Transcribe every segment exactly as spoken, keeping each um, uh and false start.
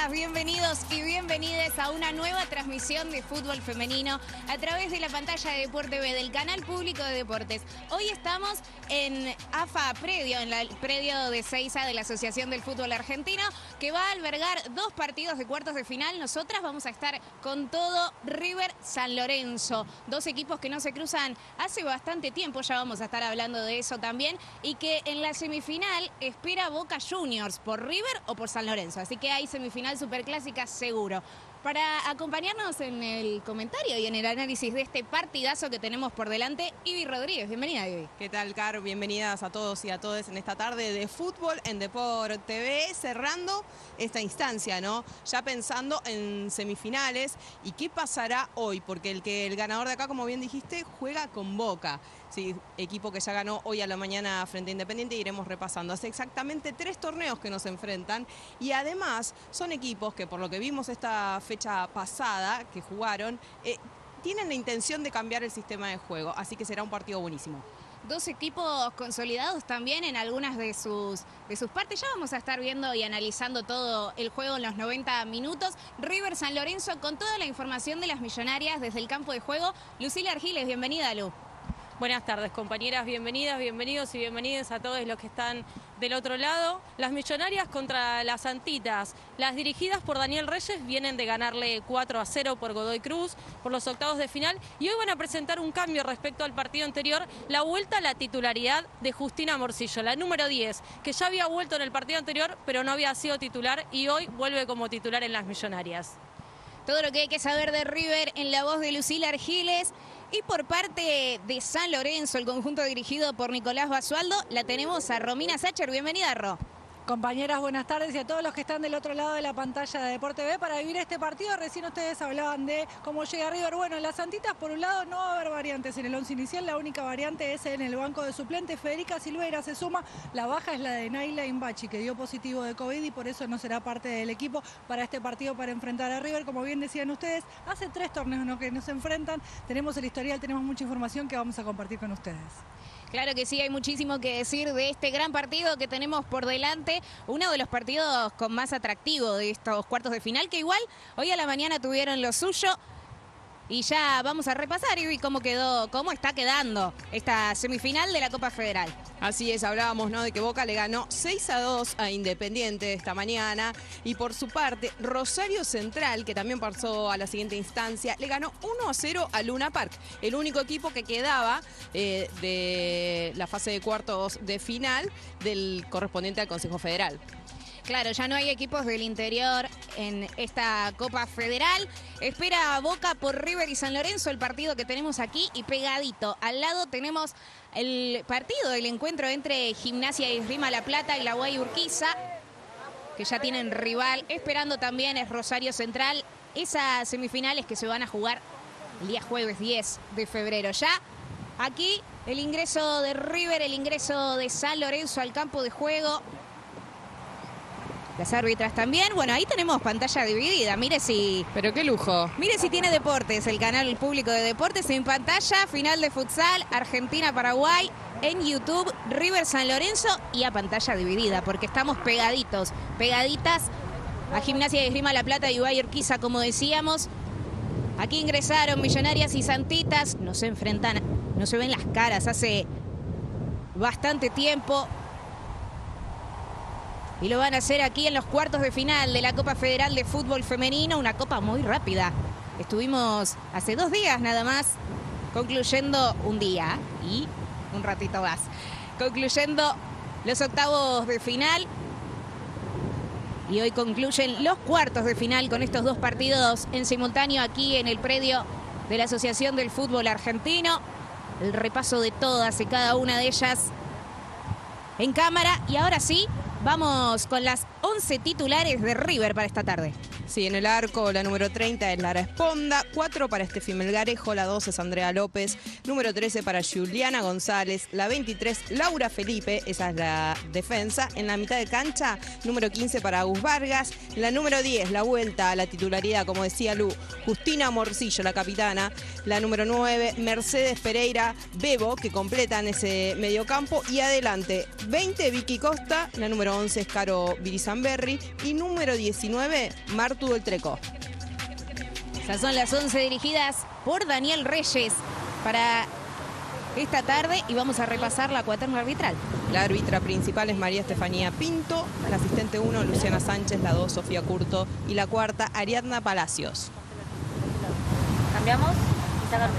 Bienvenidas, bienvenidos y bienvenidas a una nueva transmisión de fútbol femenino a través de la pantalla de Deporte T V del Canal Público de Deportes. Hoy estamos en A F A Predio, en el predio de Seiza de la Asociación del Fútbol Argentino, que va a albergar dos partidos de cuartos de final. Nosotras vamos a estar con todo River San Lorenzo, dos equipos que no se cruzan hace bastante tiempo, ya vamos a estar hablando de eso también, y que en la semifinal espera Boca Juniors, por River o por San Lorenzo, así que hay semifinal superclásica seguro. Para acompañarnos en el comentario y en el análisis de este partidazo que tenemos por delante, Ivi Rodríguez. Bienvenida, Ivi. ¿Qué tal, Car? Bienvenidas a todos y a todas en esta tarde de fútbol en Deporte T V, cerrando esta instancia, ¿no? Ya pensando en semifinales y qué pasará hoy, porque el que el ganador de acá, como bien dijiste, juega con Boca. Sí, equipo que ya ganó hoy a la mañana frente a Independiente, iremos repasando. Hace exactamente tres torneos que nos enfrentan y además son equipos que, por lo que vimos esta fecha pasada que jugaron, eh, tienen la intención de cambiar el sistema de juego, así que será un partido buenísimo. Dos equipos consolidados también en algunas de sus, de sus partes. Ya vamos a estar viendo y analizando todo el juego en los noventa minutos. River San Lorenzo con toda la información de las millonarias desde el campo de juego. Lucila Argiles, bienvenida, Lu. Buenas tardes, compañeras, bienvenidas, bienvenidos y bienvenidas a todos los que están del otro lado. Las millonarias contra las Santitas, las dirigidas por Daniel Reyes, vienen de ganarle cuatro a cero por Godoy Cruz por los octavos de final y hoy van a presentar un cambio respecto al partido anterior, la vuelta a la titularidad de Justina Morcillo, la número diez, que ya había vuelto en el partido anterior pero no había sido titular y hoy vuelve como titular en las millonarias. Todo lo que hay que saber de River en la voz de Lucila Argiles. Y por parte de San Lorenzo, el conjunto dirigido por Nicolás Basualdo, la tenemos a Romina Sacher. Bienvenida, Ro. Compañeras, buenas tardes y a todos los que están del otro lado de la pantalla de Deporte T V para vivir este partido. Recién ustedes hablaban de cómo llega River. Bueno, en las Santitas, por un lado, no va a haber variantes en el once inicial. La única variante es en el banco de suplentes. Federica Silveira se suma. La baja es la de Naila Imbachi, que dio positivo de COVID y por eso no será parte del equipo para este partido para enfrentar a River. Como bien decían ustedes, hace tres torneos ¿no? que nos enfrentan. Tenemos el historial, tenemos mucha información que vamos a compartir con ustedes. Claro que sí, hay muchísimo que decir de este gran partido que tenemos por delante. Uno de los partidos con más atractivo de estos cuartos de final, que igual hoy a la mañana tuvieron lo suyo. Y ya vamos a repasar, Ivi, cómo quedó, cómo está quedando esta semifinal de la Copa Federal. Así es, hablábamos ¿no? de que Boca le ganó seis a dos a Independiente esta mañana. Y por su parte, Rosario Central, que también pasó a la siguiente instancia, le ganó uno a cero a Luna Park. El único equipo que quedaba eh, de la fase de cuartos de final del correspondiente al Consejo Federal. Claro, ya no hay equipos del interior en esta Copa Federal. Espera a Boca por River y San Lorenzo, el partido que tenemos aquí. Y pegadito, al lado tenemos el partido, el encuentro entre Gimnasia y Esgrima La Plata y la Guay Urquiza, que ya tienen rival. Esperando también es Rosario Central. Esas semifinales que se van a jugar el día jueves diez de febrero. Ya aquí el ingreso de River, el ingreso de San Lorenzo al campo de juego. Las árbitras también. Bueno, ahí tenemos pantalla dividida. Mire si... Pero qué lujo. Mire si tiene deportes, el canal público de Deportes. En pantalla, final de futsal, Argentina-Paraguay. En YouTube, River San Lorenzo y a pantalla dividida, porque estamos pegaditos, pegaditas a Gimnasia y Esgrima La Plata y Guay Urquiza, como decíamos. Aquí ingresaron Millonarias y Santitas. No se enfrentan, no se ven las caras hace bastante tiempo. Y lo van a hacer aquí en los cuartos de final de la Copa Federal de Fútbol Femenino. Una copa muy rápida. Estuvimos hace dos días nada más, concluyendo un día y un ratito más. Concluyendo los octavos de final. Y hoy concluyen los cuartos de final con estos dos partidos en simultáneo aquí en el predio de la Asociación del Fútbol Argentino. El repaso de todas y cada una de ellas en cámara. Y ahora sí, vamos con las once titulares de River para esta tarde. Sí, en el arco la número treinta es Lara Esponda, cuatro para Estefi Melgarejo, la doce es Andrea López, número trece para Juliana González, la veintitrés Laura Felipe, esa es la defensa. En la mitad de cancha, número quince para Agus Vargas, la número diez, la vuelta a la titularidad, como decía Lu, Justina Morcillo, la capitana, la número nueve, Mercedes Pereira, Bebo, que completan ese mediocampo, y adelante, veinte, Vicky Costa, la número once es Caro Virizamberri, y número diecinueve, Martu del Treco. Esas son las once dirigidas por Daniel Reyes para esta tarde y vamos a repasar la cuaterna arbitral. La árbitra principal es María Estefanía Pinto, la asistente uno Luciana Sánchez, la dos Sofía Curto y la cuarta Ariadna Palacios. Cambiamos y sacan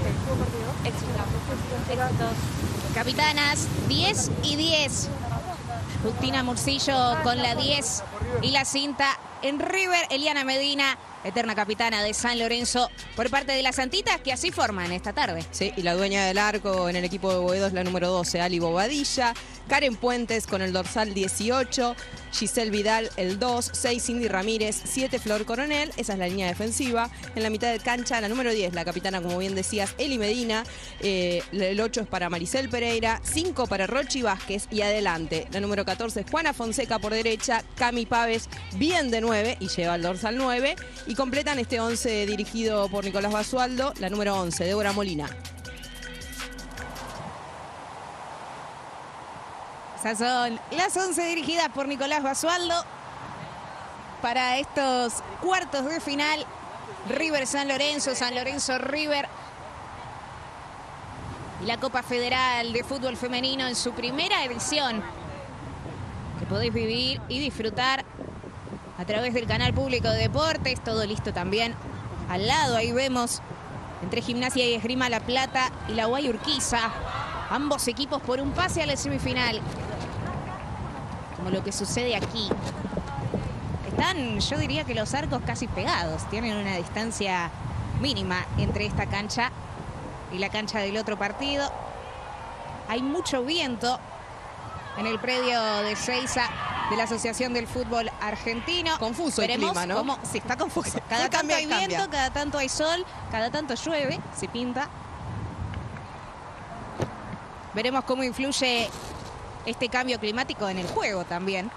éxitos. Capitanas, diez y diez. Justina Morcillo con la diez y la cinta. En River, Eliana Medina, eterna capitana de San Lorenzo, por parte de las Santitas, que así forman esta tarde. Sí, y la dueña del arco en el equipo de Boedo es la número doce, Ali Bobadilla. Karen Puentes con el dorsal dieciocho. Giselle Vidal, el dos. seis, Cindy Ramírez. siete, Flor Coronel. Esa es la línea defensiva. En la mitad de cancha, la número diez, la capitana, como bien decías, Eli Medina. Eh, el ocho es para Maricel Pereira. cinco para Rochi Vázquez. Y adelante, la número catorce es Juana Fonseca por derecha. Cami Paves, bien de nueve y lleva el dorsal nueve. Y completan este once dirigido por Nicolás Basualdo, la número once, Débora Molina. Esas son las once dirigidas por Nicolás Basualdo para estos cuartos de final. River San Lorenzo, San Lorenzo River. Y la Copa Federal de Fútbol Femenino en su primera edición, que podéis vivir y disfrutar a través del canal público de deportes. Todo listo también. Al lado ahí vemos entre Gimnasia y Esgrima La Plata y la Guay Urquiza. Ambos equipos por un pase a la semifinal. Como lo que sucede aquí. Están, yo diría que los arcos casi pegados. Tienen una distancia mínima entre esta cancha y la cancha del otro partido. Hay mucho viento en el predio de Seiza de la Asociación del Fútbol Argentino. Confuso Veremos el clima, ¿no? Cómo, sí, está confuso. Cada tanto cambia, hay cambia. viento, cada tanto hay sol, cada tanto llueve, se pinta. Veremos cómo influye este cambio climático en el juego también.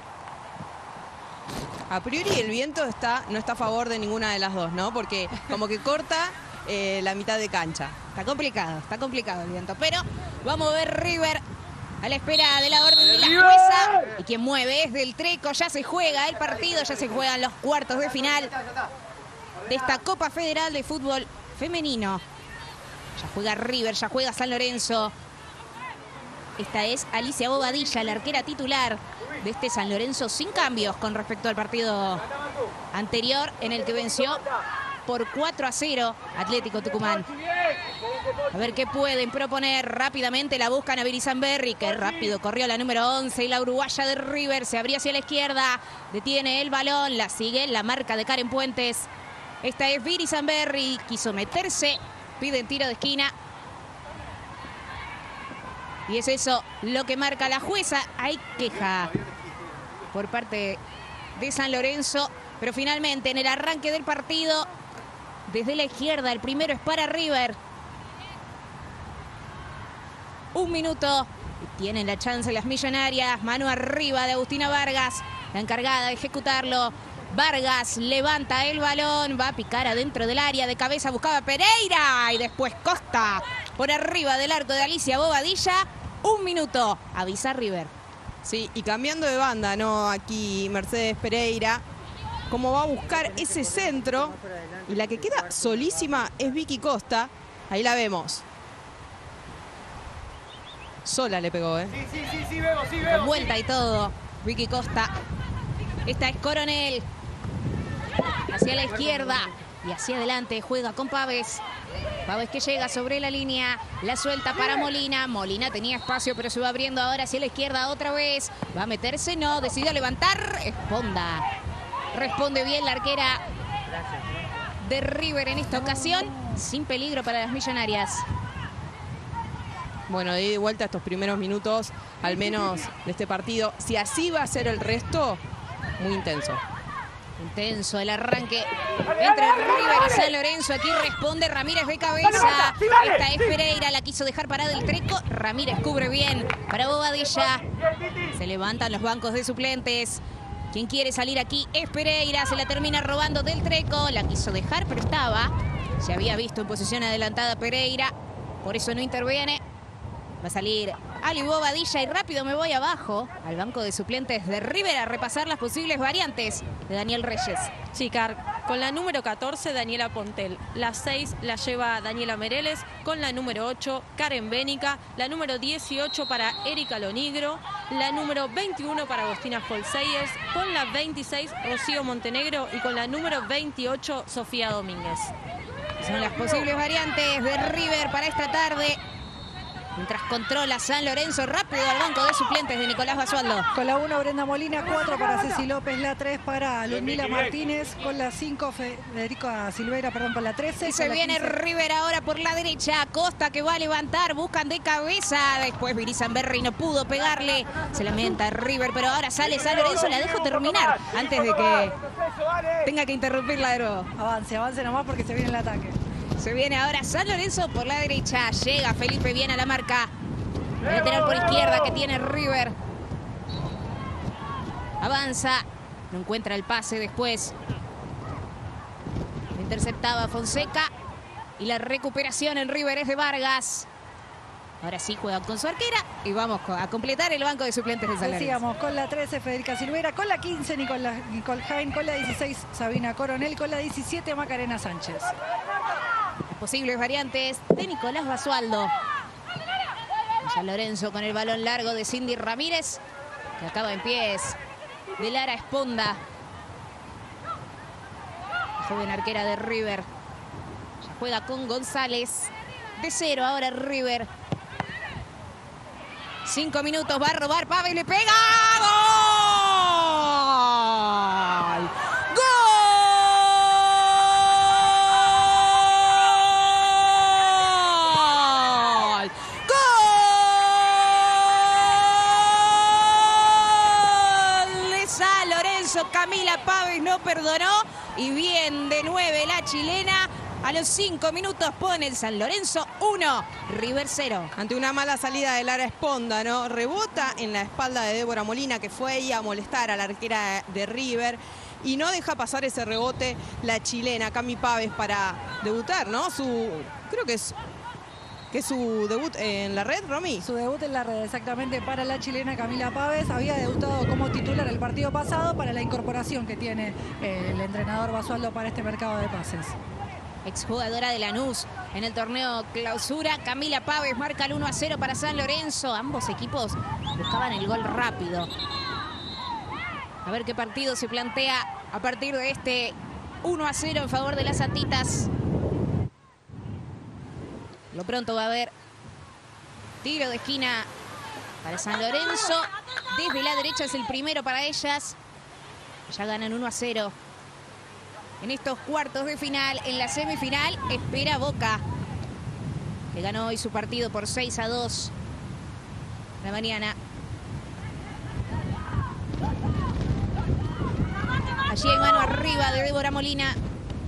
A priori el viento está, no está a favor de ninguna de las dos, ¿no? Porque como que corta eh, la mitad de cancha. Está complicado, está complicado el viento. Pero vamos a ver River a la espera de la orden de la jueza. Y quien mueve es Del Treco. Ya se juega el partido, ya se juegan los cuartos de final de esta Copa Federal de Fútbol Femenino. Ya juega River, ya juega San Lorenzo. Esta es Alicia Bobadilla, la arquera titular de este San Lorenzo, sin cambios con respecto al partido anterior, en el que venció por cuatro a cero Atlético Tucumán. A ver qué pueden proponer. Rápidamente la buscan a Virizamberri, que rápido corrió la número once, y la uruguaya de River se abría hacia la izquierda, detiene el balón, la sigue la marca de Karen Puentes. Esta es Virizamberri, quiso meterse, piden tiro de esquina. Y es eso lo que marca la jueza. Hay queja por parte de San Lorenzo, pero finalmente en el arranque del partido, desde la izquierda, el primero es para River. Un minuto y tienen la chance las millonarias. Mano arriba de Agustina Vargas, la encargada de ejecutarlo. Vargas levanta el balón, va a picar adentro del área, de cabeza buscaba Pereira y después Costa por arriba del arco de Alicia Bobadilla. Un minuto, avisa River. Sí, y cambiando de banda, ¿no? Aquí Mercedes Pereira, como va a buscar ese centro, y la que queda solísima es Vicky Costa. Ahí la vemos. Sola le pegó, ¿eh? Sí, sí, sí, sí, veo, sí, veo. Con vuelta y todo, Vicky Costa. Esta es Coronel. Hacia la izquierda y hacia adelante juega con Paves. Paves que llega sobre la línea, la suelta para Molina. Molina tenía espacio, pero se va abriendo ahora hacia la izquierda otra vez. Va a meterse, no, decidió levantar. Esponda. Responde bien la arquera de River en esta ocasión, sin peligro para las millonarias. Bueno, de ida y vuelta estos primeros minutos, al menos de este partido. Si así va a ser el resto, muy intenso. Tenso el arranque entre River y San Lorenzo. Aquí responde Ramírez de cabeza. Esta es Pereira, la quiso dejar parada el Treco. Ramírez cubre bien para Bobadilla. Se levantan los bancos de suplentes. Quien quiere salir aquí es Pereira. Se la termina robando del Treco. La quiso dejar, pero estaba. Se había visto en posición adelantada Pereira. Por eso no interviene. Va a salir Ali Bobadilla y rápido me voy abajo al banco de suplentes de River a repasar las posibles variantes de Daniel Reyes. Sí, Car, con la número catorce, Daniela Pontel. La seis la lleva Daniela Mereles. Con la número ocho, Karen Bénica. La número dieciocho para Erika Lonigro. La número veintiuno para Agostina Folseyes. Con la veintiséis, Rocío Montenegro. Y con la número veintiocho, Sofía Domínguez. Son las posibles variantes de River para esta tarde. Mientras controla San Lorenzo, rápido al banco de suplentes de Nicolás Basualdo. Con la uno, Brenda Molina. cuatro para Ceci López. La tres para Ludmila Martínez. Con la cinco, Federico Silveira, perdón, con la trece. Y se viene quince. River ahora por la derecha. Costa que va a levantar. Buscan de cabeza. Después Virizamberri no pudo pegarle. Se lamenta River, pero ahora sale San Lorenzo. La dejo terminar antes de que tenga que interrumpirla de nuevo. Avance, avance nomás porque se viene el ataque. Se viene ahora San Lorenzo por la derecha. Llega Felipe bien a la marca. El lateral por izquierda que tiene River. Avanza. No encuentra el pase después. Interceptaba Fonseca. Y la recuperación en River es de Vargas. Ahora sí juegan con su arquera. Y vamos a completar el banco de suplentes de San Lorenzo. Decíamos, con la trece, Federica Silveira. Con la quince, Nicole, Nicole Jaén. Con la dieciséis, Sabina Coronel. Con la diecisiete, Macarena Sánchez. Posibles variantes de Nicolás Basualdo. San Lorenzo con el balón largo de Cindy Ramírez, que acaba en pies de Lara Esponda, la joven arquera de River. Ya juega con González. De cero ahora River. Cinco minutos, va a robar Paves, le pega. ¡Gol! Camila Paves no perdonó y bien de nueve la chilena. A los cinco minutos pone el San Lorenzo uno, River cero. Ante una mala salida de Lara Esponda, ¿no? Rebota en la espalda de Débora Molina, que fue ella a molestar a la arquera de River. Y no deja pasar ese rebote la chilena, Cami Paves, para debutar, ¿no? Su, creo que es... que es su debut en la red, Romy. Su debut en la red, exactamente, para la chilena Camila Paves. Había debutado como titular el partido pasado para la incorporación que tiene eh, el entrenador Basualdo para este mercado de pases. Exjugadora de Lanús en el torneo clausura. Camila Paves marca el uno a cero para San Lorenzo. Ambos equipos buscaban el gol rápido. A ver qué partido se plantea a partir de este uno a cero en favor de las Santitas. Lo pronto va a haber tiro de esquina para San Lorenzo. Desde la derecha es el primero para ellas. Ya ganan uno a cero. En estos cuartos de final, en la semifinal, espera Boca, que ganó hoy su partido por seis a dos. La mañana. Allí hay mano arriba de Débora Molina.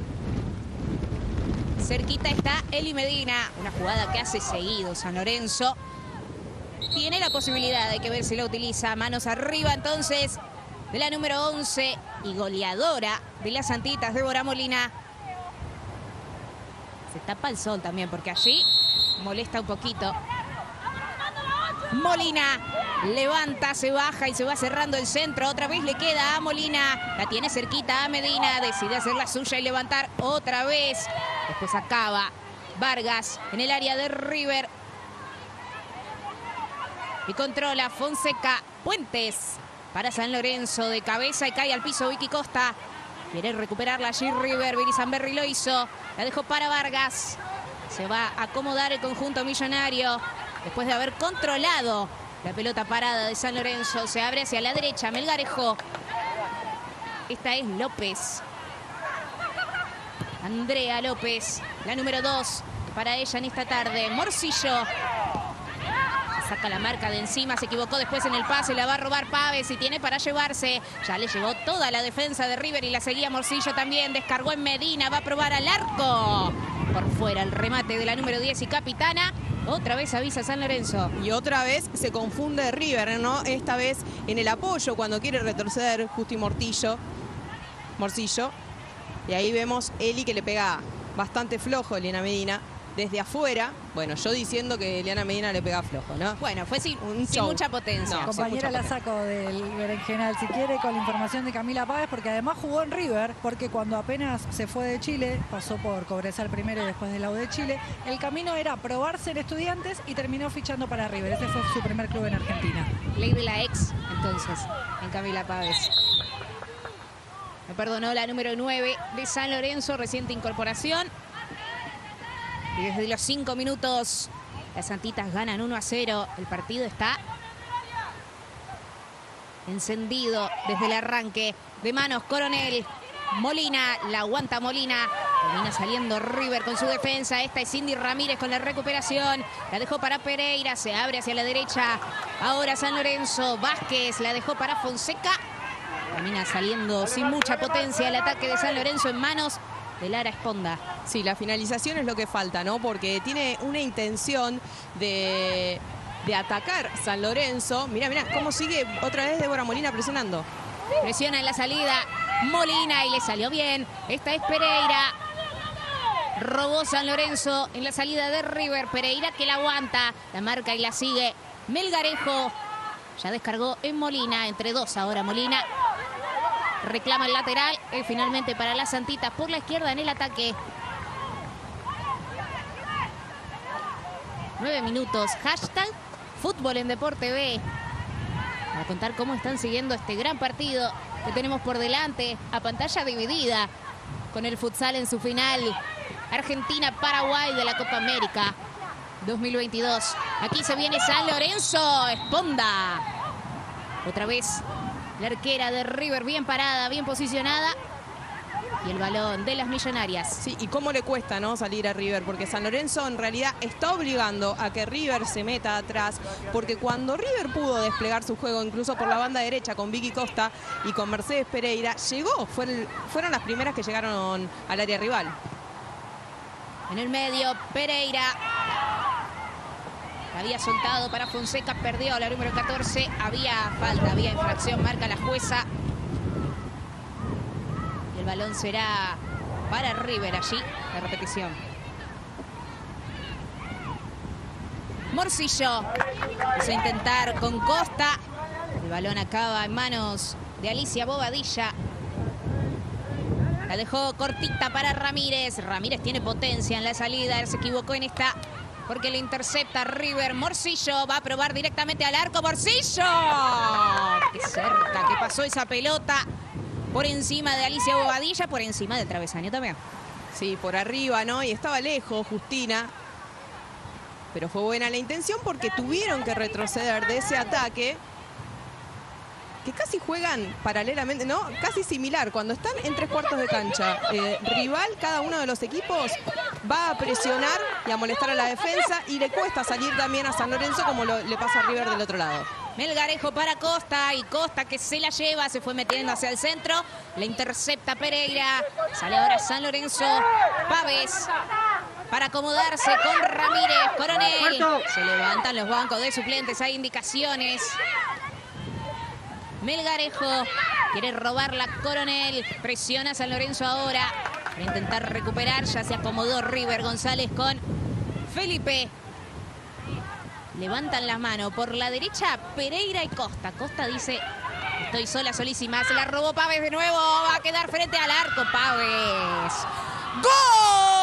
Cerquita está Eli Medina. Una jugada que hace seguido San Lorenzo. Tiene la posibilidad de que ver si la utiliza. Manos arriba entonces de la número once y goleadora de las Santitas, Débora Molina. Se tapa el sol también porque allí molesta un poquito. Molina levanta, se baja y se va cerrando el centro. Otra vez le queda a Molina. La tiene cerquita a Medina. Decide hacer la suya y levantar otra vez. Después acaba Vargas en el área de River. Y controla Fonseca. Puentes para San Lorenzo de cabeza y cae al piso Vicky Costa. Quiere recuperarla allí River. Virizamberri lo hizo. La dejó para Vargas. Se va a acomodar el conjunto millonario. Después de haber controlado la pelota parada de San Lorenzo. Se abre hacia la derecha. Melgarejo. Esta es López. Andrea López, la número dos para ella en esta tarde. Morcillo. saca la marca de encima, se equivocó después en el pase, la va a robar Pávez y tiene para llevarse. Ya le llegó toda la defensa de River y la seguía Morcillo también. Descargó en Medina, va a probar al arco. Por fuera el remate de la número diez y capitana. Otra vez avisa San Lorenzo. Y otra vez se confunde River, ¿no? Esta vez en el apoyo cuando quiere retroceder Justi Mortillo. Morcillo. Y ahí vemos Eli que le pega bastante flojo a Eliana Medina. Desde afuera, bueno, yo diciendo que Eliana Medina le pega flojo, ¿no? Bueno, fue sin, Un sin show. mucha potencia. No, Compañera, la saco del berenjenal, si quiere, con la información de Camila Páez, porque además jugó en River, porque cuando apenas se fue de Chile, pasó por Cobresal primero y después de la U de Chile, el camino era probarse en Estudiantes y terminó fichando para River. Ese fue su primer club en Argentina. Ley de la ex, entonces, en Camila Páez. Me perdonó la número nueve de San Lorenzo, reciente incorporación. Y desde los cinco minutos, las Santitas ganan uno a cero. El partido está encendido desde el arranque. De manos, Coronel. Molina, la aguanta Molina. Termina saliendo River con su defensa. Esta es Cindy Ramírez con la recuperación. La dejó para Pereira, se abre hacia la derecha. Ahora San Lorenzo, Vázquez la dejó para Fonseca. Termina saliendo sin mucha potencia el ataque de San Lorenzo en manos de Lara Esponda. Sí, la finalización es lo que falta, ¿no? Porque tiene una intención de, de atacar San Lorenzo. Mirá, mirá, cómo sigue otra vez Débora Molina presionando. Presiona en la salida Molina y le salió bien. Esta es Pereira. Robó San Lorenzo en la salida de River. Pereira que la aguanta, la marca y la sigue Melgarejo. Ya descargó en Molina, entre dos ahora Molina. Reclama el lateral, eh, finalmente para las Santitas por la izquierda en el ataque. Nueve minutos, hashtag Fútbol en Deporte B. Para contar cómo están siguiendo este gran partido que tenemos por delante, a pantalla dividida, con el futsal en su final. Argentina-Paraguay de la Copa América dos mil veintidós. Aquí se viene San Lorenzo, Esponda. Otra vez la arquera de River bien parada, bien posicionada. Y el balón de las Millonarias. Sí, y cómo le cuesta, ¿no?, salir a River, porque San Lorenzo en realidad está obligando a que River se meta atrás, porque cuando River pudo desplegar su juego, incluso por la banda derecha con Vicky Costa y con Mercedes Pereira, llegó, fue el, fueron las primeras que llegaron al área rival. En el medio, Pereira. Había soltado para Fonseca, perdió la número catorce. Había falta, había infracción, marca la jueza. Y el balón será para River allí, la repetición. Morcillo. Quiso intentar con Costa. El balón acaba en manos de Alicia Bobadilla. La dejó cortita para Ramírez. Ramírez tiene potencia en la salida. Se equivocó en esta porque le intercepta River. Morcillo va a probar directamente al arco. ¡Morcillo! ¡Qué cerca que pasó esa pelota! Por encima de Alicia Bobadilla, por encima del travesaño también. Sí, por arriba, ¿no? Y estaba lejos Justina. Pero fue buena la intención porque tuvieron que retroceder de ese ataque, que casi juegan paralelamente, ¿no? Casi similar, cuando están en tres cuartos de cancha. Eh, rival, cada uno de los equipos va a presionar y a molestar a la defensa y le cuesta salir también a San Lorenzo como lo, le pasa a River del otro lado. Melgarejo para Costa y Costa que se la lleva, se fue metiendo hacia el centro. Le intercepta Pereira. Sale ahora San Lorenzo. Pávez para acomodarse con Ramírez. Coronel. Se levantan los bancos de suplentes, hay indicaciones. Melgarejo quiere robar la Coronel. Presiona San Lorenzo ahora para intentar recuperar. Ya se acomodó River. González con Felipe. Levantan las manos por la derecha Pereira y Costa. Costa dice, estoy sola, solísima. Se la robó Pávez de nuevo. Va a quedar frente al arco Pávez. ¡Gol!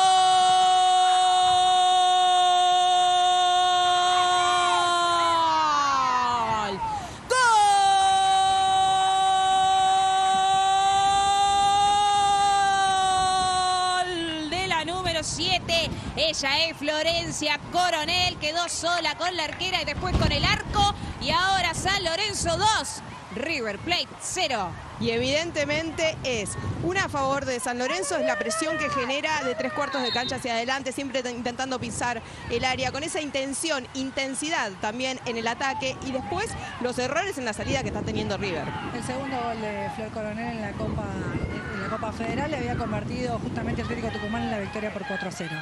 siete, ella es Florencia Coronel, quedó sola con la arquera y después con el arco, y ahora San Lorenzo dos, River Plate cero. Y evidentemente es una a favor de San Lorenzo, es la presión que genera de tres cuartos de cancha hacia adelante, siempre intentando pisar el área, con esa intención, intensidad también en el ataque, y después los errores en la salida que está teniendo River. El segundo gol de Flor Coronel en la Copa, en la Copa Federal le había convertido justamente el Atlético Tucumán en la victoria por cuatro a cero.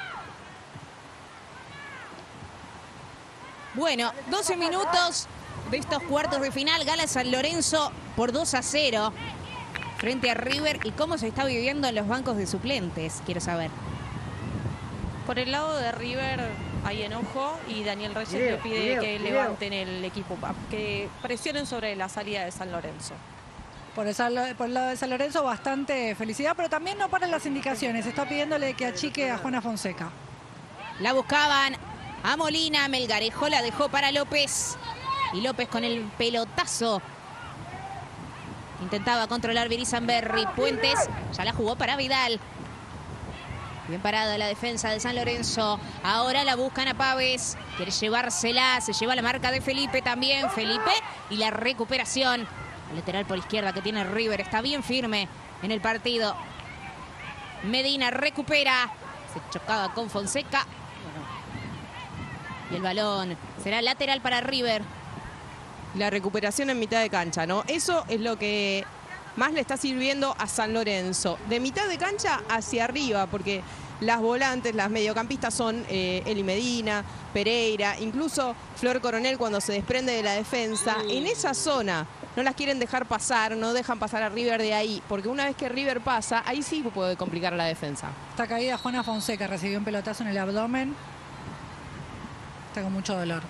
Bueno, doce minutos de estos cuartos de final. Gana San Lorenzo por dos a cero frente a River. ¿Y cómo se está viviendo en los bancos de suplentes? Quiero saber. Por el lado de River hay enojo y Daniel Reyes video, le pide video, que video. levanten el equipo, que presionen sobre la salida de San Lorenzo. Por el, sal- por el lado de San Lorenzo, bastante felicidad, pero también no paran las indicaciones. Está pidiéndole que achique a Juana Fonseca. La buscaban a Molina. Melgarejo la dejó para López. Y López con el pelotazo. Intentaba controlar Virizamberri. Puentes ya la jugó para Vidal. Bien parada la defensa de San Lorenzo. Ahora la buscan a Pávez. Quiere llevársela. Se lleva la marca de Felipe también. Felipe y la recuperación. El lateral por izquierda que tiene River. Está bien firme en el partido. Medina recupera. Se chocaba con Fonseca. Y el balón será lateral para River. La recuperación en mitad de cancha, ¿no? Eso es lo que más le está sirviendo a San Lorenzo. De mitad de cancha hacia arriba, porque las volantes, las mediocampistas son eh, Eli Medina, Pereira, incluso Flor Coronel cuando se desprende de la defensa. En esa zona no las quieren dejar pasar, no dejan pasar a River de ahí, porque una vez que River pasa, ahí sí puede complicar a la defensa. Está caída Juana Fonseca, recibió un pelotazo en el abdomen. Está con mucho dolor.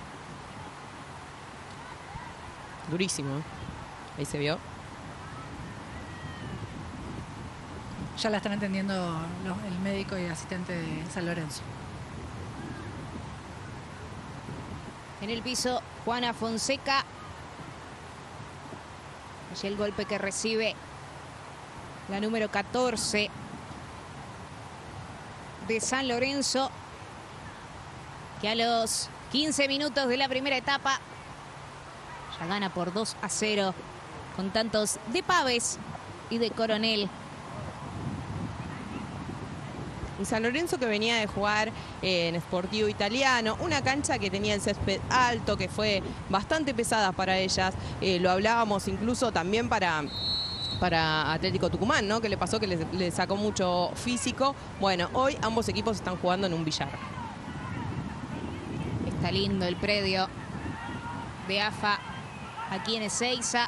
Durísimo, ¿eh? Ahí se vio. Ya la están entendiendo los- el médico y asistente de San Lorenzo. En el piso, Juana Fonseca. Allí el golpe que recibe la número catorce de San Lorenzo, que a los quince minutos de la primera etapa ya gana por dos a cero con tantos de Pávez y de Coronel. Y San Lorenzo que venía de jugar eh, en Sportivo Italiano, una cancha que tenía el césped alto, que fue bastante pesada para ellas. Eh, lo hablábamos incluso también para, para Atlético Tucumán, ¿no? Que le pasó que le, le sacó mucho físico. Bueno, hoy ambos equipos están jugando en un billar. Está lindo el predio de AFA aquí en Ezeiza.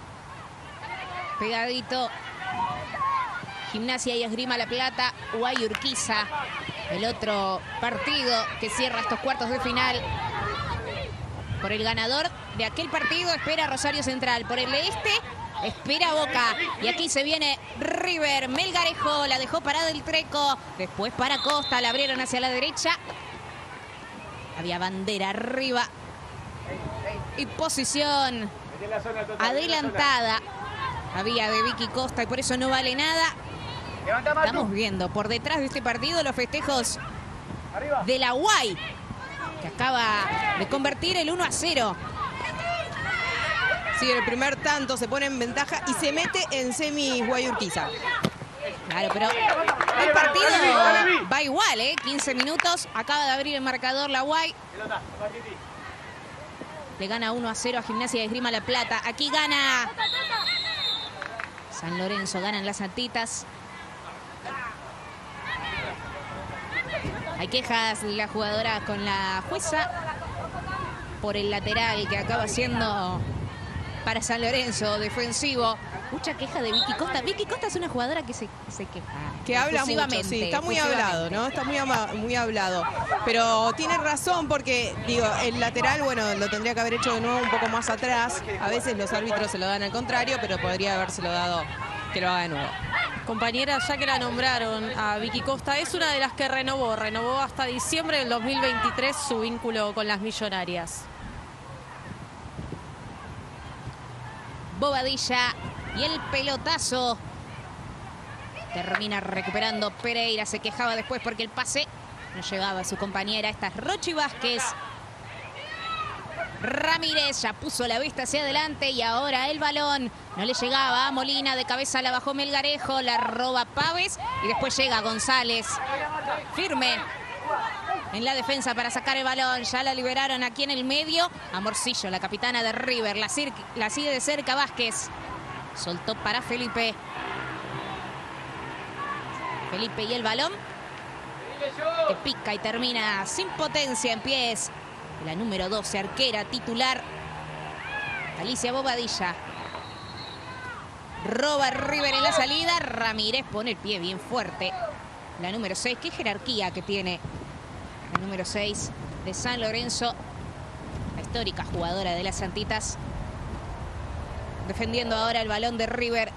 Pegadito. Gimnasia y Esgrima La Plata, Guayurquiza. El otro partido que cierra estos cuartos de final. Por el ganador de aquel partido espera Rosario Central. Por el de este espera Boca. Y aquí se viene River. Melgarejo la dejó parada el Treco. Después para Costa, la abrieron hacia la derecha. Había bandera arriba. Y posición adelantada había de Vicky Costa y por eso no vale nada. Estamos viendo por detrás de este partido los festejos de la Guay, que acaba de convertir el uno a cero. Sí, el primer tanto se pone en ventaja y se mete en semis Guayurquiza. Claro, pero el partido va igual, ¿eh? quince minutos, acaba de abrir el marcador la Guay. Le gana uno a cero a Gimnasia de Esgrima La Plata. Aquí gana San Lorenzo, ganan las Santitas. Hay quejas de la jugadora con la jueza por el lateral que acaba siendo para San Lorenzo, defensivo. Mucha queja de Vicky Costa. Vicky Costa es una jugadora que se, se queja. Que habla mucho, Exclusivamente, sí, está muy exclusivamente. hablado, ¿no? Está muy, ama- muy hablado. Pero tiene razón porque, digo, el lateral, bueno, lo tendría que haber hecho de nuevo un poco más atrás. A veces los árbitros se lo dan al contrario, pero podría habérselo dado que lo haga de nuevo. Compañera, ya que la nombraron a Vicky Costa, es una de las que renovó, renovó hasta diciembre del dos mil veintitrés su vínculo con las Millonarias. Bobadilla y el pelotazo. Termina recuperando Pereira. Se quejaba después porque el pase no llevaba a su compañera. Esta es Rochi Vázquez. Ramírez ya puso la vista hacia adelante y ahora el balón no le llegaba a Molina. De cabeza la bajó Melgarejo, la roba Paves y después llega González. Firme en la defensa para sacar el balón. Ya la liberaron aquí en el medio. A Morcillo, la capitana de River. La, la sigue de cerca Vázquez. Soltó para Felipe. Felipe y el balón. Que pica y termina sin potencia en pies. La número doce, arquera titular, Alicia Bobadilla. Roba River en la salida. Ramírez pone el pie bien fuerte. La número seis, qué jerarquía que tiene. La número seis de San Lorenzo. La histórica jugadora de las Santitas. Defendiendo ahora el balón de River.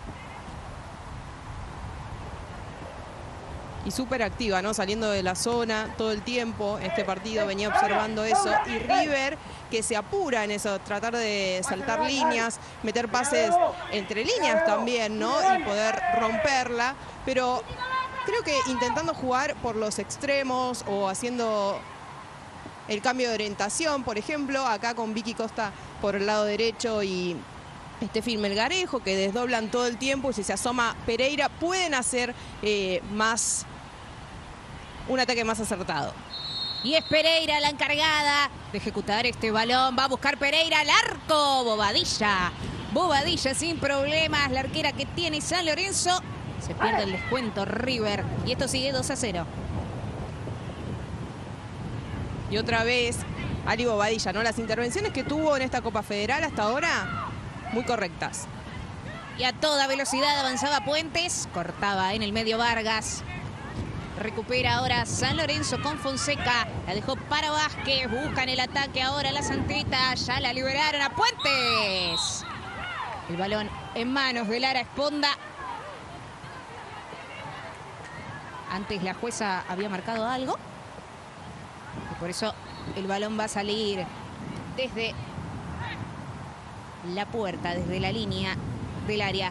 Y súper activa, ¿no? Saliendo de la zona todo el tiempo. Este partido venía observando eso. Y River, que se apura en eso, tratar de saltar líneas, meter pases entre líneas también, ¿no? Y poder romperla. Pero creo que intentando jugar por los extremos o haciendo el cambio de orientación, por ejemplo, acá con Vicky Costa por el lado derecho y Estefi Melgarejo, que desdoblan todo el tiempo. Y si se asoma Pereira, pueden hacer eh, más... un ataque más acertado. Y es Pereira la encargada de ejecutar este balón. Va a buscar Pereira al arco. Bobadilla. Bobadilla sin problemas. La arquera que tiene San Lorenzo. Se pierde el descuento River. Y esto sigue dos a cero. Y otra vez Ali Bobadilla, ¿no? Las intervenciones que tuvo en esta Copa Federal hasta ahora, muy correctas. Y a toda velocidad avanzaba Puentes. Cortaba en el medio Vargas. Recupera ahora San Lorenzo con Fonseca. La dejó para Vázquez. Buscan el ataque ahora la Santita. Ya la liberaron a Puentes. El balón en manos de Lara Esponda. Antes la jueza había marcado algo. Y por eso el balón va a salir desde la puerta, desde la línea del área.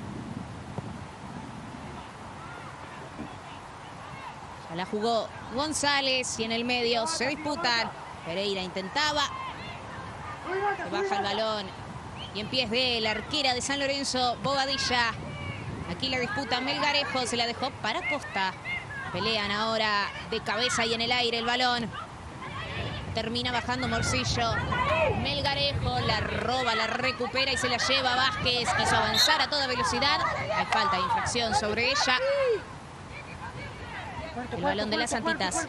La jugó González y en el medio se disputan. Pereira intentaba. Se baja el balón. Y en pies de la arquera de San Lorenzo, Bobadilla. Aquí la disputa Melgarejo. Se la dejó para Costa. Pelean ahora de cabeza y en el aire el balón. Termina bajando Morcillo. Melgarejo la roba, la recupera y se la lleva Vázquez. Quiso avanzar a toda velocidad. Hay falta de infracción sobre ella. El balón de las Santitas.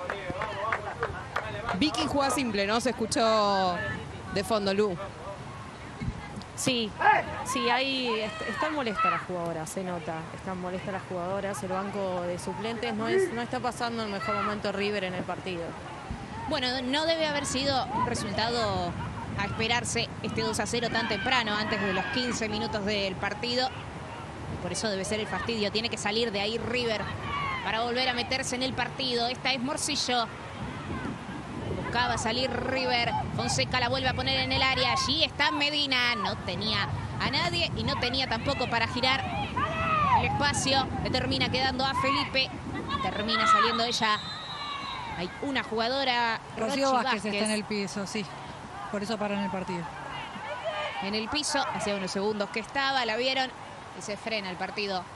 Vicky juega simple, ¿no? Se escuchó de fondo, Lu. Sí, sí, ahí est están molestas las jugadoras, se nota. Están molestas las jugadoras. El banco de suplentes no, es, no está pasando el mejor momento River en el partido. Bueno, no debe haber sido un resultado a esperarse este dos a cero tan temprano, antes de los quince minutos del partido. Por eso debe ser el fastidio. Tiene que salir de ahí River para volver a meterse en el partido. Esta es Morcillo. Buscaba salir River. Fonseca la vuelve a poner en el área. Allí está Medina. No tenía a nadie y no tenía tampoco para girar el espacio. Le termina quedando a Felipe. Termina saliendo ella. Hay una jugadora, Rocío Rochi Vázquez, Vázquez, está en el piso, sí. Por eso paran el partido. En el piso, hacía unos segundos que estaba, la vieron y se frena el partido.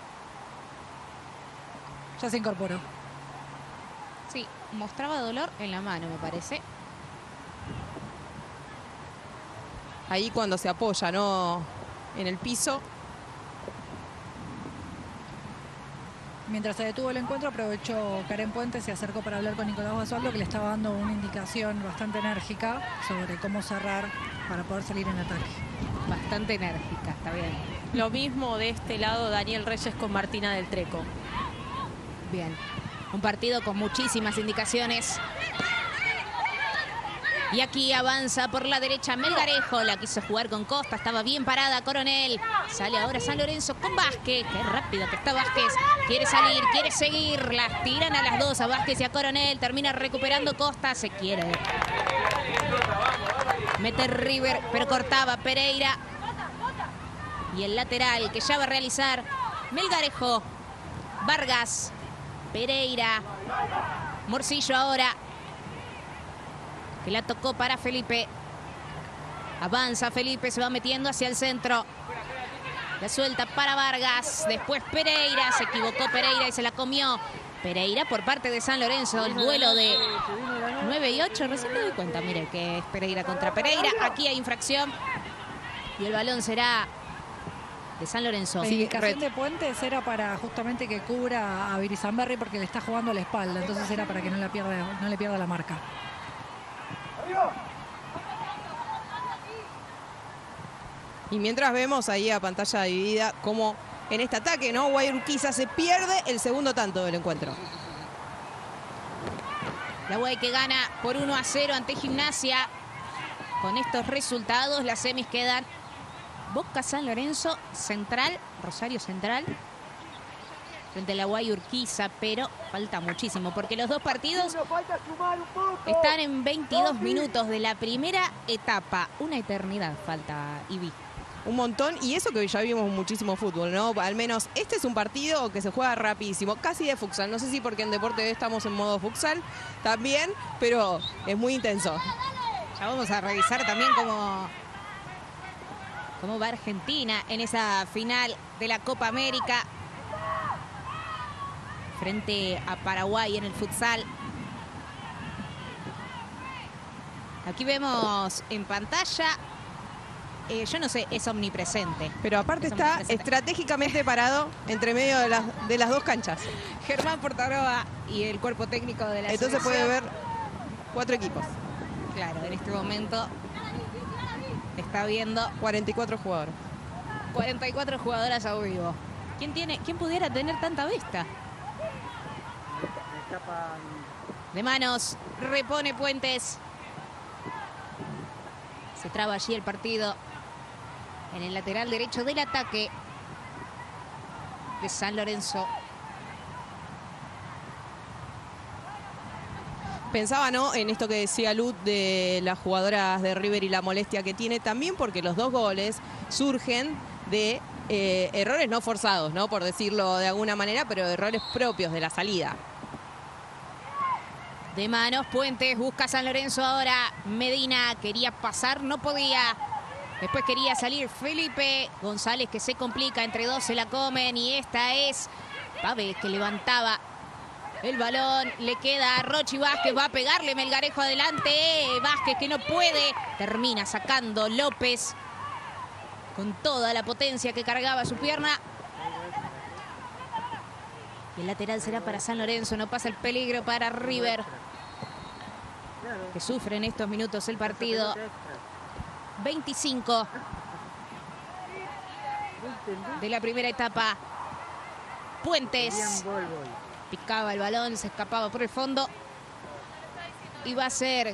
Ya se incorporó. Sí, mostraba dolor en la mano, me parece. Ahí cuando se apoya, ¿no? En el piso. Mientras se detuvo el encuentro, aprovechó Karen Puente, se acercó para hablar con Nicolás Basualdo, que le estaba dando una indicación bastante enérgica sobre cómo cerrar para poder salir en ataque. Bastante enérgica, está bien. Lo mismo de este lado Daniel Reyes con Martina del Treco. Bien. Un partido con muchísimas indicaciones. Y aquí avanza por la derecha Melgarejo. La quiso jugar con Costa. Estaba bien parada Coronel. Sale ahora San Lorenzo con Vázquez. Qué rápido que está Vázquez. Quiere salir, quiere seguir. Las tiran a las dos, a Vázquez y a Coronel. Termina recuperando Costa. Se quiere meter River, pero cortaba Pereira. Y el lateral que ya va a realizar Melgarejo. Vargas. Pereira. Morcillo ahora. Que la tocó para Felipe. Avanza Felipe, se va metiendo hacia el centro. La suelta para Vargas. Después Pereira. Se equivocó Pereira y se la comió. Pereira por parte de San Lorenzo. El duelo de nueve y ocho. Recién me doy cuenta, mire, que es Pereira contra Pereira. Aquí hay infracción. Y el balón será de San Lorenzo. La Sí, indicación de Puentes era para justamente que cubra a Virizamberri porque le está jugando a la espalda. Entonces era para que no, la pierda, no le pierda la marca. Y mientras vemos ahí a pantalla dividida como en este ataque, ¿no? Guayer Urquiza se pierde el segundo tanto del encuentro. La Guay que gana por uno a cero ante Gimnasia. Con estos resultados, las semis quedan Boca, San Lorenzo, Central, Rosario Central, frente a la Guay Urquiza, pero falta muchísimo, porque los dos partidos están en veintidós minutos de la primera etapa. Una eternidad falta, Ibi. Un montón, y eso que ya vimos muchísimo fútbol, ¿no? Al menos este es un partido que se juega rapidísimo, casi de futsal. No sé si porque en Deporte B estamos en modo futsal también, pero es muy intenso. Ya vamos a revisar también cómo, cómo va Argentina en esa final de la Copa América frente a Paraguay en el futsal. Aquí vemos en pantalla, eh, yo no sé, es omnipresente. Pero aparte Es está omnipresente. estratégicamente parado entre medio de las, de las dos canchas. Germán Portaroa y el cuerpo técnico de la Entonces puede selección. ver cuatro equipos, Claro, en este momento está viendo cuarenta y cuatro jugadores. cuarenta y cuatro jugadoras a vivo. ¿Quién tiene, quién pudiera tener tanta vista? De manos, repone Puentes. Se traba allí el partido en el lateral derecho del ataque de San Lorenzo. Pensaba, ¿no?, en esto que decía Luz de las jugadoras de River y la molestia que tiene, también porque los dos goles surgen de eh, errores no forzados, ¿no?, por decirlo de alguna manera, pero errores propios de la salida. De manos, Puentes busca a San Lorenzo ahora. Medina quería pasar, no podía. Después quería salir Felipe González, que se complica, entre dos se la comen. Y esta es Pávez, que levantaba el balón. Le queda a Rochi Vázquez, va a pegarle Melgarejo adelante. Vázquez que no puede, termina sacando López con toda la potencia que cargaba su pierna. Y el lateral será para San Lorenzo, no pasa el peligro para River, que sufre en estos minutos el partido. veinticinco de la primera etapa. Puentes picaba el balón, se escapaba por el fondo. Y va a ser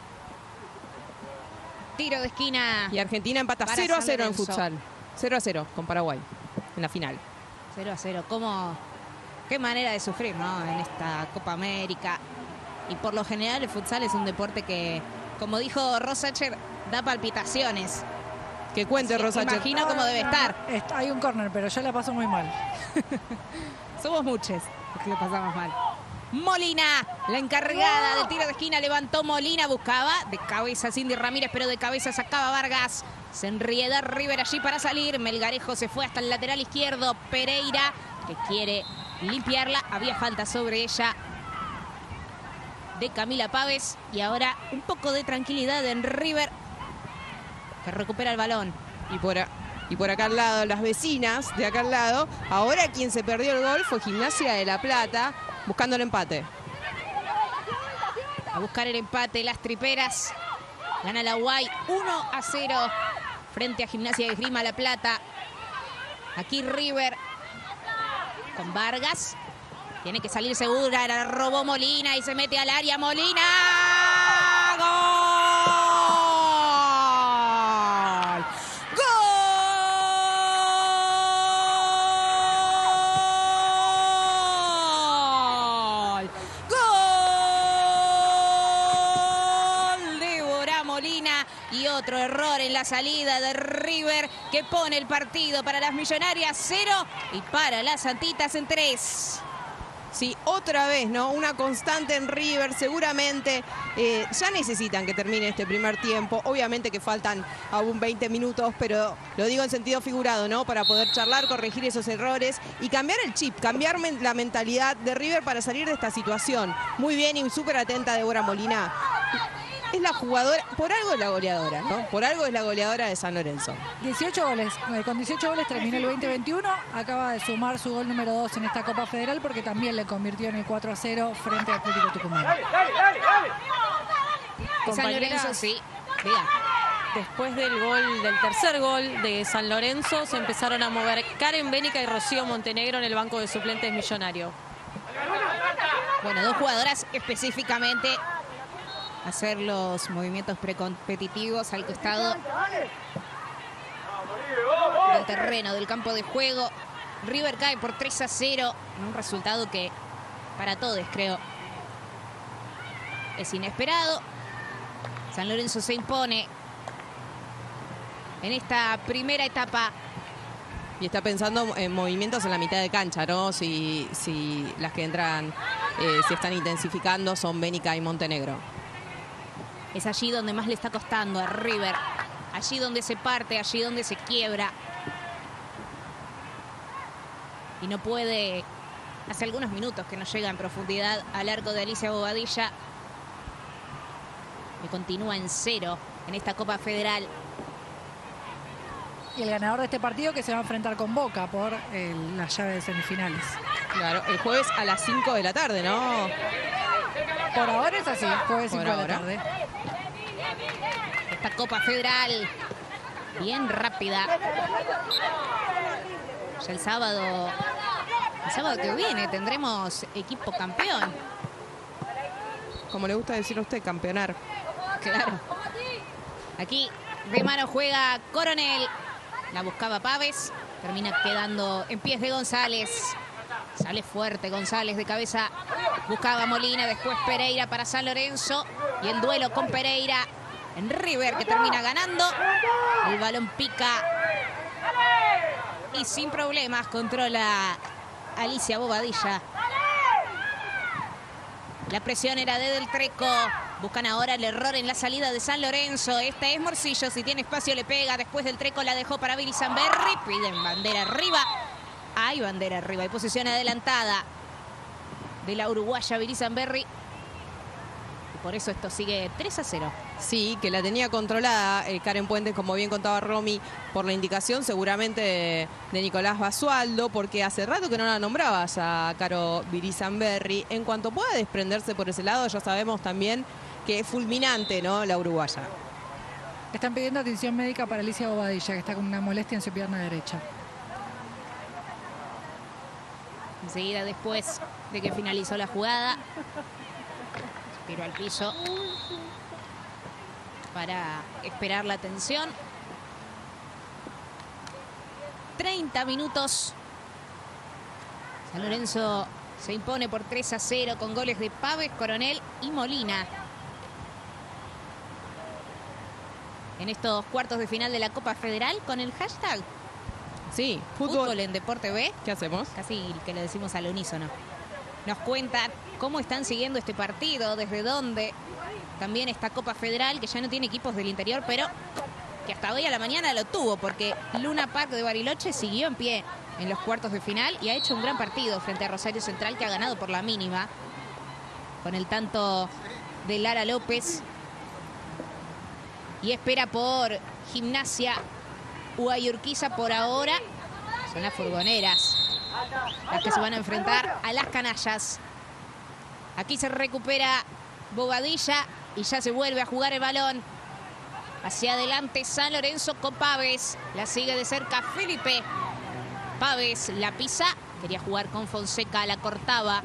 tiro de esquina. Y Argentina empata Para cero a San cero en Lorenzo. futsal. cero a cero con Paraguay en la final. cero a cero. ¿Cómo? Qué manera de sufrir, ¿no?, en esta Copa América. Y por lo general el futsal es un deporte que, como dijo Rosacher, da palpitaciones. Que cuente, Rosacher. Imagino cómo debe estar. Est- Hay un córner, pero yo la paso muy mal. Somos muchos los que lo pasamos mal. Molina, la encargada del tiro de esquina, levantó Molina, buscaba de cabeza Cindy Ramírez, pero de cabeza sacaba Vargas. Se enrieda River allí para salir. Melgarejo se fue hasta el lateral izquierdo. Pereira, que quiere limpiarla. Había falta sobre ella de Camila Pávez. Y ahora un poco de tranquilidad en River, que recupera el balón. Y por, a- y por acá al lado, las vecinas de acá al lado. Ahora quien se perdió el gol fue Gimnasia de La Plata, buscando el empate. A buscar el empate, las triperas. Gana la Guay uno a cero frente a Gimnasia de Esgrima La Plata. Aquí River con Vargas. Tiene que salir segura, la robó Molina y se mete al área. Molina. ¡Gol! ¡Gol! ¡Gol! Débora Molina. Y otro error en la salida de River, que pone el partido para las Millonarias cero y para las Santitas en tres. Sí, otra vez, ¿no? Una constante en River, seguramente eh, ya necesitan que termine este primer tiempo. Obviamente que faltan aún veinte minutos, pero lo digo en sentido figurado, ¿no? Para poder charlar, corregir esos errores y cambiar el chip, cambiar men la mentalidad de River para salir de esta situación. Muy bien y súper atenta Débora Molina. Es la jugadora, por algo es la goleadora, ¿no? Por algo es la goleadora de San Lorenzo. dieciocho goles, con dieciocho goles terminó el veinte veintiuno, acaba de sumar su gol número dos en esta Copa Federal porque también le convirtió en el cuatro a cero frente a Atlético Tucumán. San Lorenzo, sí. Diga. Después del gol, del tercer gol de San Lorenzo, se empezaron a mover Karen Bénica y Rocío Montenegro en el banco de suplentes Millonario. Bueno, dos jugadoras específicamente hacer los movimientos precompetitivos al costado del terreno, del campo de juego. River cae por tres a cero en un resultado que para todos, creo, es inesperado. San Lorenzo se impone en esta primera etapa. Y está pensando en movimientos en la mitad de cancha, ¿no? Si, si las que entran, eh, si están intensificando, son Bénica y Montenegro. Es allí donde más le está costando a River. Allí donde se parte, allí donde se quiebra. Y no puede, hace algunos minutos que no llega en profundidad al arco de Alicia Bobadilla. Que continúa en cero en esta Copa Federal. Y el ganador de este partido que se va a enfrentar con Boca por eh, la llave de semifinales. Claro, el jueves a las cinco de la tarde, ¿no? Por ahora es así, jueves cinco de la tarde. Esta Copa Federal bien rápida. Ya el sábado, el sábado que viene tendremos equipo campeón. Como le gusta decir a usted, campeonar. Claro. Aquí de mano juega Coronel. La buscaba Pávez. Termina quedando en pies de González. Sale fuerte González de cabeza. Buscaba Molina, después Pereira para San Lorenzo. Y el duelo con Pereira en River, que termina ganando. El balón pica. Y sin problemas controla Alicia Bobadilla. La presión era de Del Treco. Buscan ahora el error en la salida de San Lorenzo. Esta es Morcillo. Si tiene espacio le pega. Después Del Treco la dejó para Billy Zamberri. Piden bandera arriba. Hay bandera arriba. Hay posición adelantada de la uruguaya Billy Zamberri. Y por eso esto sigue tres a cero. Sí, que la tenía controlada eh, Karen Puentes, como bien contaba Romy, por la indicación seguramente de, de Nicolás Basualdo, porque hace rato que no la nombrabas a Caro Virizamberri. En cuanto pueda desprenderse por ese lado, ya sabemos también que es fulminante, ¿no?, la uruguaya. Están pidiendo atención médica para Alicia Bobadilla, que está con una molestia en su pierna derecha. Enseguida, después de que finalizó la jugada, tiró al piso para esperar la atención. treinta minutos. San Lorenzo se impone por tres a cero con goles de Pávez, Coronel y Molina. En estos cuartos de final de la Copa Federal con el hashtag Sí, Fútbol, fútbol. en Deporte B. ¿Qué hacemos? Casi que lo decimos al unísono. Nos cuentan cómo están siguiendo este partido, desde dónde. También esta Copa Federal, que ya no tiene equipos del interior, pero que hasta hoy a la mañana lo tuvo, porque Luna Park de Bariloche siguió en pie en los cuartos de final y ha hecho un gran partido frente a Rosario Central, que ha ganado por la mínima, con el tanto de Lara López. Y espera por Gimnasia Guayurquiza por ahora. Son las furgoneras las que se van a enfrentar a las canallas. Aquí se recupera Bobadilla y ya se vuelve a jugar el balón. Hacia adelante San Lorenzo con Pávez. La sigue de cerca Felipe. Pávez la pisa. Quería jugar con Fonseca, la cortaba.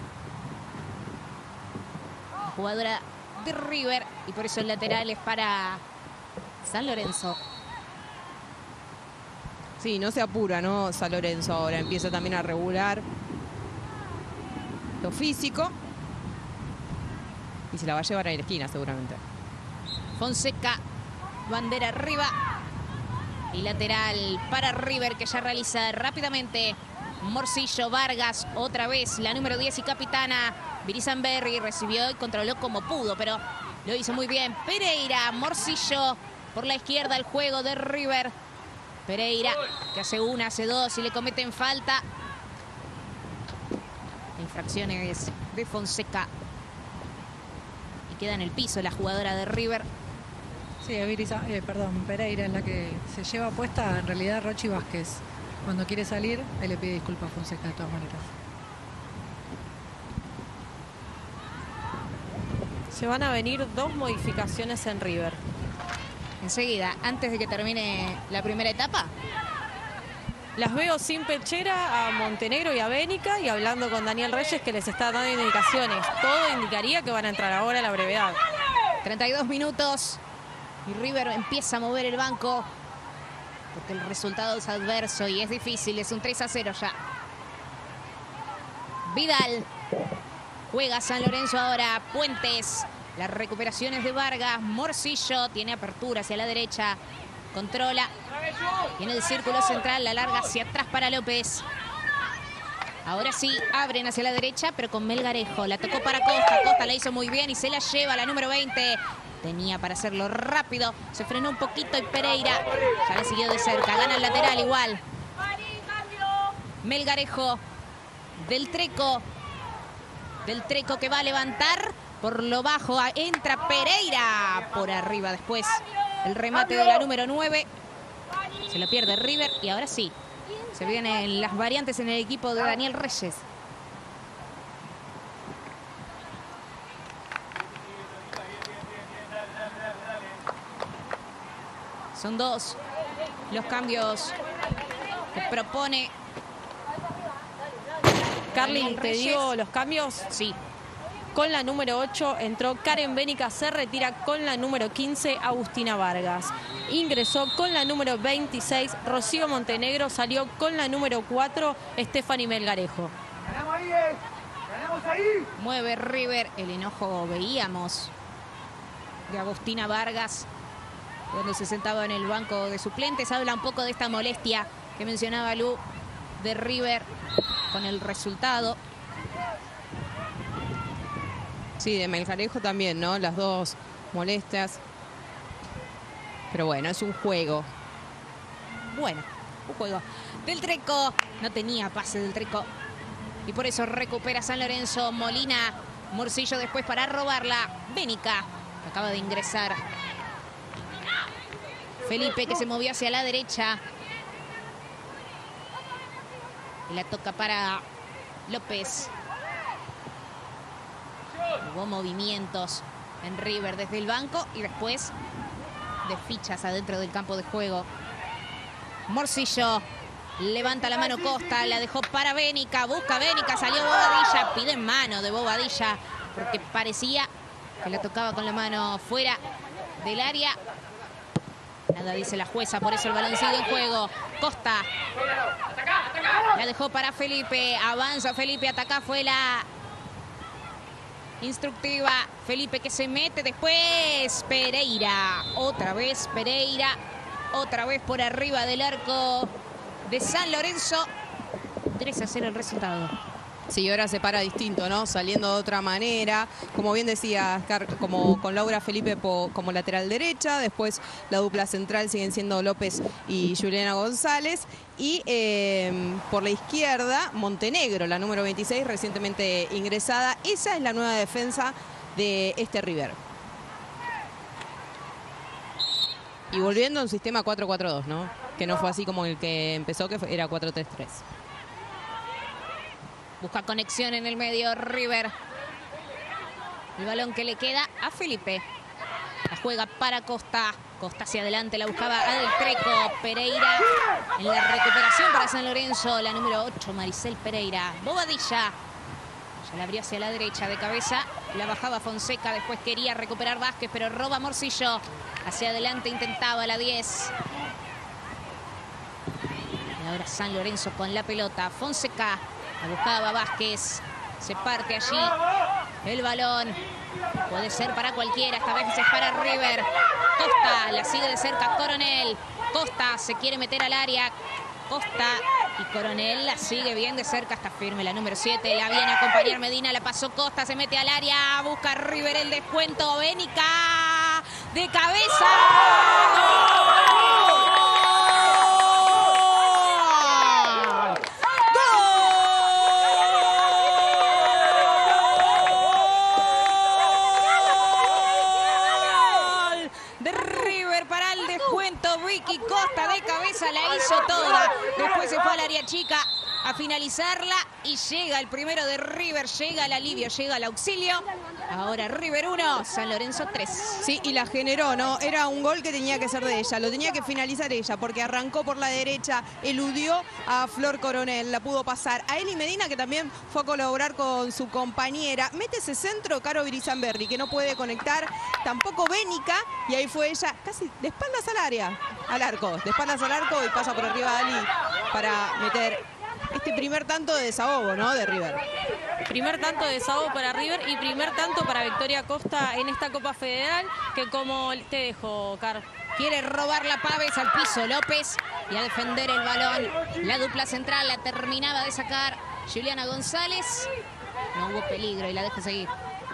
La jugadora de River. Y por eso el lateral es para San Lorenzo. Sí, no se apura, ¿no? San Lorenzo ahora empieza también a regular lo físico. Y se la va a llevar a la esquina seguramente. Fonseca, bandera arriba. Y lateral para River, que ya realiza rápidamente Morcillo, Vargas, otra vez la número diez y capitana. Virizamberri recibió y controló como pudo, pero lo hizo muy bien. Pereira, Morcillo por la izquierda, el juego de River. Pereira, que hace una, hace dos y le cometen falta. Infracciones de Fonseca. Y queda en el piso la jugadora de River. Sí, Viriza, eh, perdón, Pereira es la que se lleva puesta en realidad Rochi Vázquez. Cuando quiere salir, él le pide disculpas a Fonseca de todas maneras. Se van a venir dos modificaciones en River. Enseguida, antes de que termine la primera etapa. Las veo sin pechera a Montenegro y a Bénica y hablando con Daniel Reyes, que les está dando indicaciones. Todo indicaría que van a entrar ahora a la brevedad. treinta y dos minutos y River empieza a mover el banco porque el resultado es adverso y es difícil. Es un tres a cero ya. Vidal juega San Lorenzo ahora. Puentes. Las recuperaciones de Vargas. Morcillo tiene apertura hacia la derecha. Controla. Tiene el círculo central. La larga hacia atrás para López. Ahora sí, abren hacia la derecha, pero con Melgarejo. La tocó para Costa. Costa la hizo muy bien y se la lleva la número veinte. Tenía para hacerlo rápido. Se frenó un poquito y Pereira ya la siguió de cerca. Gana el lateral igual. Melgarejo. Del Treco. Del Treco que va a levantar. Por lo bajo entra Pereira. Por arriba después el remate de la número nueve. Se lo pierde River y ahora sí. Se vienen las variantes en el equipo de Daniel Reyes. Son dos los cambios que propone Carly, ¿te digo los cambios? Sí. Con la número ocho entró Karen Bénica, se retira con la número quince Agustina Vargas. Ingresó con la número veintiséis Rocío Montenegro, salió con la número cuatro Stephanie Melgarejo. ¡Ganamos ahí, eh! ¡Ganamos ahí! Mueve River, el enojo veíamos de Agustina Vargas cuando se sentaba en el banco de suplentes. Habla un poco de esta molestia que mencionaba Lu de River con el resultado. Sí, de Melgarejo también, ¿no? Las dos molestias. Pero bueno, es un juego. Bueno, un juego. Del Treco, no tenía pase del Treco. Y por eso recupera San Lorenzo. Molina, Morcillo después para robarla. Bénica, acaba de ingresar. Felipe que se movió hacia la derecha. Y la toca para López. Hubo movimientos en River desde el banco y después de fichas adentro del campo de juego. Morcillo levanta la mano Costa, la dejó para Bénica, busca Bénica, salió Bobadilla, pide mano de Bobadilla porque parecía que la tocaba con la mano fuera del área. Nada dice la jueza, por eso el balón sigue en juego. Costa la dejó para Felipe, avanza Felipe, ataca, fue la instructiva. Felipe que se mete después. Pereira. Otra vez Pereira. Otra vez por arriba del arco de San Lorenzo. tres a cero el resultado. Sí, ahora se para distinto, ¿no? Saliendo de otra manera. Como bien decía, como con Laura Felipe como lateral derecha. Después la dupla central siguen siendo López y Juliana González. Y eh, por la izquierda, Montenegro, la número veintiséis, recientemente ingresada. Esa es la nueva defensa de este River. Y volviendo a un sistema cuatro cuatro dos, ¿no? Que no fue así como el que empezó, que era cuatro tres tres. Busca conexión en el medio River. El balón que le queda a Felipe. La juega para Costa. Costa hacia adelante, la buscaba a Del Treco. Pereira en la recuperación para San Lorenzo. La número ocho, Maricel Pereira. Bobadilla. Ya la abrió hacia la derecha de cabeza. La bajaba Fonseca. Después quería recuperar Vázquez, pero roba Morcillo. Hacia adelante intentaba la diez. Y ahora San Lorenzo con la pelota. Fonseca. La buscaba Vázquez. Se parte allí el balón. Puede ser para cualquiera. Esta vez es para River. Costa la sigue de cerca Coronel. Costa se quiere meter al área. Costa Y Coronel la sigue bien de cerca, está firme la número siete. La viene a acompañar Medina, la pasó Costa, se mete al área, busca River el descuento. Bénica de cabeza. Vicky Costa de cabeza la hizo toda. Después se fue al área chica a finalizarla y llega el primero de River, llega el alivio, llega el auxilio. Ahora River uno, San Lorenzo tres. Sí, y la generó, ¿no? Era un gol que tenía que ser de ella, lo tenía que finalizar ella, porque arrancó por la derecha, eludió a Flor Coronel, la pudo pasar a Eli Medina, que también fue a colaborar con su compañera. Mete ese centro Caro Virizamberri, que no puede conectar, tampoco Bénica, y ahí fue ella casi de espaldas al área, al arco, de espaldas al arco y pasa por arriba de Ali para meter este primer tanto de desahogo, ¿no? De River. Primer tanto de desahogo para River y primer tanto para Victoria Costa en esta Copa Federal, que como te dejo, Car. Quiere robar la Pávez al piso López y a defender el balón. La dupla central la terminaba de sacar Juliana González. No hubo peligro y la deja seguir.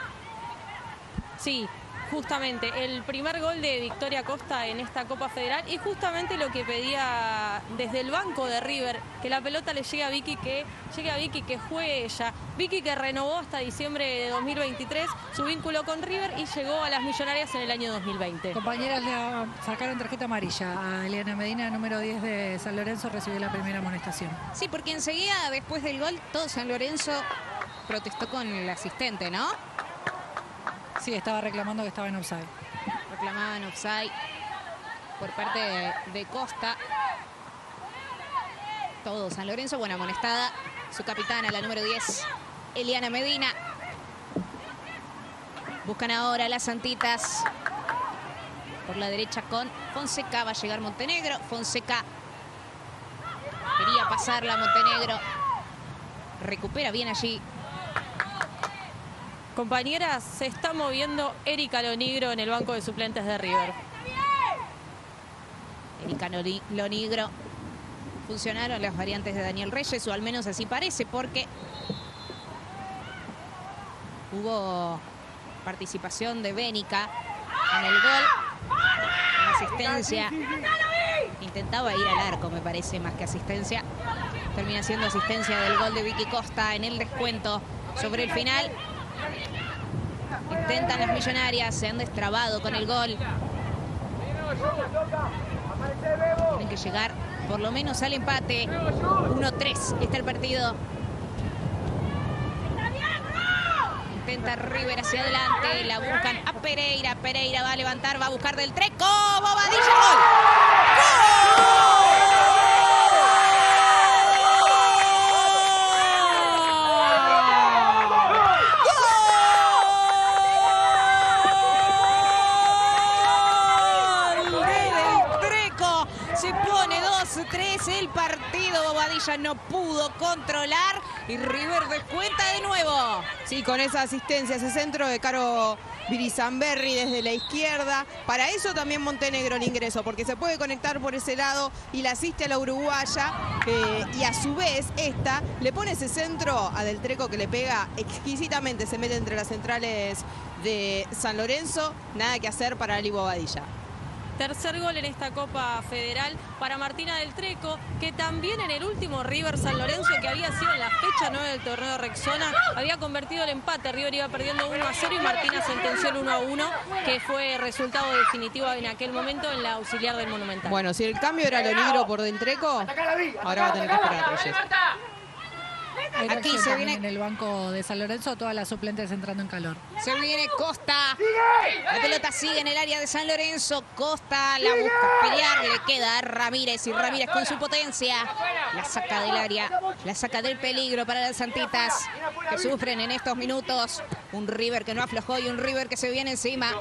Sí, justamente el primer gol de Victoria Costa en esta Copa Federal y justamente lo que pedía desde el banco de River, que la pelota le llegue a Vicky, que llegue a Vicky, que juegue ella. Vicky, que renovó hasta diciembre de dos mil veintitrés su vínculo con River y llegó a las Millonarias en el año dos mil veinte. Compañeras le sacaron tarjeta amarilla a Eliana Medina, número diez de San Lorenzo, recibió la primera amonestación. Sí, porque enseguida después del gol todo San Lorenzo protestó con el asistente, ¿no? Sí, estaba reclamando que estaba en offside. Reclamaban offside por parte de, de Costa. Todo San Lorenzo, buena amonestada. Su capitana, la número diez, Eliana Medina. Buscan ahora las Santitas. Por la derecha con Fonseca, va a llegar Montenegro. Fonseca quería pasarla a Montenegro. Recupera bien allí. Compañeras, se está moviendo Erika Lonigro en el banco de suplentes de River. Erika Lonigro. Funcionaron las variantes de Daniel Reyes, o al menos así parece, porque hubo participación de Bénica en el gol. Una asistencia. Intentaba ir al arco, me parece, más que asistencia. Termina siendo asistencia del gol de Vicky Costa en el descuento sobre el final. Intentan las Millonarias, se han destrabado con el gol. Tienen que llegar por lo menos al empate. uno tres está el partido. Intenta River hacia adelante, la buscan a Pereira. Pereira va a levantar, va a buscar del Treco. Bobadilla, gol. ¡Gol! tres el partido. Bobadilla no pudo controlar y River descuenta de nuevo. Sí, con esa asistencia, ese centro de Caro Virizamberri desde la izquierda. Para eso también Montenegro el ingreso, porque se puede conectar por ese lado y la asiste a la uruguaya. Eh, y a su vez esta le pone ese centro a Del Treco que le pega exquisitamente, se mete entre las centrales de San Lorenzo. Nada que hacer para Ali Bobadilla. Tercer gol en esta Copa Federal para Martina Del Treco, que también en el último River San Lorenzo, que había sido en la fecha nueve del torneo Rexona, había convertido el empate. River iba perdiendo uno a cero y Martina sentenció el uno a uno, que fue resultado definitivo en aquel momento en la auxiliar del Monumental. Bueno, si el cambio era Lonigro por Del Treco, ahora va a tener que esperar a Reyes. Aquí se viene en el banco de San Lorenzo, todas las suplentes entrando en calor. Se viene Costa. La pelota sigue en el área de San Lorenzo. Costa la busca pelear, le queda a Ramírez y Ramírez con su potencia la saca del área, la saca del peligro para las Santitas, que sufren en estos minutos. Un River que no aflojó y un River que se viene encima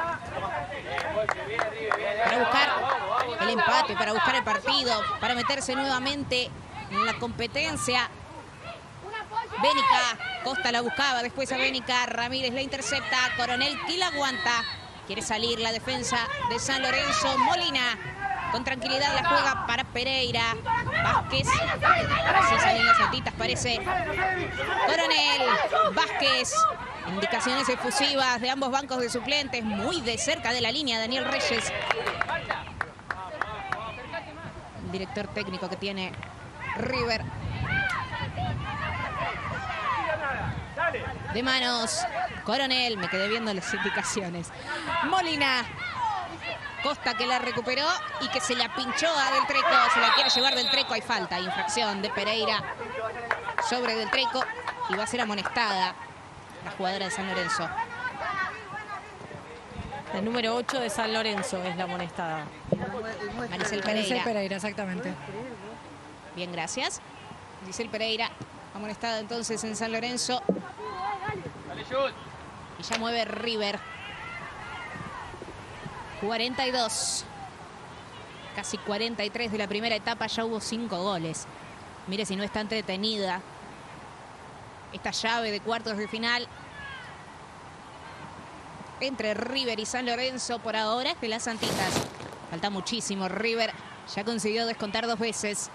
para buscar el empate, para buscar el partido, para meterse nuevamente en la competencia. Bénica, Costa la buscaba, después a Bénica, Ramírez la intercepta, Coronel que la aguanta. Quiere salir la defensa de San Lorenzo, Molina. Con tranquilidad la juega para Pereira. Vázquez. Así salen las santitas, parece. Coronel. Vázquez. Indicaciones efusivas de ambos bancos de suplentes. Muy de cerca de la línea Daniel Reyes. El director técnico que tiene River. De manos. Coronel. Me quedé viendo las indicaciones. Molina. Costa que la recuperó y que se la pinchó a Del Treco. Se la quiere llevar Del Treco. Hay falta. Infracción de Pereira sobre Del Treco. Y va a ser amonestada la jugadora de San Lorenzo. El número ocho de San Lorenzo es la amonestada. Maricel Pereira. Maricel Pereira, exactamente. Bien, gracias. Maricel Pereira, amonestada entonces en San Lorenzo. Y ya mueve River. cuarenta y dos. Casi cuarenta y tres de la primera etapa. Ya hubo cinco goles. Mire si no está entretenida esta llave de cuartos de final entre River y San Lorenzo. Por ahora es de las santitas. Falta muchísimo. River ya consiguió descontar dos veces.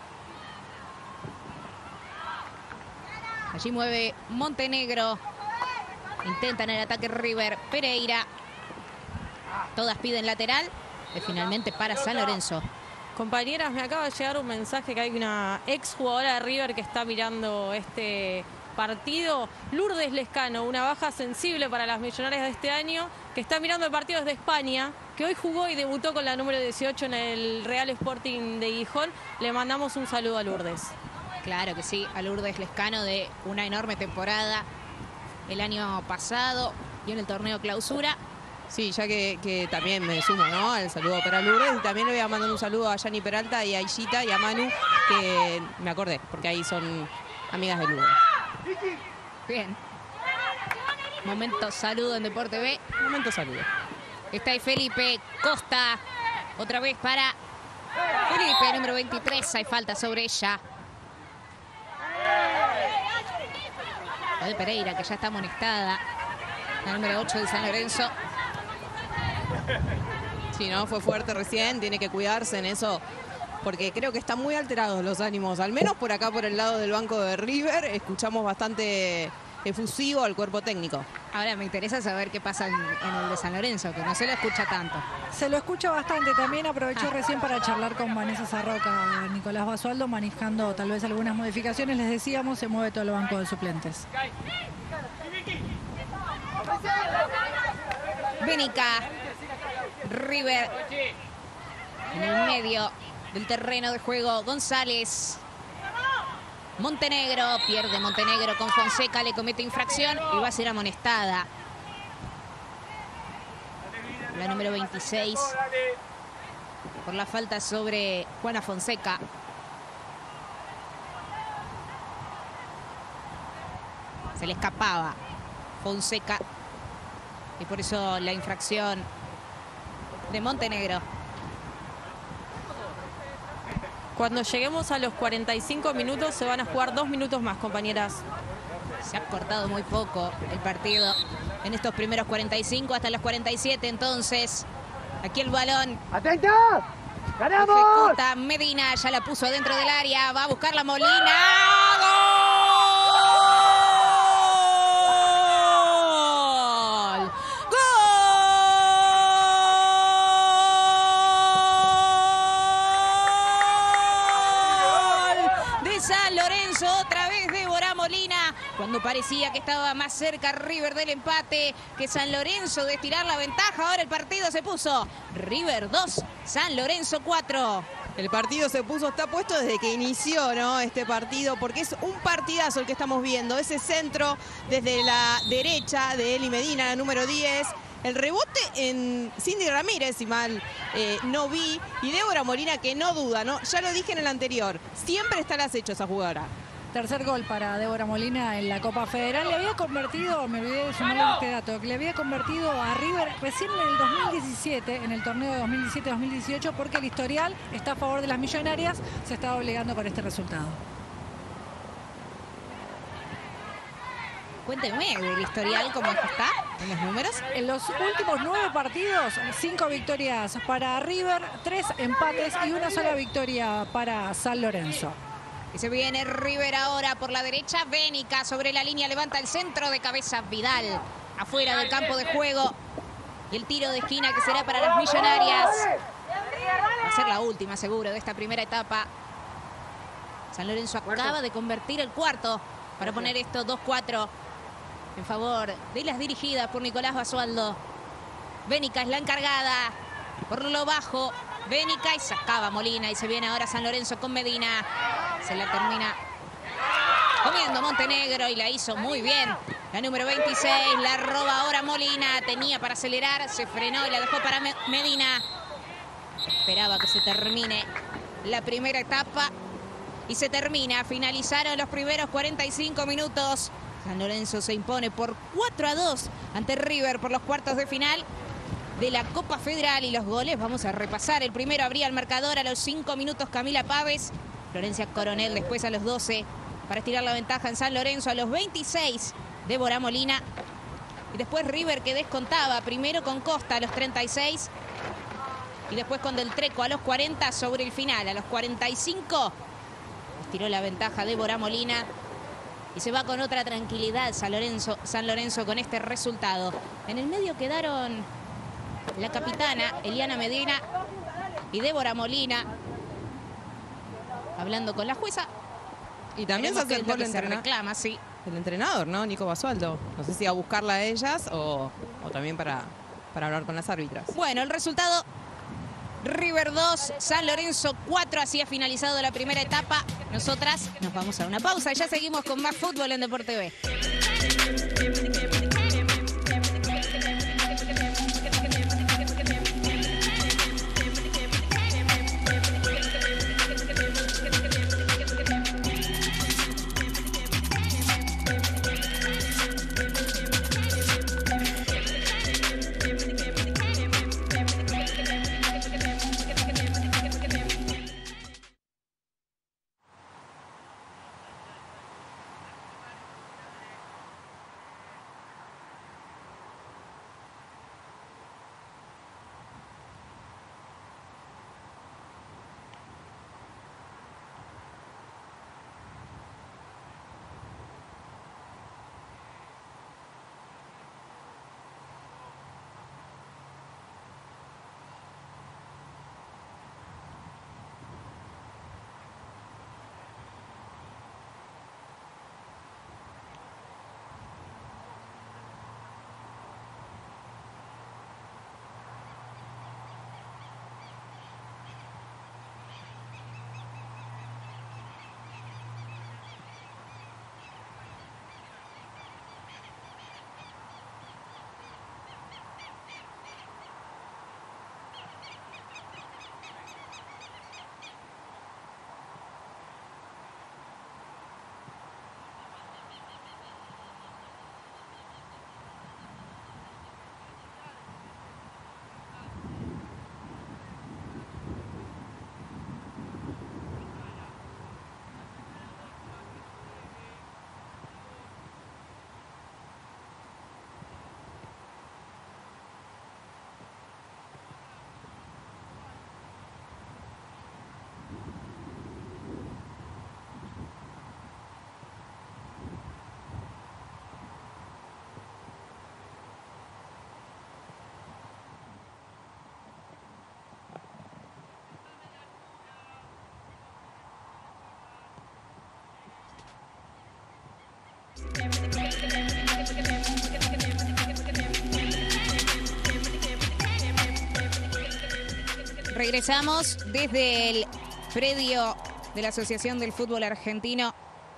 Allí mueve Montenegro. Intentan el ataque River. Pereira. Todas piden lateral. Y finalmente para San Lorenzo. Compañeras, me acaba de llegar un mensaje que hay una ex jugadora de River que está mirando este partido. Lourdes Lescano, una baja sensible para las millonarias de este año, que está mirando el partido desde España, que hoy jugó y debutó con la número dieciocho en el Real Sporting de Gijón. Le mandamos un saludo a Lourdes. Claro que sí, a Lourdes Lescano, de una enorme temporada el año pasado y en el torneo clausura. Sí, ya que, que también me sumo, ¿no?, al saludo para Lourdes. Y también le voy a mandar un saludo a Yani Peralta y a Ishita y a Manu, que me acordé, porque ahí son amigas de Lourdes. Bien. Momento saludo en Deporte B. Momento saludo. Está ahí Felipe Costa. Otra vez para Felipe, número veintitrés. Hay falta sobre ella. La de Pereira, que ya está amonestada. La número ocho de San Lorenzo. Sí, no, fue fuerte recién. Tiene que cuidarse en eso, porque creo que están muy alterados los ánimos. Al menos por acá, por el lado del banco de River, escuchamos bastante efusivo al cuerpo técnico. Ahora me interesa saber qué pasa en, en el de San Lorenzo, que no se lo escucha tanto. Se lo escucha bastante. También aprovechó Ah. recién para charlar con Vanessa Sarroca, Nicolás Basualdo, manejando tal vez algunas modificaciones. Les decíamos, se mueve todo el banco de suplentes. Benica. River. En el medio del terreno de juego, González. Montenegro, pierde Montenegro con Fonseca, le comete infracción y va a ser amonestada. La número veintiséis. Por la falta sobre Juana Fonseca. Se le escapaba Fonseca. Y por eso la infracción de Montenegro. Cuando lleguemos a los cuarenta y cinco minutos se van a jugar dos minutos más, compañeras. Se ha cortado muy poco el partido en estos primeros cuarenta y cinco hasta los cuarenta y siete. Entonces, aquí el balón. ¡Atenta! ¡Ganamos! Ejecuta Medina, ya la puso adentro del área. Va a buscar la Molina. ¡Gol! ¡Gol! De San Lorenzo, otra vez Débora Molina. Cuando parecía que estaba más cerca River del empate que San Lorenzo de estirar la ventaja, ahora el partido se puso River dos, San Lorenzo cuatro. El partido se puso, está puesto desde que inició, ¿no?, este partido, porque es un partidazo el que estamos viendo. Ese centro desde la derecha de Eli Medina, la número diez. El rebote en Cindy Ramírez, si mal eh, no vi. Y Débora Molina, que no duda, ¿no? Ya lo dije en el anterior. Siempre está al acecho esa jugadora. Tercer gol para Débora Molina en la Copa Federal. Le había convertido, me olvidé de sumarle este dato, que le había convertido a River recién en el dos mil diecisiete, en el torneo de dos mil diecisiete dos mil dieciocho, porque el historial está a favor de las millonarias. Se está obligando con este resultado. Cuénteme del historial, cómo está en los números. En los últimos nueve partidos, cinco victorias para River, tres empates y una sola victoria para San Lorenzo. Y se viene River ahora por la derecha. Bénica sobre la línea, levanta el centro de cabeza Vidal. Afuera del campo de juego. Y el tiro de esquina que será para las Millonarias. Va a ser la última, seguro, de esta primera etapa. San Lorenzo acaba de convertir el cuarto para poner esto dos cuatro en favor de las dirigidas por Nicolás Basualdo. Bénica es la encargada. Por lo bajo, Bénica y sacaba Molina. Y se viene ahora San Lorenzo con Medina. Se la termina comiendo Montenegro y la hizo muy bien. La número veintiséis, la roba ahora Molina. Tenía para acelerar, se frenó y la dejó para Medina. Esperaba que se termine la primera etapa. Y se termina, finalizaron los primeros cuarenta y cinco minutos. San Lorenzo se impone por cuatro a dos ante River por los cuartos de final de la Copa Federal. Y los goles vamos a repasar. El primero abría el marcador a los cinco minutos Camila Páez. Florencia Coronel después a los doce para estirar la ventaja en San Lorenzo. A los veintiséis, Débora Molina. Y después River que descontaba. Primero con Costa a los treinta y seis. Y después con Del Treco a los cuarenta sobre el final. A los cuarenta y cinco estiró la ventaja Débora Molina. Y se va con otra tranquilidad San Lorenzo, San Lorenzo con este resultado. En el medio quedaron la capitana Eliana Medina y Débora Molina hablando con la jueza. Y también se acercó el, se reclama, sí. el entrenador, ¿no? Nico Basualdo. No sé si a buscarla a ellas o, o también para, para hablar con las árbitras. Bueno, el resultado: River dos, San Lorenzo cuatro. Así ha finalizado la primera etapa. Nosotras nos vamos a una pausa. Ya seguimos con más fútbol en Deport T V. Regresamos desde el predio de la Asociación del Fútbol Argentino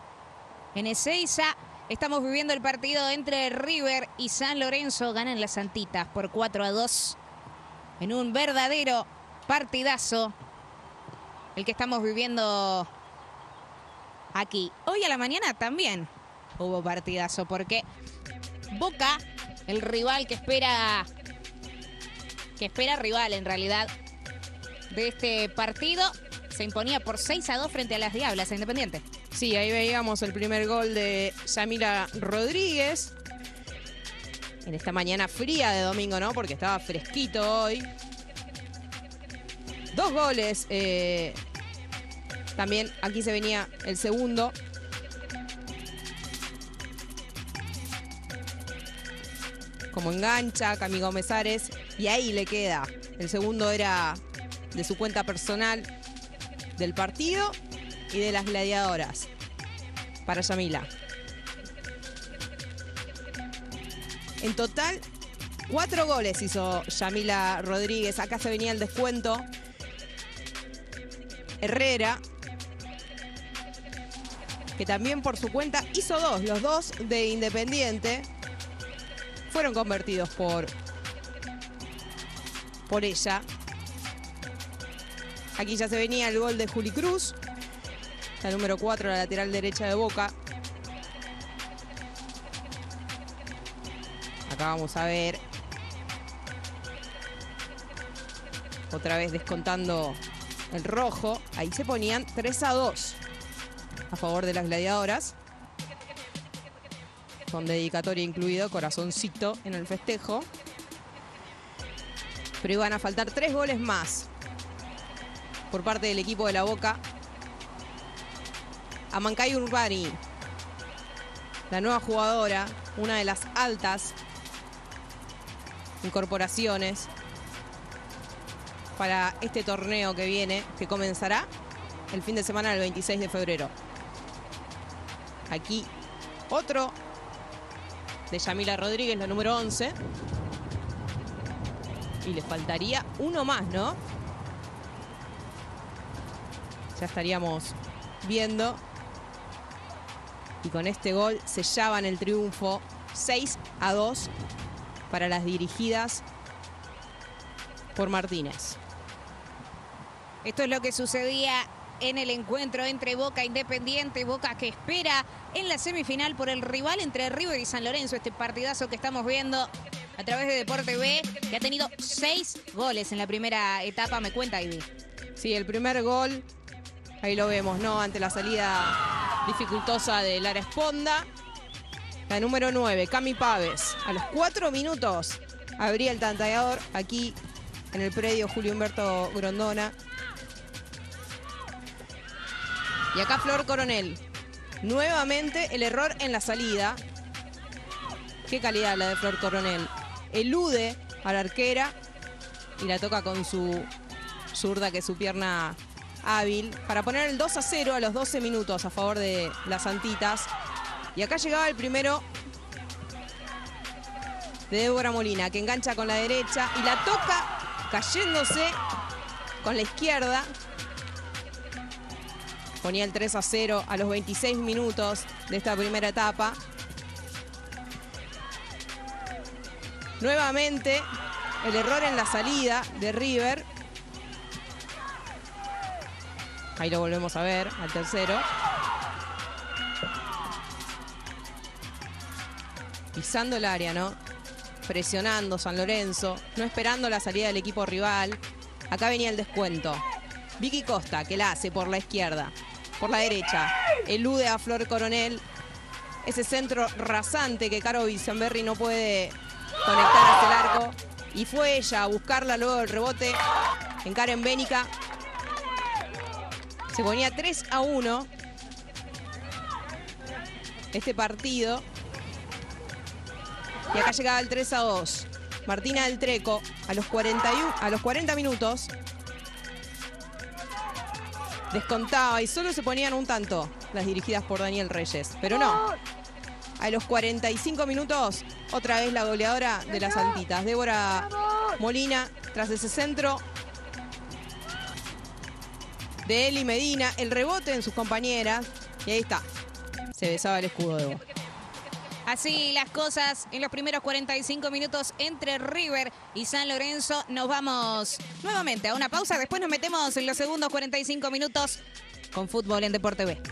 en Ezeiza. Estamos viviendo el partido entre River y San Lorenzo. Ganan las Santitas por cuatro a dos en un verdadero partidazo el que estamos viviendo aquí. Hoy a la mañana también hubo partidazo porque Boca, el rival que espera, que espera rival en realidad de este partido, se imponía por seis a dos frente a las Diablas, Independiente. Sí, ahí veíamos el primer gol de Yamila Rodríguez. En esta mañana fría de domingo, ¿no? Porque estaba fresquito hoy. Dos goles. Eh, también aquí se venía el segundo. Como engancha Cami Gómez Ares. Y ahí le queda. El segundo era de su cuenta personal del partido y de las gladiadoras. Para Yamila. En total, cuatro goles hizo Yamila Rodríguez. Acá se venía el descuento. Herrera, que también por su cuenta hizo dos. Los dos de Independiente fueron convertidos por, por ella. Aquí ya se venía el gol de Juli Cruz. La número cuatro, la lateral derecha de Boca. Acá vamos a ver. Otra vez descontando el rojo. Ahí se ponían tres a dos a favor de las gladiadoras. Con dedicatoria incluido, corazoncito en el festejo. Pero iban a faltar tres goles más por parte del equipo de la Boca. Amancay Urbani, la nueva jugadora, una de las altas incorporaciones para este torneo que viene, que comenzará el fin de semana del veintiséis de febrero. Aquí otro de Yamila Rodríguez, la número once. Y le faltaría uno más, ¿no? Ya estaríamos viendo. Y con este gol sellaban el triunfo seis a dos para las dirigidas por Martínez. Esto es lo que sucedía en el encuentro entre Boca e Independiente. Boca que espera en la semifinal por el rival entre River y San Lorenzo. Este partidazo que estamos viendo a través de Deporte B, que ha tenido seis goles en la primera etapa. Me cuenta, Ivy. Sí, el primer gol, ahí lo vemos, ¿no? Ante la salida dificultosa de Lara Esponda. La número nueve, Cami Páez. A los cuatro minutos abría el tanteador aquí en el predio Julio Humberto Grondona. Y acá Flor Coronel. Nuevamente el error en la salida. Qué calidad la de Flor Coronel. Elude a la arquera y la toca con su zurda, que es su pierna hábil, para poner el dos a cero a los doce minutos a favor de las Santitas. Y acá llegaba el primero de Débora Molina, que engancha con la derecha y la toca cayéndose con la izquierda. Ponía el tres a cero a los veintiséis minutos de esta primera etapa. Nuevamente el error en la salida de River. Ahí lo volvemos a ver, al tercero. Pisando el área, ¿no? Presionando San Lorenzo, no esperando la salida del equipo rival. Acá venía el descuento. Vicky Costa, que la hace por la izquierda. Por la derecha, elude a Flor Coronel. Ese centro rasante que Caro Vicenberri no puede conectar hacia el arco. Y fue ella a buscarla luego del rebote en Karen Bénica. Se ponía tres a uno este partido. Y acá llegaba el tres a dos. Martina del Treco a los, cuarenta y uno, a los cuarenta minutos descontaba y solo se ponían un tanto las dirigidas por Daniel Reyes. Pero no. A los cuarenta y cinco minutos, otra vez la goleadora de las Santitas, Débora Molina, tras ese centro de Eli Medina, el rebote en sus compañeras. Y ahí está. Se besaba el escudo de Boca. Así las cosas en los primeros cuarenta y cinco minutos entre River y San Lorenzo. Nos vamos nuevamente a una pausa. Después nos metemos en los segundos cuarenta y cinco minutos con fútbol en Deporte B.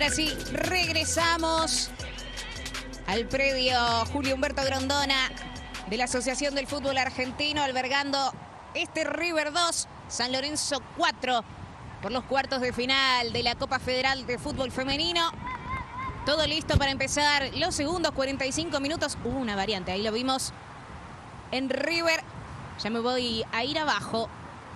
Ahora sí, regresamos al predio Julio Humberto Grondona de la Asociación del Fútbol Argentino, albergando este River dos, San Lorenzo cuatro, por los cuartos de final de la Copa Federal de Fútbol Femenino. Todo listo para empezar los segundos cuarenta y cinco minutos. Hubo una variante, ahí lo vimos en River. Ya me voy a ir abajo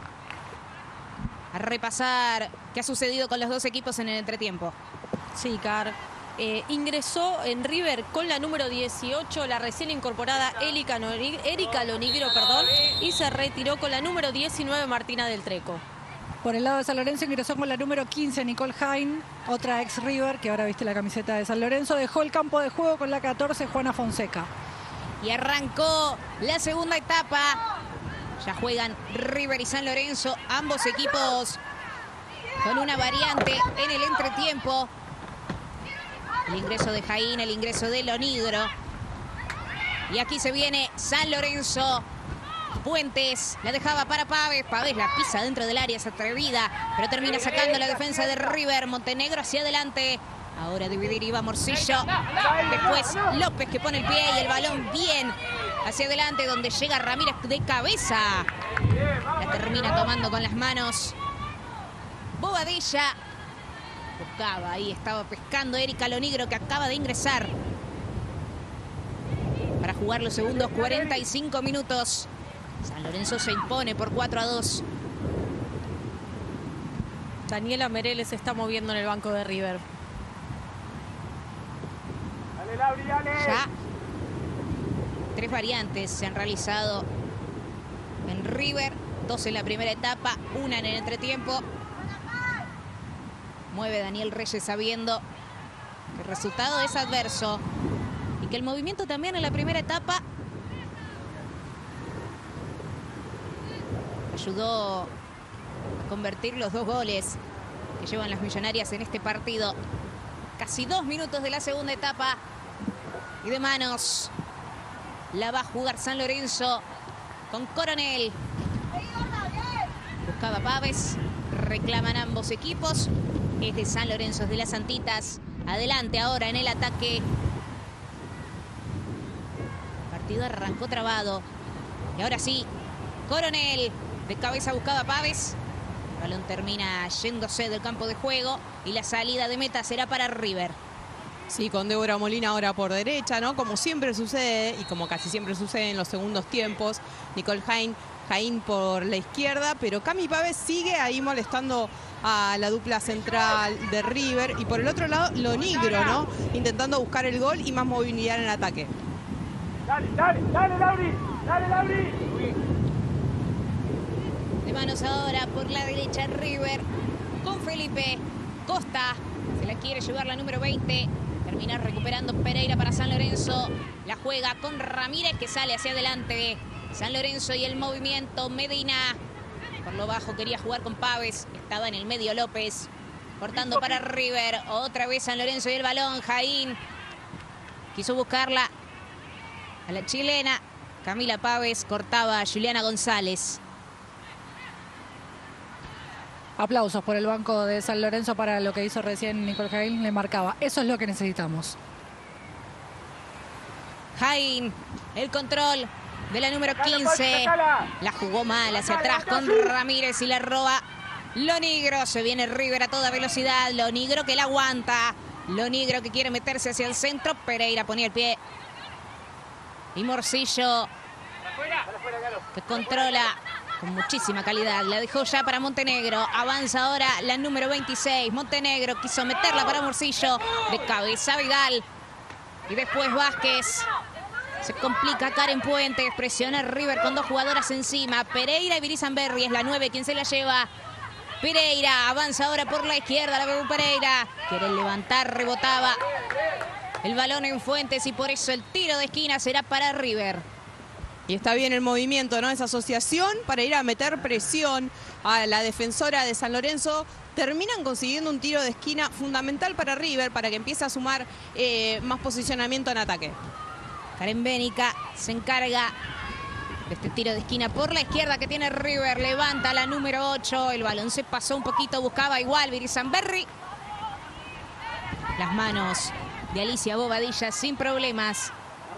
a repasar qué ha sucedido con los dos equipos en el entretiempo. Sí, Car. Eh, ingresó en River con la número dieciocho, la recién incorporada Erika Lonigro, perdón, y se retiró con la número diecinueve, Martina del Treco. Por el lado de San Lorenzo ingresó con la número quince, Nicole Hain, otra ex River, que ahora viste la camiseta de San Lorenzo. Dejó el campo de juego con la catorce, Juana Fonseca. Y arrancó la segunda etapa. Ya juegan River y San Lorenzo, ambos equipos con una variante en el entretiempo. El ingreso de Jaín, el ingreso de Lonigro. Y aquí se viene San Lorenzo. Puentes la dejaba para Pávez. Pávez la pisa dentro del área, es atrevida, pero termina sacando la defensa de River. Montenegro hacia adelante. Ahora dividir iba Morcillo. Después López que pone el pie y el balón bien hacia adelante, donde llega Ramírez de cabeza. La termina tomando con las manos Bobadilla. Buscaba, ahí estaba pescando Erika Lonigro, que acaba de ingresar para jugar los segundos cuarenta y cinco minutos. San Lorenzo se impone por cuatro a dos. Daniela Merelle se está moviendo en el banco de River. Dale, Lauri, dale. Ya tres variantes se han realizado en River. Dos en la primera etapa, una en el entretiempo. Mueve Daniel Reyes sabiendo que el resultado es adverso y que el movimiento también en la primera etapa ayudó a convertir los dos goles que llevan las millonarias en este partido. Casi dos minutos de la segunda etapa y de manos la va a jugar San Lorenzo con Coronel. Buscaba Pávez, reclaman ambos equipos. Es de San Lorenzo, es de las Santitas. Adelante ahora en el ataque. El partido arrancó trabado. Y ahora sí, Coronel de cabeza buscaba Pávez. El balón termina yéndose del campo de juego y la salida de meta será para River. Sí, con Débora Molina ahora por derecha, ¿no? Como siempre sucede y como casi siempre sucede en los segundos tiempos. Nicole Hain, Jaín por la izquierda, pero Cami Pávez sigue ahí molestando a la dupla central de River. Y por el otro lado, Lonigro, ¿no? Intentando buscar el gol y más movilidad en el ataque. Dale, dale, dale, Lauri. Dale, Lauri. De manos ahora por la derecha River con Felipe Costa. Se la quiere llevar la número veinte. Termina recuperando Pereira para San Lorenzo. La juega con Ramírez, que sale hacia adelante. San Lorenzo y el movimiento. Medina por lo bajo quería jugar con Pávez. Estaba en el medio López. Cortando para River. Otra vez San Lorenzo y el balón. Jaín quiso buscarla a la chilena. Camila Pávez cortaba a Juliana González. Aplausos por el banco de San Lorenzo para lo que hizo recién Nicole Hain. Le marcaba. Eso es lo que necesitamos. Jaín, el control de la número quince. La jugó mal hacia atrás con Ramírez y la roba Lonigro. Se viene River a toda velocidad. Lonigro que la aguanta. Lonigro que quiere meterse hacia el centro. Pereira ponía el pie. Y Morcillo que controla con muchísima calidad. La dejó ya para Montenegro. Avanza ahora la número veintiséis. Montenegro quiso meterla para Morcillo. De cabeza Vidal. Y después Vázquez. Se complica Karen Puentes. Presiona River con dos jugadoras encima. Pereira y Virizamberri es la nueve quien se la lleva. Pereira avanza ahora por la izquierda. La ve Pereira. Quiere levantar, rebotaba el balón en Fuentes y por eso el tiro de esquina será para River. Y está bien el movimiento, ¿no? Esa asociación para ir a meter presión a la defensora de San Lorenzo. Terminan consiguiendo un tiro de esquina fundamental para River, para que empiece a sumar eh, más posicionamiento en ataque. Karen Bénica se encarga de este tiro de esquina por la izquierda que tiene River. Levanta la número ocho. El balón se pasó un poquito, buscaba igual Virizamberri. las manos de Alicia Bobadilla sin problemas.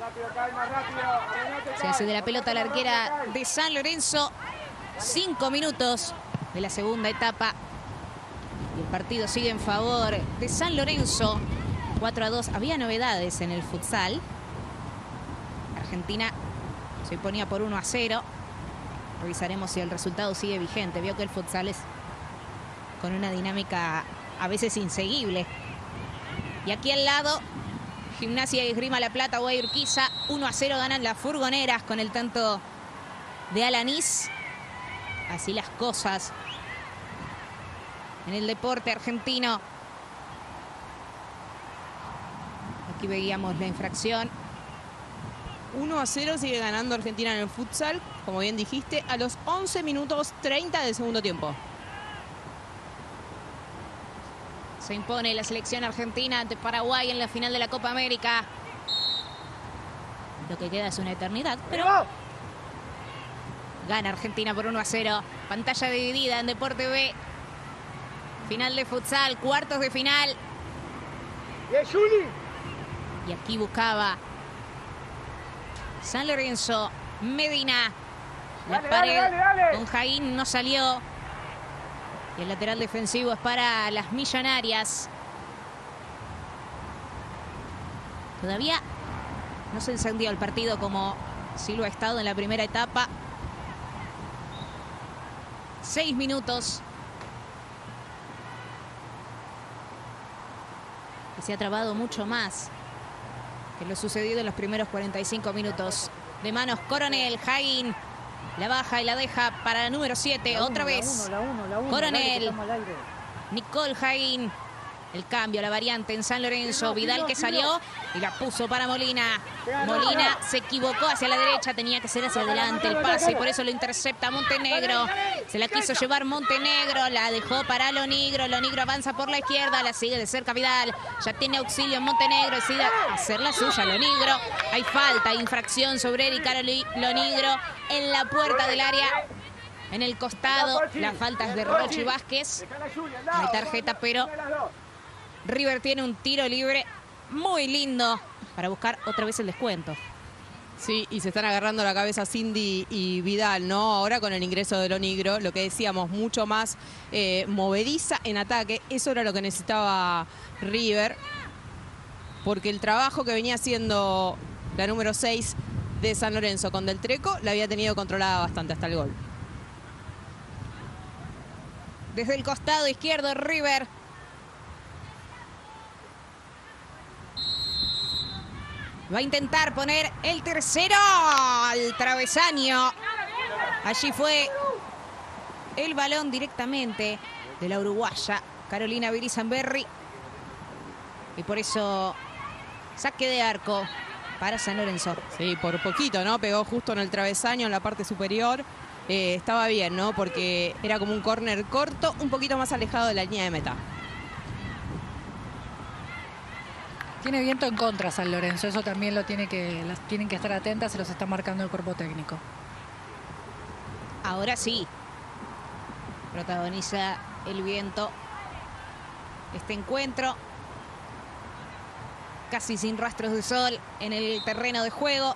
Se hace de la pelota la arquera de San Lorenzo. Cinco minutos de la segunda etapa. Y el partido sigue en favor de San Lorenzo. cuatro a dos. Había novedades en el futsal. Argentina se ponía por uno a cero. Revisaremos si el resultado sigue vigente. Vio que el futsal es con una dinámica a veces inseguible. Y aquí al lado, Gimnasia y Esgrima La Plata, Guayurquiza, uno a cero ganan las Furgoneras con el tanto de Alanís. Así las cosas en el deporte argentino. Aquí veíamos la infracción. uno a cero sigue ganando Argentina en el futsal, como bien dijiste, a los once minutos treinta del segundo tiempo. Se impone la selección argentina ante Paraguay en la final de la Copa América. Lo que queda es una eternidad, pero gana Argentina por uno a cero. Pantalla dividida en Deporte B. Final de futsal, cuartos de final. Y aquí buscaba San Lorenzo, Medina. La Dale, pared dale, dale, dale. con Jaín no salió. Y el lateral defensivo es para las Millonarias. Todavía no se encendió el partido como sí lo ha estado en la primera etapa. Seis minutos. Y se ha trabado mucho más que lo sucedido en los primeros cuarenta y cinco minutos. De manos Coronel, Jaín. La baja y la deja para la número siete. La Otra uno, vez. La uno, la uno, la uno, Coronel. estamos al aire. Nicole Jaín. El cambio, la variante en San Lorenzo. Vidal que salió y la puso para Molina. Molina se equivocó hacia la derecha. Tenía que ser hacia adelante el pase y por eso lo intercepta Montenegro. Se la quiso llevar Montenegro. La dejó para Lonigro. Lonigro avanza por la izquierda. La sigue de cerca Vidal. Ya tiene auxilio en Montenegro. Decide hacer la suya Lonigro. Hay falta, infracción sobre Erika Lonigro en la puerta del área. En el costado, la falta es de Rochi Vázquez. No hay tarjeta, pero River tiene un tiro libre muy lindo para buscar otra vez el descuento. Sí, y se están agarrando la cabeza Cindy y Vidal, ¿no? Ahora con el ingreso de Lonigro, lo que decíamos, mucho más eh, movediza en ataque. Eso era lo que necesitaba River, porque el trabajo que venía haciendo la número seis de San Lorenzo con Del Treco la había tenido controlada bastante hasta el gol. Desde el costado izquierdo, River. Va a intentar poner el tercero al travesaño. Allí fue el balón directamente de la uruguaya Carolina Virizamberri. Y por eso saque de arco para San Lorenzo. Sí, por poquito, ¿no? Pegó justo en el travesaño, en la parte superior. Eh, estaba bien, ¿no? Porque era como un córner corto, un poquito más alejado de la línea de meta. Tiene viento en contra San Lorenzo, eso también lo tiene que, las tienen que estar atentas, se los está marcando el cuerpo técnico. Ahora sí. Protagoniza el viento este encuentro. Casi sin rastros de sol en el terreno de juego.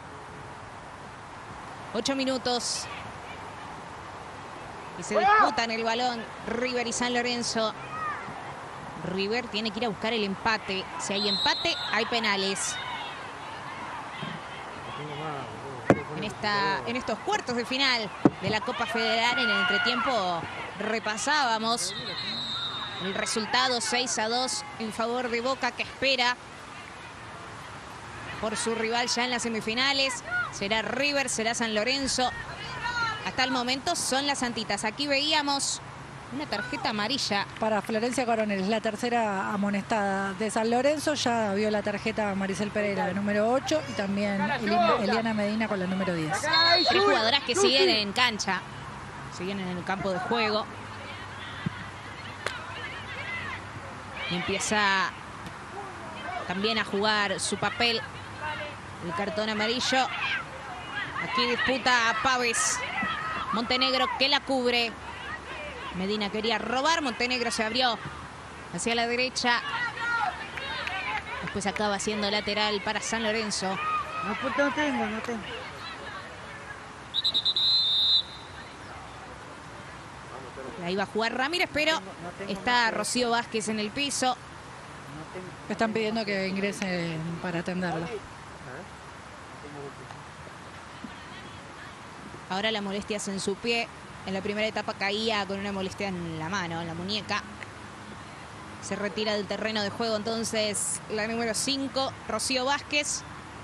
Ocho minutos. Y se disputan el balón River y San Lorenzo. River tiene que ir a buscar el empate. Si hay empate, hay penales. En, esta, en estos cuartos de final de la Copa Federal, en el entretiempo repasábamos el resultado seis a dos en favor de Boca, que espera por su rival ya en las semifinales. Será River, será San Lorenzo. Hasta el momento son las Santitas. Aquí veíamos una tarjeta amarilla para Florencia Coronel, es la tercera amonestada de San Lorenzo. Ya vio la tarjeta Maricel Pereira, la número ocho, y también Eliana Medina con la número diez. Tres jugadoras que siguen en cancha, siguen en el campo de juego. Y empieza también a jugar su papel el cartón amarillo. Aquí disputa a Paves. Montenegro que la cubre. Medina quería robar. Montenegro se abrió hacia la derecha. después acaba siendo lateral para San Lorenzo. No, pues no tengo, no tengo. Ahí va a jugar Ramírez, pero No tengo está más. Rocío Vázquez en el piso. No tengo. Están pidiendo que ingrese para atenderla. Ahora la molestia es en su pie. En la primera etapa caía con una molestia en la mano, en la muñeca. Se retira del terreno de juego entonces la número cinco, Rocío Vázquez.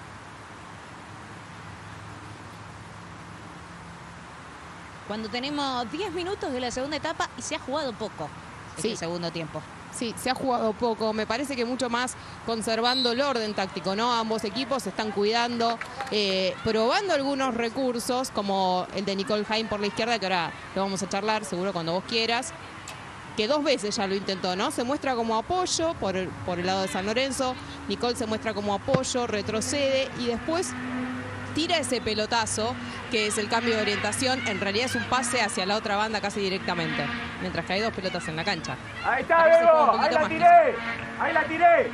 Cuando tenemos diez minutos de la segunda etapa y se ha jugado poco este Sí. segundo tiempo. Sí, se ha jugado poco, me parece que mucho más conservando el orden táctico, ¿no? Ambos equipos se están cuidando, eh, probando algunos recursos, como el de Nicole Jaime por la izquierda, que ahora lo vamos a charlar seguro cuando vos quieras, que dos veces ya lo intentó, ¿no? Se muestra como apoyo por el, por el lado de San Lorenzo, Nicole se muestra como apoyo, retrocede y después tira ese pelotazo, que es el cambio de orientación, en realidad es un pase hacia la otra banda casi directamente, mientras que hay dos pelotas en la cancha. Ahí está, Parece que juega un Bebo. Ahí poquito la más. tiré. Ahí la tiré.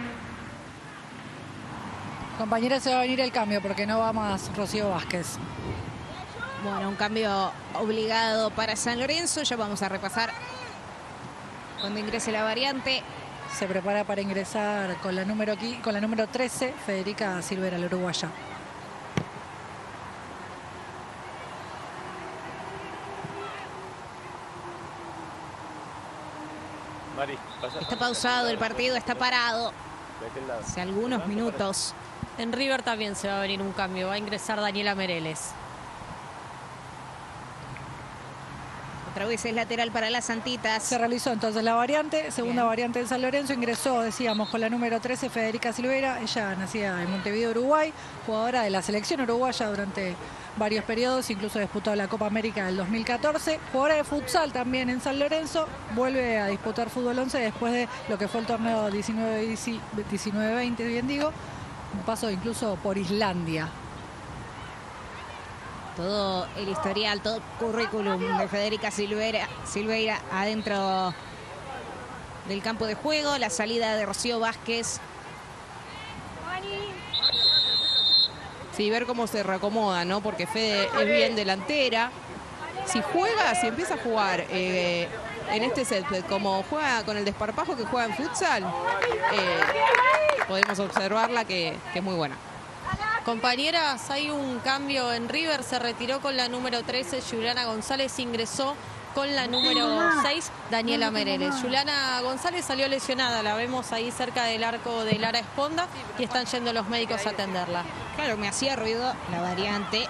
Compañera, se va a venir el cambio porque no va más Rocío Vázquez. Bueno, un cambio obligado para San Lorenzo. Ya vamos a repasar cuando ingrese la variante. Se prepara para ingresar con la número, qui- con la número trece, Federica Silvera, la uruguaya. Mari, pasa. Está pausado el partido, está parado De aquel lado. hace algunos minutos. En River también se va a venir un cambio. Va a ingresar Daniela Mereles. Otra vez es lateral para las Santitas. Se realizó entonces la variante, segunda Bien. variante en San Lorenzo, ingresó, decíamos, con la número trece, Federica Silvera. Ella nacida en Montevideo, Uruguay, jugadora de la selección uruguaya durante varios periodos, incluso disputó la Copa América del dos mil catorce. Jugadora de futsal también en San Lorenzo, vuelve a disputar fútbol once después de lo que fue el torneo diecinueve veinte, bien digo, un paso incluso por Islandia. Todo el historial, todo el currículum de Federica Silveira, Silveira adentro del campo de juego. La salida de Rocío Vázquez. Sí, ver cómo se reacomoda, ¿no? Porque Fede es bien delantera. Si juega, si empieza a jugar eh, en este set, como juega con el desparpajo que juega en futsal, eh, podemos observarla que, que es muy buena. Compañeras, hay un cambio en River. Se retiró con la número trece, Juliana González. Ingresó con la número seis, Daniela Mereles. Juliana González salió lesionada. La vemos ahí cerca del arco de Lara Esponda y están yendo los médicos a atenderla. Claro, me hacía ruido la variante.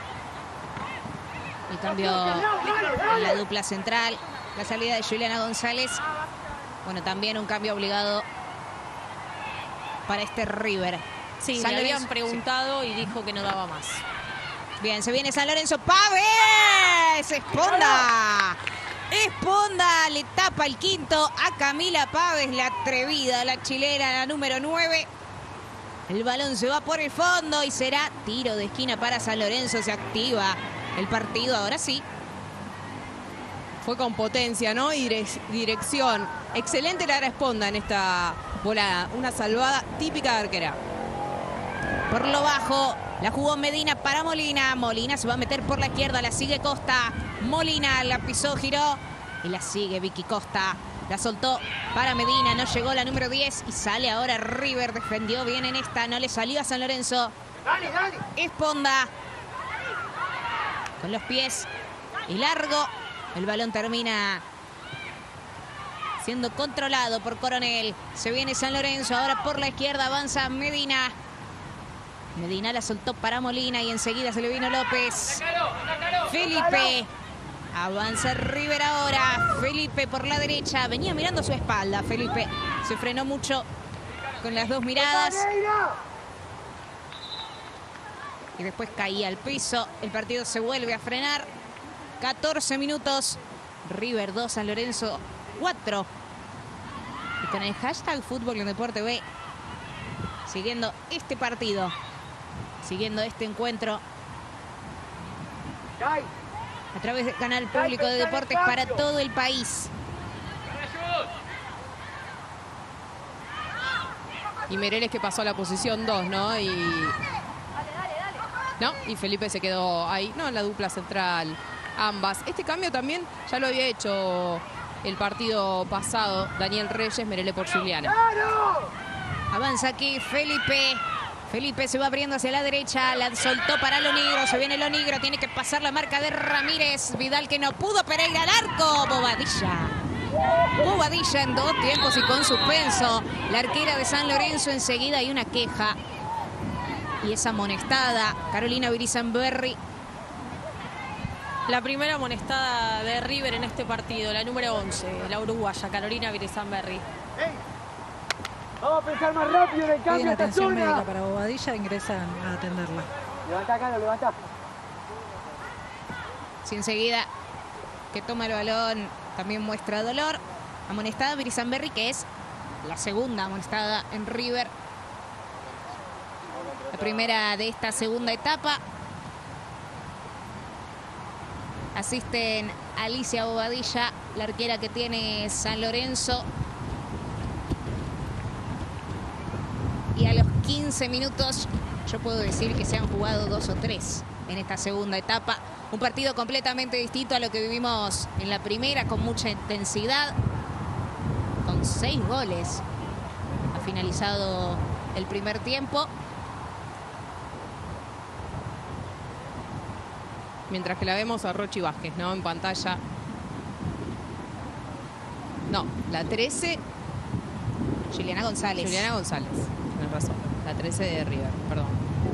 El cambio en la dupla central. La salida de Juliana González. Bueno, también un cambio obligado para este River. Sí, San le habían Lorenzo- preguntado y dijo que no daba más. Bien, se viene San Lorenzo. ¡Pávez! ¡Esponda! Esponda le tapa el quinto a Camila Pávez, la atrevida, la chilena, la número nueve. El balón se va por el fondo y será tiro de esquina para San Lorenzo. Se activa el partido, ahora sí. Fue con potencia, ¿no? Y direc- dirección. Excelente Lara Esponda en esta volada. Una salvada típica de arquera. Por lo bajo, la jugó Medina para Molina. Molina se va a meter por la izquierda, la sigue Costa. Molina la pisó, giró y la sigue Vicky Costa. La soltó para Medina, no llegó la número diez y sale ahora River. Defendió bien en esta, no le salió a San Lorenzo. Esponda con los pies y largo. El balón termina siendo controlado por Coronel. Se viene San Lorenzo, ahora por la izquierda avanza Medina. Medina la soltó para Molina y enseguida se le vino López. Felipe. Avanza River ahora. Felipe por la derecha. Venía mirando su espalda. Felipe se frenó mucho con las dos miradas. Y después caía al piso. El partido se vuelve a frenar. catorce minutos. River dos, San Lorenzo cuatro. Y con el hashtag Fútbol en Deporte B, siguiendo este partido, siguiendo este encuentro a través del canal público de deportes para todo el país. Y Meireles que pasó a la posición dos, ¿no? Y... ¿No? Y Felipe se quedó ahí, no, en la dupla central, ambas. Este cambio también ya lo había hecho el partido pasado Daniel Reyes, Meireles por Juliana. Avanza aquí Felipe. Felipe se va abriendo hacia la derecha, la soltó para Lonigro, se viene Lonigro, tiene que pasar la marca de Ramírez. Vidal que no pudo, Pereira al arco, Bobadilla. Bobadilla en dos tiempos y con suspenso. La arquera de San Lorenzo enseguida hay una queja. Y esa amonestada, Carolina Virizamberri. La primera amonestada de River en este partido, la número once, la uruguaya, Carolina Virizamberri. Vamos a pensar más rápido en el Piden cambio. atención médica Tazuna. para Bobadilla, ingresan a atenderla. Levantá, Caro, levantá. Si enseguida que toma el balón también muestra dolor. Amonestada Virizamberri, que es la segunda amonestada en River. La primera de esta segunda etapa. Asisten Alicia Bobadilla, la arquera que tiene San Lorenzo. Y a los quince minutos yo puedo decir que se han jugado dos o tres en esta segunda etapa. Un partido completamente distinto a lo que vivimos en la primera, con mucha intensidad, con seis goles. Ha finalizado el primer tiempo. Mientras que la vemos a Rochi Vázquez, ¿no? En pantalla. No, la trece. Juliana González. Juliana González, tienes razón. La trece de River, perdón.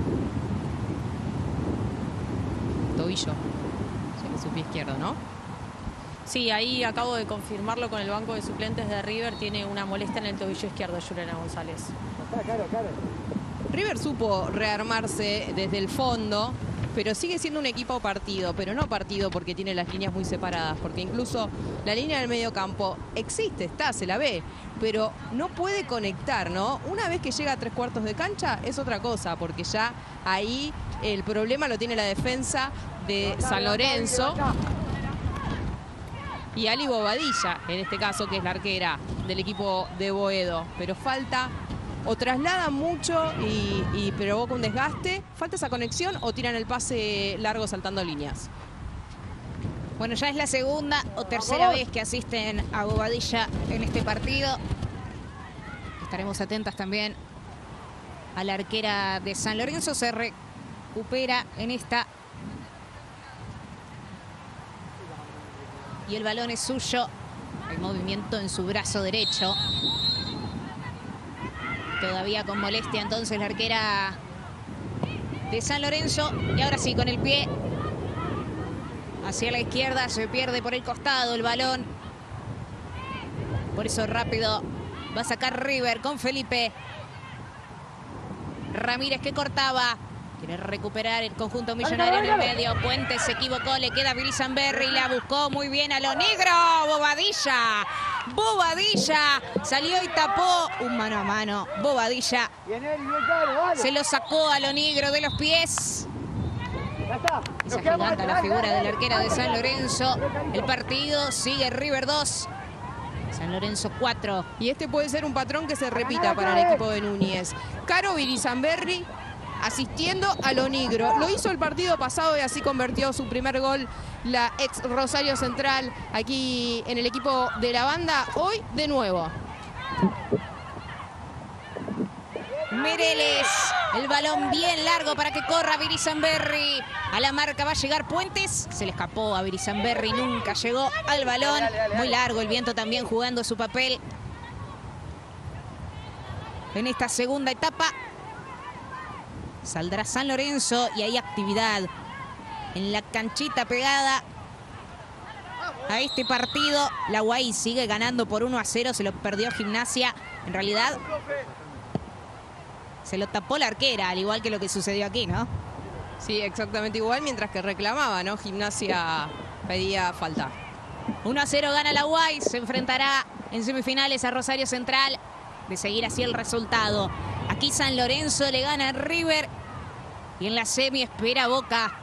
Tobillo. Su pie izquierdo, ¿no? Sí, ahí acabo de confirmarlo con el banco de suplentes de River. Tiene una molestia en el tobillo izquierdo de Juliana González. Caro, Caro. River supo rearmarse desde el fondo, pero sigue siendo un equipo partido, pero no partido porque tiene las líneas muy separadas, porque incluso la línea del medio campo existe, está, se la ve, pero no puede conectar, ¿no? Una vez que llega a tres cuartos de cancha es otra cosa, porque ya ahí el problema lo tiene la defensa de San Lorenzo y Ali Bobadilla, en este caso, que es la arquera del equipo de Boedo, pero falta... O traslada mucho y, y provoca un desgaste. ¿Falta esa conexión o tiran el pase largo saltando líneas? Bueno, ya es la segunda o tercera vez que asisten a Bobadilla en este partido. Estaremos atentas también a la arquera de San Lorenzo. Se recupera en esta. Y el balón es suyo. El movimiento en su brazo derecho. Todavía con molestia entonces la arquera de San Lorenzo. Y ahora sí, con el pie hacia la izquierda, se pierde por el costado el balón. Por eso rápido va a sacar River con Felipe Ramírez, que cortaba. Quiere recuperar el conjunto millonario en el medio. Puentes se equivocó, le queda Virizamberri, la buscó muy bien a lo negro. Bobadilla. Bobadilla salió y tapó un mano a mano. Bobadilla Bien, Eri, bien, Caro, dale. se lo sacó a lo negro de los pies. Ya está. Esa Nos quedamos giganta la atrás, figura dale, de la arquera de dale, San dale. Lorenzo. El partido sigue River dos, San Lorenzo cuatro. Y este puede ser un patrón que se repita para el equipo de Núñez. Caro Virizamberri asistiendo a lo negro. Lo hizo el partido pasado y así convirtió su primer gol la ex Rosario Central aquí en el equipo de la banda. Hoy de nuevo. Meireles, el balón bien largo para que corra Virizamberri. A la marca va a llegar Puentes. Se le escapó a Virizamberri, nunca llegó al balón. Muy largo el viento también jugando su papel en esta segunda etapa. Saldrá San Lorenzo y hay actividad en la canchita pegada a este partido. La Guay sigue ganando por uno a cero. Se lo perdió Gimnasia. En realidad se lo tapó la arquera, al igual que lo que sucedió aquí, ¿no? Sí, exactamente igual, mientras que reclamaba, ¿no? Gimnasia pedía falta. uno a cero gana la Guay. Se enfrentará en semifinales a Rosario Central. De seguir así el resultado. Aquí San Lorenzo le gana a River. Y en la semi espera Boca.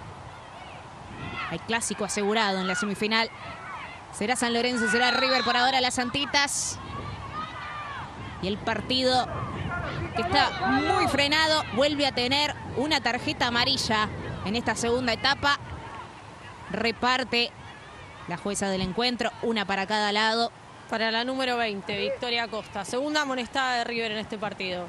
Hay clásico asegurado en la semifinal. Será San Lorenzo, será River por ahora las Santitas. Y el partido que está muy frenado, vuelve a tener una tarjeta amarilla en esta segunda etapa. Reparte la jueza del encuentro, una para cada lado. Para la número veinte, Victoria Costa. Segunda amonestada de River en este partido.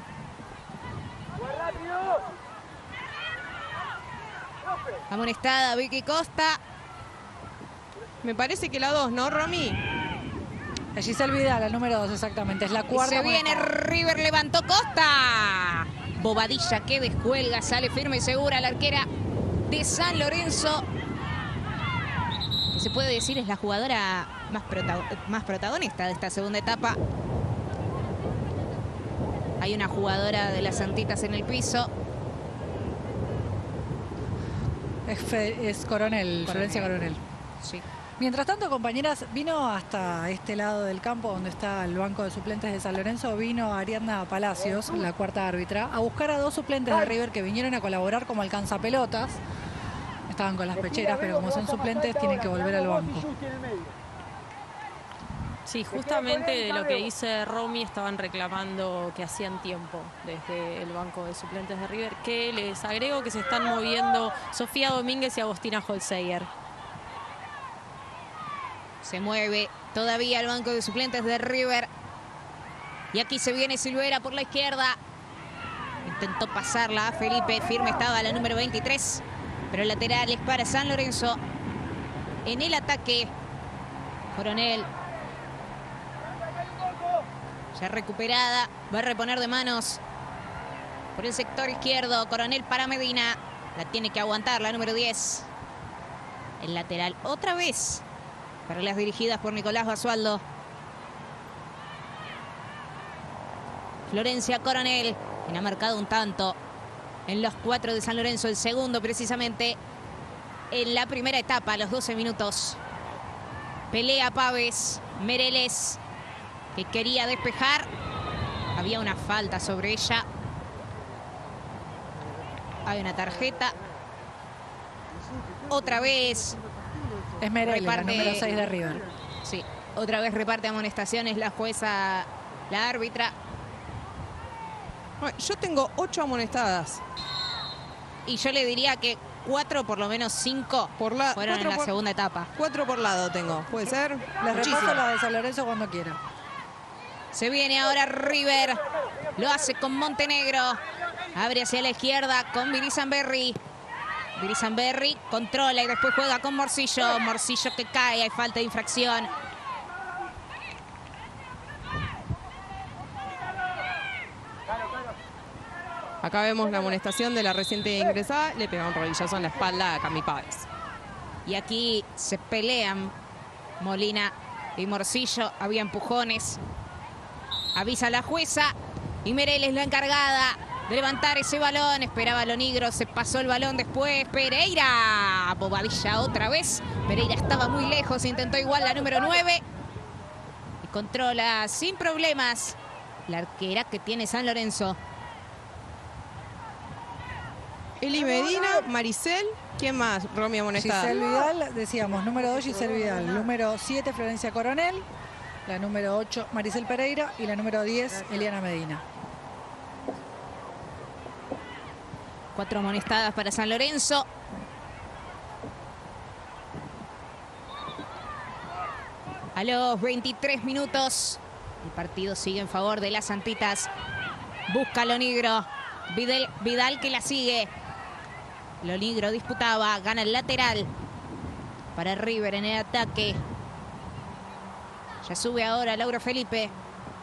Amonestada Vicky Costa. Me parece que la dos, ¿no, Romy? Es Giselle Vidal, la número dos, exactamente. Es la Y cuarta. se viene amonestada. River, levantó Costa. Bobadilla que descuelga, sale firme y segura la arquera de San Lorenzo. Que se puede decir es la jugadora más, protago más protagonista de esta segunda etapa. Hay una jugadora de las Santitas en el piso. Es, Fe- es Coronel, Florencia Coronel. Sí. Mientras tanto, compañeras, vino hasta este lado del campo donde está el banco de suplentes de San Lorenzo, vino Ariadna Palacios, la cuarta árbitra, a buscar a dos suplentes de River que vinieron a colaborar como alcanzapelotas. Estaban con las pecheras, pero como son suplentes tienen que volver al banco. Sí, justamente de lo que dice Romy estaban reclamando que hacían tiempo desde el banco de suplentes de River, que les agrego que se están moviendo Sofía Domínguez y Agostina Holzeyer. Se mueve todavía el banco de suplentes de River. Y aquí se viene Silvera por la izquierda. Intentó pasarla a Felipe. Firme estaba la número veintitrés. Pero el lateral es para San Lorenzo. En el ataque, Coronel. Ya recuperada. Va a reponer de manos por el sector izquierdo. Coronel para Medina. La tiene que aguantar la número diez. El lateral otra vez para las dirigidas por Nicolás Basualdo. Florencia Coronel, quien ha marcado un tanto en los cuatro de San Lorenzo, el segundo precisamente en la primera etapa, a los doce minutos. Pelea Paves, Mereles, que quería despejar. Había una falta sobre ella. Hay una tarjeta. Otra vez. Es Mereles, la Reparte- número seis de River. Sí, otra vez reparte amonestaciones la jueza, la árbitra. Bueno, yo tengo ocho amonestadas. Y yo le diría que cuatro, por lo menos cinco, Por la- fueron en cuatro la por- segunda etapa. Cuatro por lado tengo. ¿Puede ser? Les Muchísimo. repaso la de San Lorenzo cuando quiera. Se viene ahora River. Lo hace con Montenegro. Abre hacia la izquierda con Virizamberri. Virizamberri controla y después juega con Morcillo. Morcillo que cae, hay falta de infracción. Acá vemos la amonestación de la reciente ingresada. Le pega un rodillazo en la espalda a Cami Páez. Y aquí se pelean Molina y Morcillo. Había empujones. Avisa la jueza. Y Mereles la encargada de levantar ese balón. Esperaba lo negro. Se pasó el balón después. Pereira. Bobadilla otra vez. Pereira estaba muy lejos. Intentó igual la número nueve. Y controla sin problemas la arquera que tiene San Lorenzo. Eli Medina, Maricel. ¿Quién más? Romy amonestada. Giselle Vidal, decíamos, número dos Giselle Vidal, número siete Florencia Coronel, la número ocho Maricel Pereira y la número diez Eliana Medina. Cuatro amonestadas para San Lorenzo. A los veintitrés minutos, el partido sigue en favor de las Santitas. Busca lo negro. Vidal, Vidal que la sigue. Lo negro disputaba, gana el lateral para River en el ataque. Ya sube ahora Laura Felipe.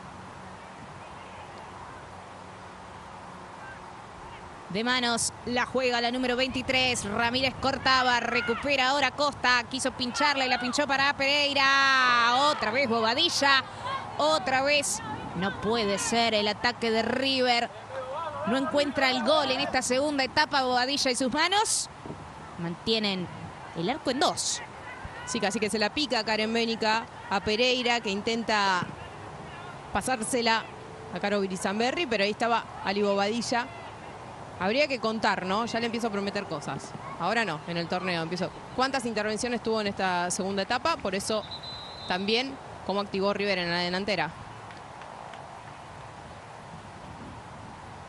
De manos la juega la número veintitrés. Ramírez cortaba, recupera ahora Costa. Quiso pincharla y la pinchó para Pereira. Otra vez Bobadilla. Otra vez no puede ser el ataque de River. No encuentra el gol en esta segunda etapa. Bobadilla y sus manos mantienen el arco en dos. Sí, casi que se la pica Karen Bénica a Pereira, que intenta pasársela a Caro Virizamberri, pero ahí estaba Ali Bobadilla. Habría que contar, ¿no? Ya le empiezo a prometer cosas. Ahora no, en el torneo empiezo. ¿Cuántas intervenciones tuvo en esta segunda etapa? Por eso también cómo activó River en la delantera.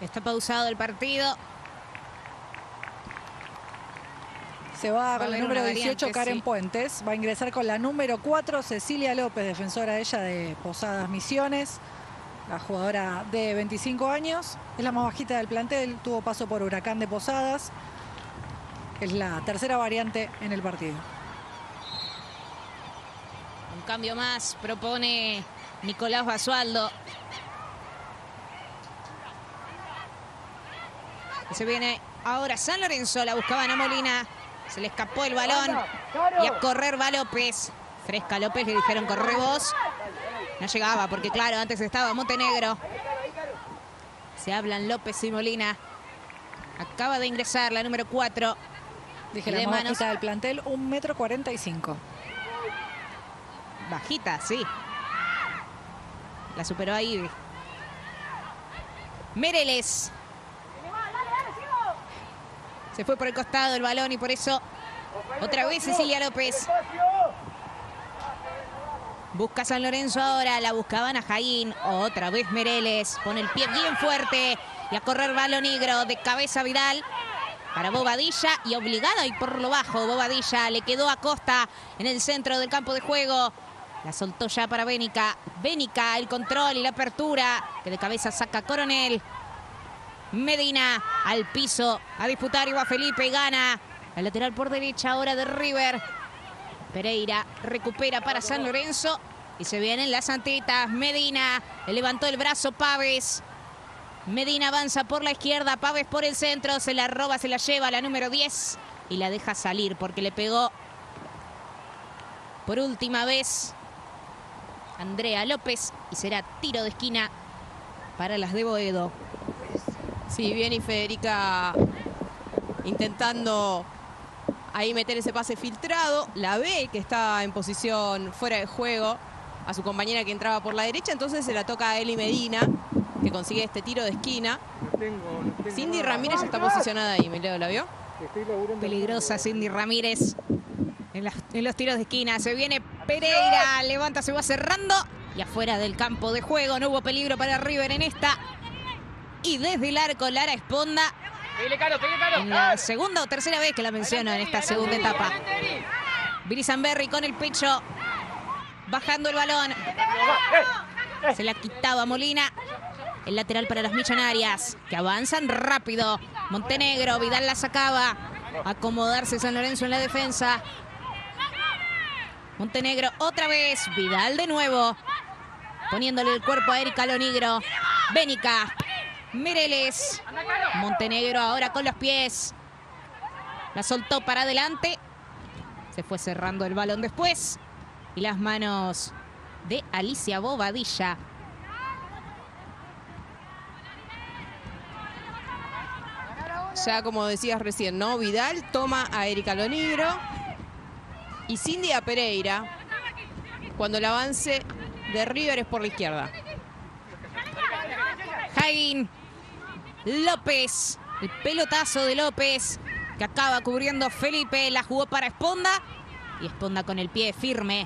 Está pausado el partido. Se va Va a con la haber número una dieciocho, variante, Karen sí. Puentes. Va a ingresar con la número cuatro, Cecilia López, defensora ella de Posadas Misiones. La jugadora de veinticinco años. Es la más bajita del plantel. Tuvo paso por Huracán de Posadas. Es la tercera variante en el partido. Un cambio más propone Nicolás Basualdo. Se viene ahora San Lorenzo. La buscaban a Molina. Se le escapó el balón. Y a correr va López. Fresca López, le dijeron corre vos. No llegaba porque claro, antes estaba Montenegro. Se hablan López y Molina. Acaba de ingresar la número cuatro. Dije de la más manos. bajita del plantel, un metro cuarenta y cinco. Bajita, sí. La superó ahí. Mereles. Se fue por el costado el balón y por eso otra vez Cecilia López. Busca San Lorenzo ahora, la buscaban a Jaín. Otra vez Mereles, pone el pie bien fuerte y a correr balón negro de cabeza Vidal. Para Bobadilla y obligada y por lo bajo Bobadilla. Le quedó a Costa en el centro del campo de juego. La soltó ya para Bénica. Bénica, el control y la apertura. Que de cabeza saca Coronel. Medina al piso a disputar y va Felipe, gana. El lateral por derecha ahora de River. Pereira recupera para San Lorenzo. Y se vienen las santitas. Medina, le levantó el brazo Paves. Medina avanza por la izquierda, Paves por el centro. Se la roba, se la lleva la número diez. Y la deja salir porque le pegó por última vez Andrea López. Y será tiro de esquina para las de Boedo. Sí, bien y Federica intentando ahí meter ese pase filtrado. La ve que está en posición fuera de juego a su compañera que entraba por la derecha. Entonces se la toca a Eli Medina, que consigue este tiro de esquina. No tengo, no tengo Cindy nada. Ramírez está posicionada ahí, Mileo, ¿la vio? Estoy laburando. Peligrosa Cindy Ramírez en, la- en los tiros de esquina. Se viene Pereira, levanta, se va cerrando. Y afuera del campo de juego. No hubo peligro para River en esta. Y desde el arco Lara Esponda. Pégale, Caro, pégale, Caro. En la segunda o tercera vez que la menciono en esta segunda etapa. Billy Zamberri con el pecho. Bajando el balón. Se la quitaba Molina. El lateral para las millonarias, que avanzan rápido. Montenegro, Vidal la sacaba. Acomodarse San Lorenzo en la defensa. Montenegro otra vez. Vidal de nuevo. Poniéndole el cuerpo a Erika Lonigro. Bénica. Mereles. Montenegro ahora con los pies. La soltó para adelante. Se fue cerrando el balón después. Y las manos de Alicia Bobadilla. Ya como decías recién, ¿no? Vidal toma a Erika Lonigro y Cindy a Pereira cuando el avance de River es por la izquierda. Jaín. López. El pelotazo de López que acaba cubriendo Felipe. La jugó para Esponda. Y Esponda con el pie firme.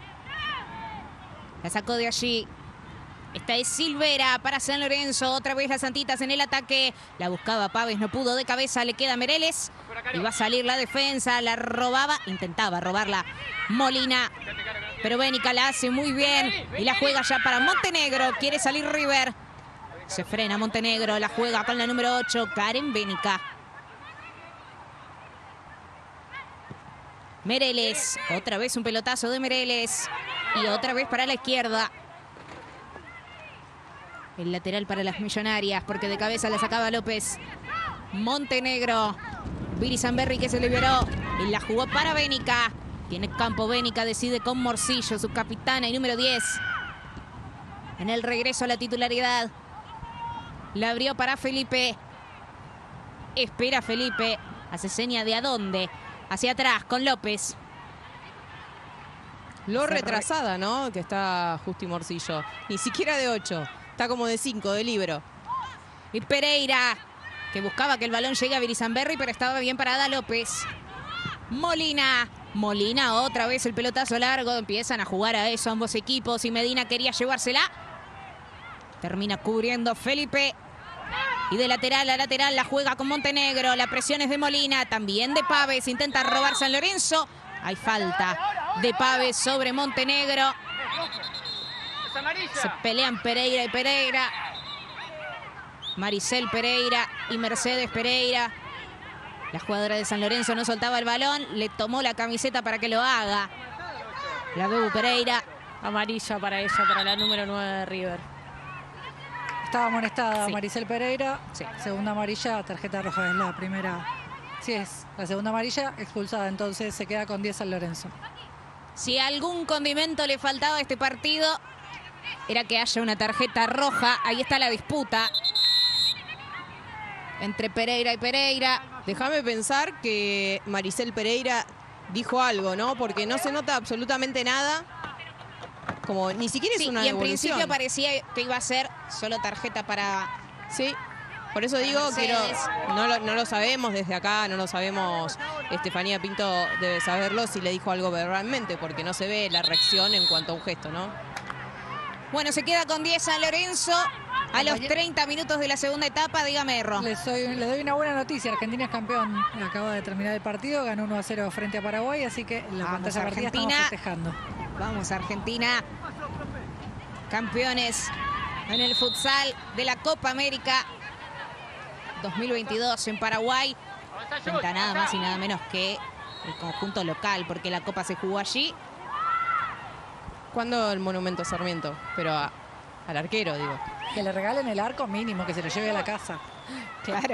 La sacó de allí. Esta es Silvera para San Lorenzo. Otra vez las Santitas en el ataque. La buscaba Paves, no pudo de cabeza. Le queda Mereles. Y va a salir la defensa. La robaba, intentaba robarla Molina. Pero Bénica la hace muy bien. Y la juega ya para Montenegro. Quiere salir River. Se frena Montenegro. La juega con la número ocho, Karen Bénica. Mereles. Otra vez un pelotazo de Mereles. Y otra vez para la izquierda. El lateral para las millonarias, porque de cabeza la sacaba López. Montenegro. Viri Zamberri que se liberó. Y la jugó para Bénica. Tiene campo Bénica, decide con Morcillo, su capitana y número diez. En el regreso a la titularidad. La abrió para Felipe. Espera Felipe. Hace seña de a dónde. Hacia atrás con López. Lo retrasada, ¿no? Que está Justi Morcillo. Ni siquiera de ocho. Está como de cinco, de libro. Y Pereira, que buscaba que el balón llegue a Virizamberri, pero estaba bien parada López. Molina. Molina otra vez el pelotazo largo. Empiezan a jugar a eso ambos equipos. Y Medina quería llevársela. Termina cubriendo Felipe. Y de lateral a lateral la juega con Montenegro. La presión es de Molina, también de Pávez. Intenta robar San Lorenzo. Hay falta de Pávez sobre Montenegro. Se pelean Pereira y Pereira. Maricel Pereira y Mercedes Pereira. La jugadora de San Lorenzo no soltaba el balón. Le tomó la camiseta para que lo haga. La Bebu Pereira. Amarilla para ella, para la número nueve de River. Estaba amonestada Sí. Maricel Pereira. Sí. Segunda amarilla, tarjeta roja es la primera. Sí es, la segunda amarilla expulsada, entonces se queda con diez San Lorenzo. Si algún condimento le faltaba a este partido, era que haya una tarjeta roja. Ahí está la disputa entre Pereira y Pereira. Déjame pensar que Maricel Pereira dijo algo, ¿no? Porque no se nota absolutamente nada. Como ni siquiera es Sí, una y en devolución. principio parecía que iba a ser solo tarjeta para... Sí, por eso digo que Mercedes. no lo, no lo sabemos desde acá, no lo sabemos. Estefanía Pinto debe saberlo si le dijo algo verbalmente, porque no se ve la reacción en cuanto a un gesto, ¿no? Bueno, se queda con diez San Lorenzo a los treinta minutos de la segunda etapa. Dígame, Erro. Le, soy- le doy una buena noticia. Argentina es campeón. Acaba de terminar el partido. Ganó uno a cero frente a Paraguay. Así que en la Vamos, pantalla partida estamos Argentina. festejando. Vamos, Argentina. Campeones en el futsal de la Copa América dos mil veintidós en Paraguay. Frente a nada más y nada menos que el conjunto local, porque la Copa se jugó allí. Cuando el Monumento Sarmiento, pero a- al arquero, digo. Que le regalen el arco mínimo, que se lo lleve a la casa. Claro.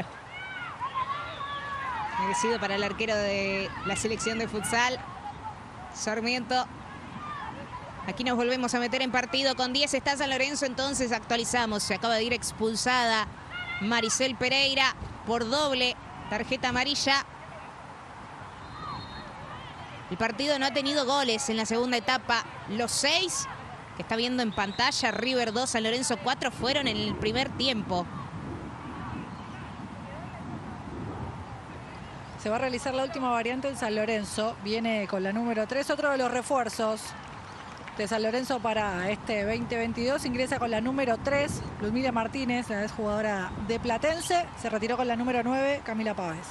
Merecido para el arquero de la selección de futsal, Sarmiento. Aquí nos volvemos a meter en partido. Con diez está San Lorenzo, entonces actualizamos. Se acaba de ir expulsada Maricel Pereira por doble tarjeta amarilla. El partido no ha tenido goles en la segunda etapa. Los seis que está viendo en pantalla, River dos, San Lorenzo cuatro, fueron en el primer tiempo. Se va a realizar la última variante en San Lorenzo. Viene con la número tres. Otro de los refuerzos de San Lorenzo para este veinte veintidós. Ingresa con la número tres, Ludmila Martínez, la ex jugadora de Platense. Se retiró con la número nueve, Camila Pávez.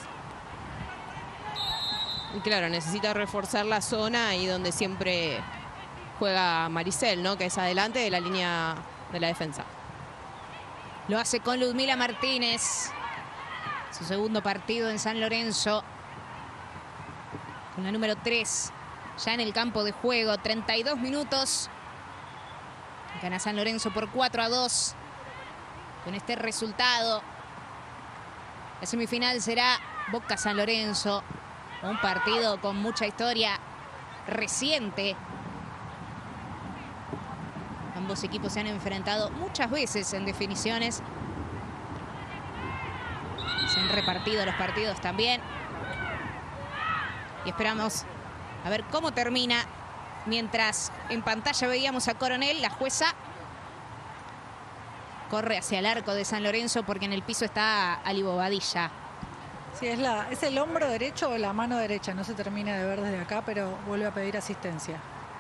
Y claro, necesita reforzar la zona ahí donde siempre juega Maricel, ¿no? Que es adelante de la línea de la defensa. Lo hace con Ludmila Martínez. Su segundo partido en San Lorenzo. Con la número tres. Ya en el campo de juego. treinta y dos minutos. Gana San Lorenzo por cuatro a dos. Con este resultado. La semifinal será Boca San Lorenzo. Un partido con mucha historia reciente. Ambos equipos se han enfrentado muchas veces en definiciones. Se han repartido los partidos también. Y esperamos a ver cómo termina. Mientras en pantalla veíamos a Coronel, la jueza corre hacia el arco de San Lorenzo porque en el piso está Ali Bobadilla. Sí, es, la, es el hombro derecho o la mano derecha. No se termina de ver desde acá, pero vuelve a pedir asistencia.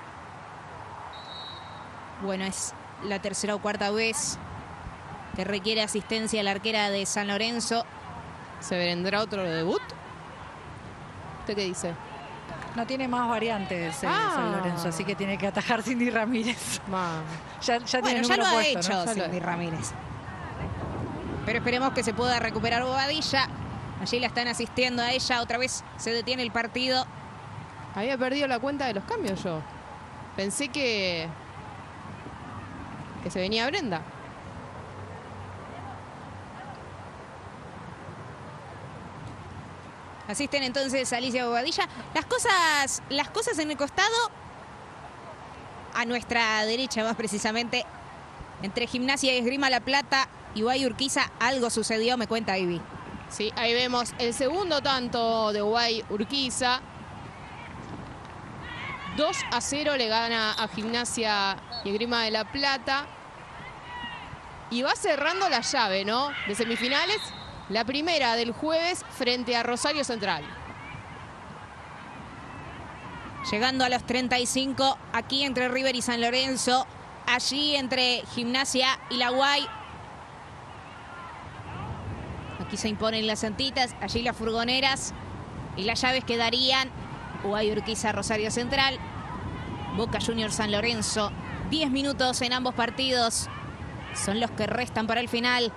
Bueno, es la tercera o cuarta vez que requiere asistencia la arquera de San Lorenzo. ¿Se vendrá otro debut? ¿Usted qué dice? No tiene más variantes eh, Ah. San Lorenzo, así que tiene que atajar Cindy Ramírez. Ma. Ya, ya tiene Bueno, el ya número lo ha puesto, hecho ¿no? Ya lo Cindy ha- Ramírez. Pero esperemos que se pueda recuperar Bobadilla. Allí la están asistiendo a ella. Otra vez se detiene el partido. Había perdido la cuenta de los cambios yo. Pensé que... que se venía Brenda. Asisten entonces a Alicia Bobadilla. Las cosas, las cosas en el costado, a nuestra derecha más precisamente, entre Gimnasia y Esgrima La Plata y Guay Urquiza, algo sucedió, me cuenta Ivy. Sí, ahí vemos el segundo tanto de Guay Urquiza. dos a cero le gana a Gimnasia y Esgrima de La Plata. Y va cerrando la llave, ¿no? De semifinales. La primera del jueves frente a Rosario Central. Llegando a los treinta y cinco, aquí entre River y San Lorenzo, allí entre Gimnasia y la Guay. Aquí se imponen las santitas, allí las furgoneras. Y las llaves quedarían Guay Urquiza, Rosario Central, Boca Juniors, San Lorenzo. diez minutos en ambos partidos. Son los que restan para el final.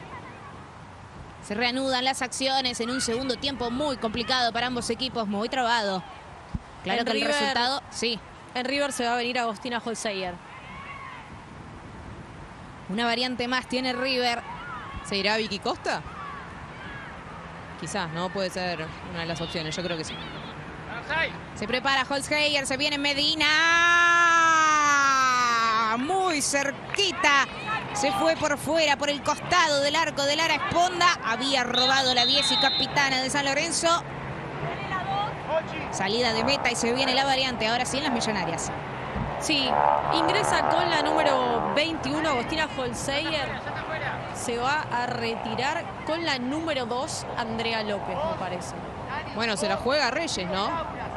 Se reanudan las acciones en un segundo tiempo muy complicado para ambos equipos, muy trabado. Claro en que River, el resultado, sí. En River se va a venir Agostina Holzeyer. Una variante más tiene River. ¿Se irá Vicky Costa? Quizás, ¿no? Puede ser una de las opciones, yo creo que sí. Se prepara Holzheier, se viene Medina. Muy cerquita. Se fue por fuera, por el costado del arco de Lara Esponda. Había robado la diez y capitana de San Lorenzo. Salida de meta y se viene la variante. Ahora sí en las Millonarias. Sí, ingresa con la número veintiuno, Agostina Holzeyer. Se va a retirar con la número dos, Andrea López, me parece. Bueno, se la juega Reyes, ¿no?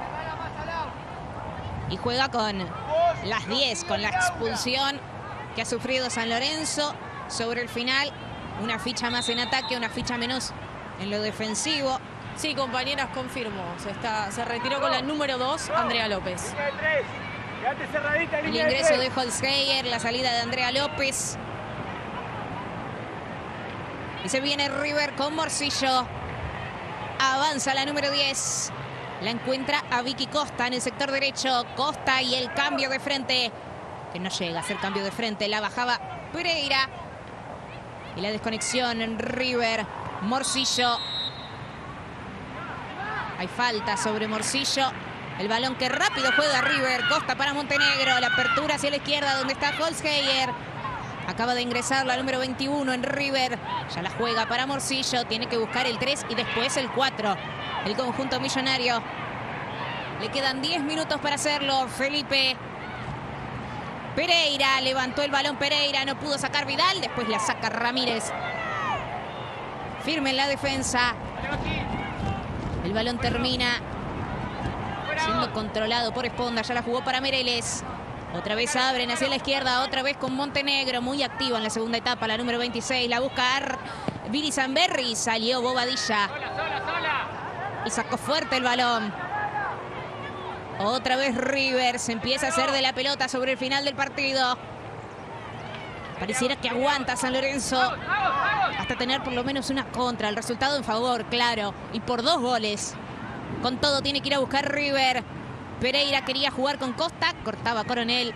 Y juega con las diez, con la expulsión que ha sufrido San Lorenzo. Sobre el final, una ficha más en ataque, una ficha menos en lo defensivo. Sí, compañeras, confirmo. Se, está, se retiró con la número dos, Andrea López. El ingreso de Holzheier, la salida de Andrea López. Y se viene River con Morcillo. Avanza la número diez. La encuentra a Vicky Costa en el sector derecho. Costa y el cambio de frente. Que no llega a ser cambio de frente. La bajaba Pereira. Y la desconexión en River. Morcillo. Hay falta sobre Morcillo. El balón que rápido juega River. Costa para Montenegro. La apertura hacia la izquierda donde está Holzheier. Acaba de ingresar la número veintiuno en River. Ya la juega para Morcillo. Tiene que buscar el tres y después el cuatro. El conjunto millonario. Le quedan diez minutos para hacerlo. Felipe Pereira. Levantó el balón Pereira. No pudo sacar Vidal. Después la saca Ramírez. Firme en la defensa. El balón termina siendo controlado por Esponda. Ya la jugó para Meireles. Otra vez abren hacia la izquierda, otra vez con Montenegro, muy activa en la segunda etapa, la número veintiséis. La busca Viri Zamberri, salió Bobadilla. Y sacó fuerte el balón. Otra vez River, se empieza a hacer de la pelota sobre el final del partido. Pareciera que aguanta San Lorenzo hasta tener por lo menos una contra. El resultado en favor, claro, y por dos goles. Con todo tiene que ir a buscar River. Pereira quería jugar con Costa, cortaba Coronel.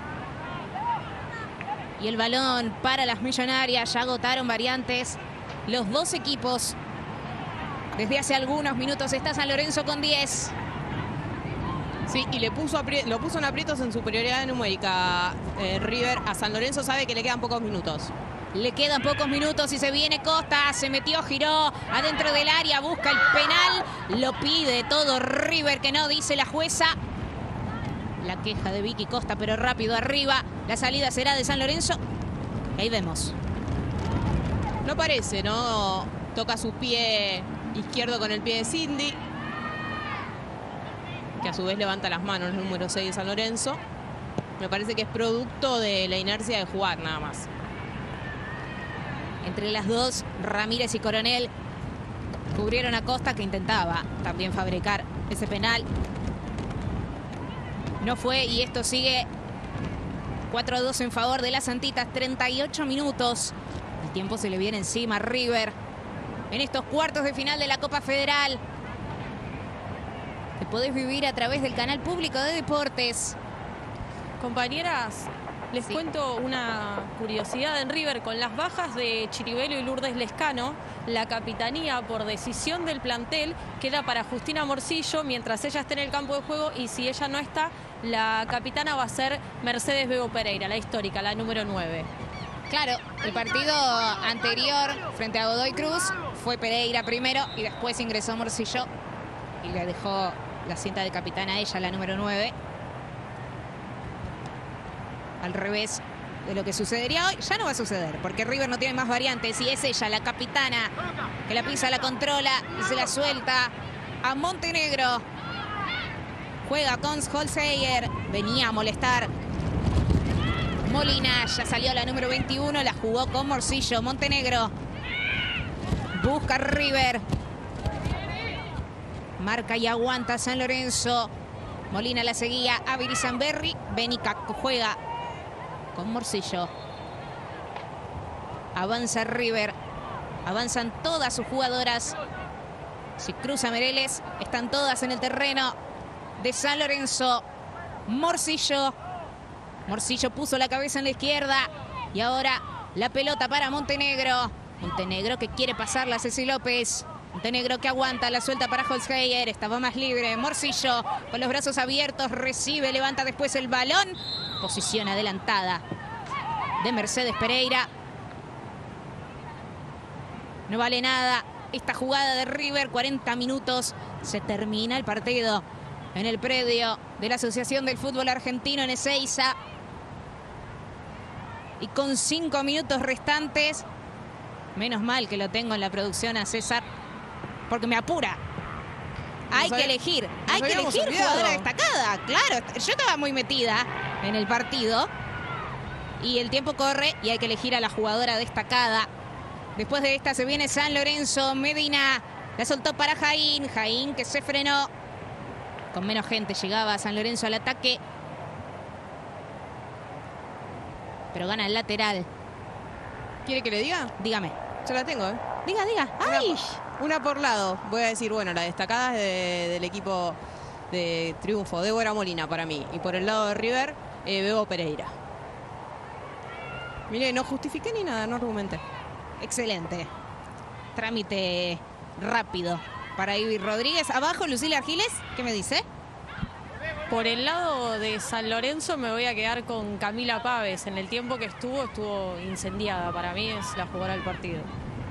Y el balón para las Millonarias. Ya agotaron variantes los dos equipos. Desde hace algunos minutos está San Lorenzo con diez. Sí, y le puso lo puso en aprietos en superioridad numérica eh, River. A San Lorenzo sabe que le quedan pocos minutos. Le quedan pocos minutos y se viene Costa. Se metió, giró adentro del área. Busca el penal. Lo pide todo River, que no, dice la jueza. La queja de Vicky Costa, pero rápido arriba. La salida será de San Lorenzo. Ahí vemos. No parece, ¿no? Toca su pie izquierdo con el pie de Cindy. Que a su vez levanta las manos, el número seis de San Lorenzo. Me parece que es producto de la inercia de jugar, nada más. Entre las dos, Ramírez y Coronel cubrieron a Costa, que intentaba también fabricar ese penal. No fue, y esto sigue cuatro a dos en favor de las Santitas. treinta y ocho minutos. El tiempo se le viene encima a River en estos cuartos de final de la Copa Federal, que podés vivir a través del canal público de Deportes. Compañeras, les Sí. cuento una curiosidad en River. Con las bajas de Chiribelo y Lourdes Lescano, la capitanía por decisión del plantel queda para Justina Morcillo mientras ella esté en el campo de juego, y si ella no está, la capitana va a ser Mercedes Bebo Pereira, la histórica, la número nueve. Claro, el partido anterior frente a Godoy Cruz fue Pereira primero y después ingresó Morcillo y le dejó la cinta de capitana a ella, la número nueve. Al revés de lo que sucedería hoy, ya no va a suceder, porque River no tiene más variantes y es ella, la capitana, que la pisa, la controla y se la suelta a Montenegro. Juega con Holzheier, venía a molestar Molina, ya salió la número veintiuno, la jugó con Morcillo. Montenegro Busca River. Marca y aguanta San Lorenzo. Molina la seguía. Ávila y Zamberri. Bénica juega con Morcillo. Avanza River. Avanzan todas sus jugadoras. Si cruza Meireles, están todas en el terreno de San Lorenzo. Morcillo. Morcillo puso la cabeza en la izquierda. Y ahora la pelota para Montenegro. Montenegro que quiere pasarla a Ceci López. Montenegro que aguanta, la suelta para Holzheier. Estaba más libre. Morcillo con los brazos abiertos. Recibe, levanta después el balón. Posición adelantada de Mercedes Pereira. No vale nada esta jugada de River. cuarenta minutos. Se termina el partido en el predio de la Asociación del Fútbol Argentino en Ezeiza. Y con cinco minutos restantes, menos mal que lo tengo en la producción a César, porque me apura. Hay que elegir, hay que elegir jugadora destacada. Claro, yo estaba muy metida en el partido y el tiempo corre y hay que elegir a la jugadora destacada. Después de esta se viene San Lorenzo. Medina la soltó para Jaín. Jaín que se frenó. Con menos gente llegaba San Lorenzo al ataque. Pero gana el lateral. ¿Quiere que le diga? Dígame. Yo la tengo, ¿eh? Diga, diga. ¡Ay! Una, una por lado. Voy a decir, bueno, la destacada es de, del equipo de Triunfo. Débora Molina para mí. Y por el lado de River, eh, Bebo Pereira. Mire, no justifiqué ni nada, no argumenté. Excelente. Trámite rápido para Ivy Rodríguez. Abajo, Lucila Argiles. ¿Qué me dice? Por el lado de San Lorenzo me voy a quedar con Camila Páez. En el tiempo que estuvo, estuvo incendiada. Para mí es la jugadora del partido.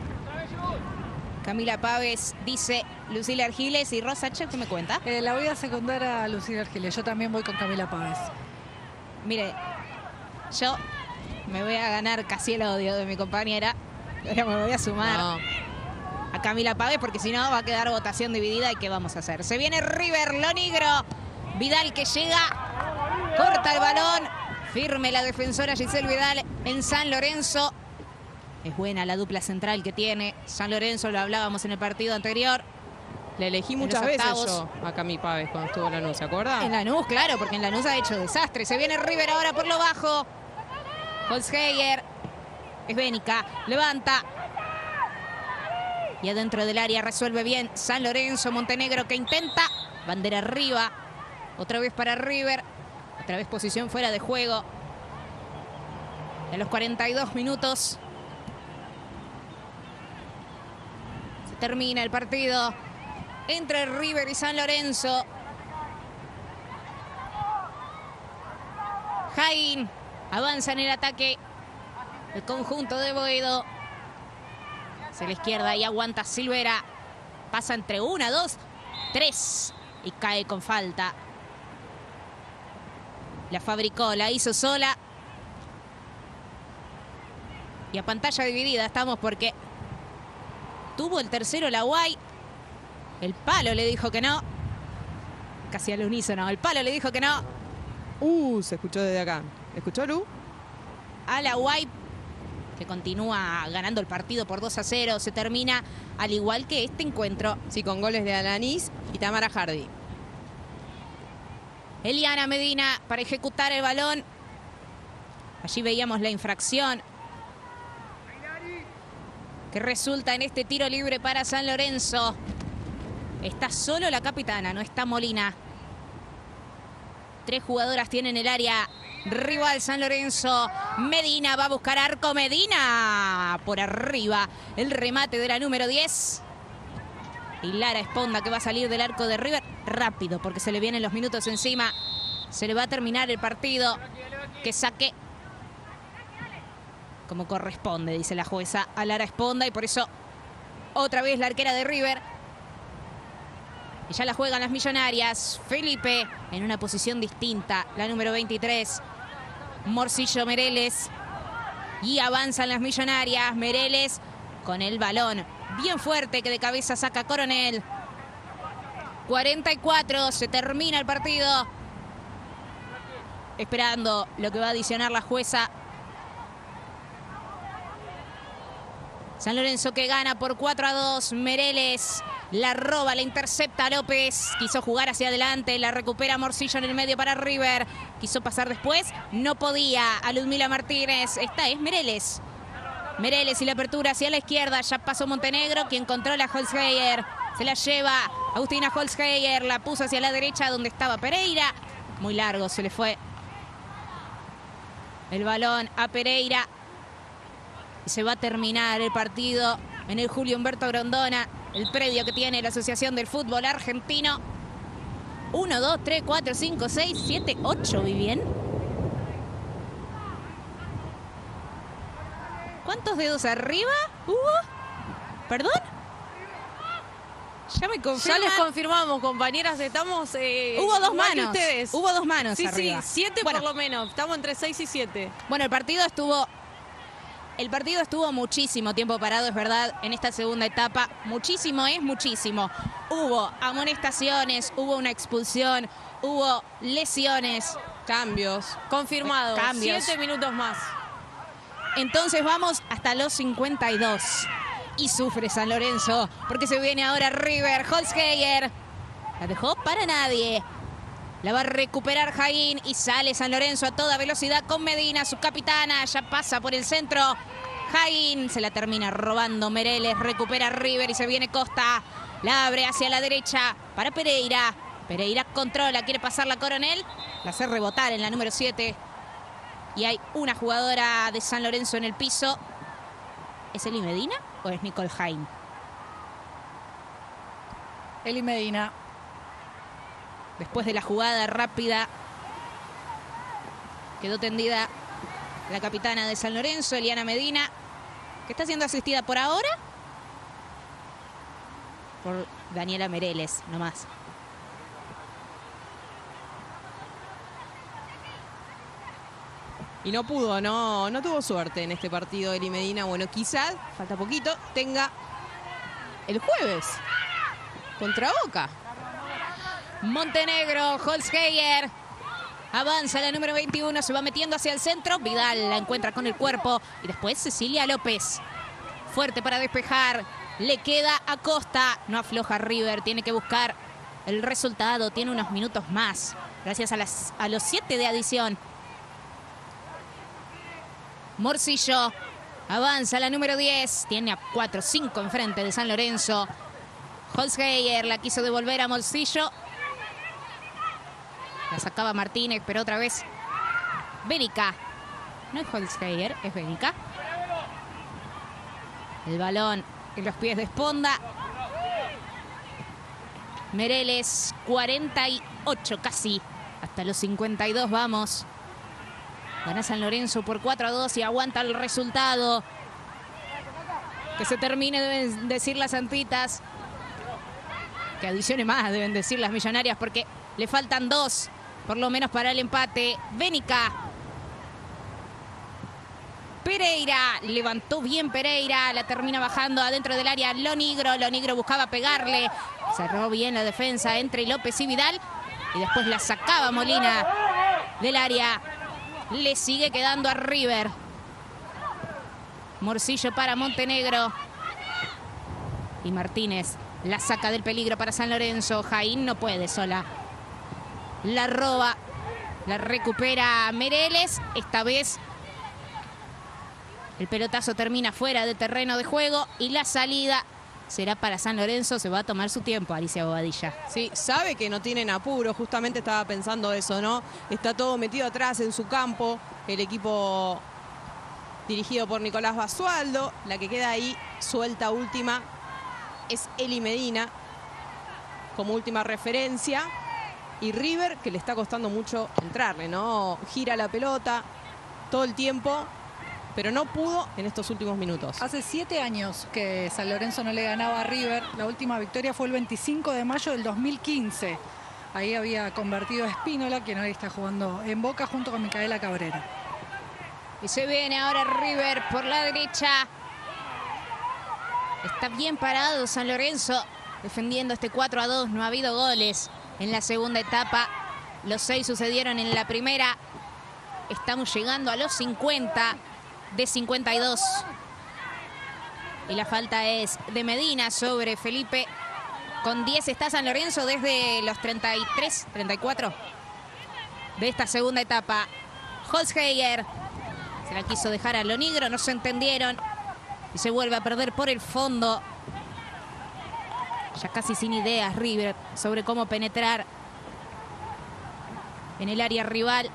Camila Páez dice Lucila Argiles. Y Rosa Che, ¿qué me cuenta? Eh, la voy a secundar a Lucila Argiles. Yo también voy con Camila Páez. Mire, yo me voy a ganar casi el odio de mi compañera. Ahora me voy a sumar No. a Camila Páez, porque si no va a quedar votación dividida. ¿Y qué vamos a hacer? Se viene River, lo negro. Vidal que llega, corta el balón. Firme la defensora Giselle Vidal en San Lorenzo. Es buena la dupla central que tiene San Lorenzo, lo hablábamos en el partido anterior. Le elegí muchas veces yo a Cami Páez cuando estuvo en Lanús, ¿se acuerda? En Lanús, claro, porque en Lanús ha hecho desastre. Se viene River ahora por lo bajo. Holzheier. Es Bénica. Levanta. Y adentro del área resuelve bien San Lorenzo. Montenegro que intenta. Bandera arriba. Otra vez para River. Otra vez posición fuera de juego. En los cuarenta y dos minutos. Se termina el partido entre River y San Lorenzo. Jaín avanza en el ataque. El conjunto de Boedo. Hacia la izquierda y aguanta Silvera. Pasa entre una, dos, tres. Y cae con falta. La fabricó, la hizo sola. Y a pantalla dividida estamos porque tuvo el tercero la Guay. El palo le dijo que no. Casi al unísono. El palo le dijo que no. Uh, se escuchó desde acá. ¿Escuchó, Lu? A la Guay, que continúa ganando el partido por dos a cero. Se termina al igual que este encuentro. Sí, con goles de Alanis y Tamara Hardy. Eliana Medina para ejecutar el balón. Allí veíamos la infracción que resulta en este tiro libre para San Lorenzo. Está solo la capitana, no está Molina. Tres jugadoras tienen el área rival San Lorenzo. Medina va a buscar arco. Medina por arriba. El remate de la número diez. Y Lara Esponda que va a salir del arco de River rápido porque se le vienen los minutos encima. Se le va a terminar el partido. Que saque como corresponde, dice la jueza, a Lara Esponda. Y por eso otra vez la arquera de River. Y ya la juegan las millonarias. Felipe en una posición distinta. La número veintitrés. Morcillo Meireles. Y avanzan las millonarias. Meireles con el balón bien fuerte que de cabeza saca Coronel. cuarenta y cuatro. Se termina el partido. Esperando lo que va a adicionar la jueza. San Lorenzo que gana por cuatro a dos. Meireles la roba, la intercepta López. Quiso jugar hacia adelante, la recupera Morcillo en el medio para River. Quiso pasar después, no podía. A Ludmila Martínez, esta es Meireles. Meireles y la apertura hacia la izquierda. Ya pasó Montenegro, quien controla a Holzheier. Se la lleva Agustina Holzheier, la puso hacia la derecha donde estaba Pereira. Muy largo, se le fue el balón a Pereira. Y se va a terminar el partido en el Julio Humberto Grondona, el predio que tiene la Asociación del Fútbol Argentino. uno, dos, tres, cuatro, cinco, seis, siete, ocho, ¿Vivien? ¿Cuántos dedos arriba hubo? ¿Perdón? Ya me confirman. Ya les confirmamos, compañeras, estamos... Eh, Hubo dos igual que manos. ustedes. Hubo dos manos Sí, arriba. sí, siete Bueno. por lo menos. Estamos entre seis y siete. Bueno, el partido estuvo... El partido estuvo muchísimo tiempo parado, es verdad, en esta segunda etapa. Muchísimo es muchísimo. Hubo amonestaciones, hubo una expulsión, hubo lesiones. Cambios. Confirmado. Cambios. Siete minutos más. Entonces vamos hasta los cincuenta y dos. Y sufre San Lorenzo, porque se viene ahora River. Holzheier la dejó para nadie. La va a recuperar Jaín y sale San Lorenzo a toda velocidad con Medina, su capitana. Ya pasa por el centro. Jaín se la termina robando Meireles. Recupera River y se viene Costa. La abre hacia la derecha para Pereira. Pereira controla, quiere pasar la Coronel. La hace rebotar en la número siete. Y hay una jugadora de San Lorenzo en el piso. ¿Es Eli Medina o es Nicole Jaín? Eli Medina. Después de la jugada rápida, quedó tendida la capitana de San Lorenzo, Eliana Medina, que está siendo asistida por ahora por Daniela Meireles, nomás. Y no pudo, no, no tuvo suerte en este partido Eli Medina. Bueno, quizás, falta poquito, tenga el jueves contra Boca. Montenegro, Holzheier. Avanza la número veintiuno, se va metiendo hacia el centro. Vidal la encuentra con el cuerpo. Y después Cecilia López. Fuerte para despejar. Le queda a Costa. No afloja River, tiene que buscar el resultado. Tiene unos minutos más. Gracias a, las, a los siete de adición. Morcillo. Avanza la número diez. Tiene a cuatro cinco enfrente de San Lorenzo. Holzheier la quiso devolver a Morcillo. La sacaba Martínez, pero otra vez Bénica. No es Holzheier, es Bénica. El balón en los pies de Esponda. Meireles, cuarenta y ocho casi. Hasta los cincuenta y dos vamos. Gana San Lorenzo por cuatro a dos y aguanta el resultado. Que se termine, deben decir las santitas. Que adicione más, deben decir las millonarias, porque le faltan dos. Por lo menos para el empate. Bénica. Pereira. Levantó bien Pereira. La termina bajando adentro del área Lonigro. Lonigro buscaba pegarle. Cerró bien la defensa entre López y Vidal. Y después la sacaba Molina del área. Le sigue quedando a River. Morcillo para Montenegro. Y Martínez la saca del peligro para San Lorenzo. Jaín no puede sola. La roba, la recupera Meireles. Esta vez el pelotazo termina fuera de terreno de juego y la salida será para San Lorenzo. Se va a tomar su tiempo, Alicia Bobadilla. Sí, sabe que no tienen apuro, justamente estaba pensando eso, ¿no? Está todo metido atrás en su campo, el equipo dirigido por Nicolás Basualdo. La que queda ahí suelta última es Eli Medina como última referencia. Y River, que le está costando mucho entrarle, ¿no? Gira la pelota todo el tiempo, pero no pudo en estos últimos minutos. Hace siete años que San Lorenzo no le ganaba a River. La última victoria fue el veinticinco de mayo del dos mil quince. Ahí había convertido a Espínola, quien hoy está jugando en Boca junto con Micaela Cabrera. Y se viene ahora River por la derecha. Está bien parado San Lorenzo defendiendo este cuatro a dos. No ha habido goles en la segunda etapa. Los seis sucedieron en la primera. Estamos llegando a los cincuenta de cincuenta y dos. Y la falta es de Medina sobre Felipe. Con diez está San Lorenzo desde los treinta y tres, treinta y cuatro de esta segunda etapa. Holzheiger se la quiso dejar a Lonigro, no se entendieron. Y se vuelve a perder por el fondo. Ya casi sin ideas River sobre cómo penetrar en el área rival.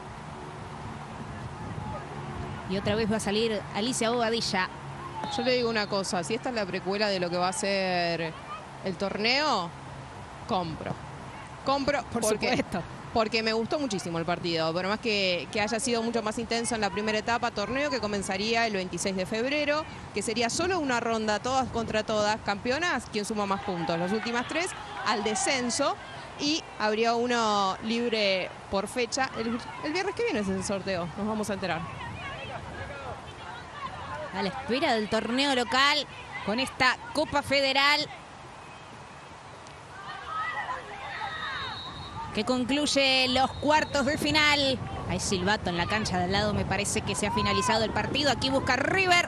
Y otra vez va a salir Alicia Bobadilla. Yo le digo una cosa, si esta es la precuela de lo que va a ser el torneo, compro. Compro Por porque, supuesto. porque me gustó muchísimo el partido. Por más que, que haya sido mucho más intenso en la primera etapa, torneo que comenzaría el veintiséis de febrero, que sería solo una ronda, todas contra todas, campeonas, quien suma más puntos. Las últimas tres al descenso y habría uno libre por fecha. El, el viernes que viene es el sorteo, nos vamos a enterar. A la espera del torneo local con esta Copa Federal que concluye los cuartos de final. Hay silbato en la cancha de al lado, me parece que se ha finalizado el partido. Aquí busca River.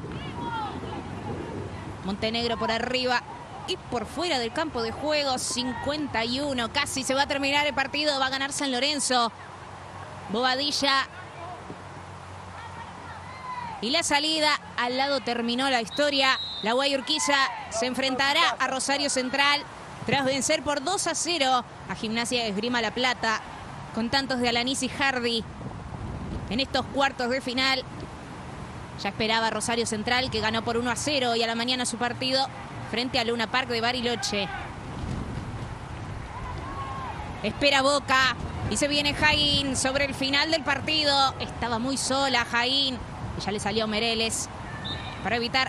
Montenegro por arriba y por fuera del campo de juego. cincuenta y uno, casi se va a terminar el partido. Va a ganar San Lorenzo. Bobadilla. Y la salida, al lado terminó la historia. La Guayurquiza se enfrentará a Rosario Central tras vencer por dos a cero a Gimnasia de Esgrima La Plata con tantos de Alanis y Hardy en estos cuartos de final. Ya esperaba Rosario Central, que ganó por uno a cero y a la mañana su partido frente a Luna Park de Bariloche. Espera Boca y se viene Jaín sobre el final del partido. Estaba muy sola Jaín. Y ya le salió Mereles para evitar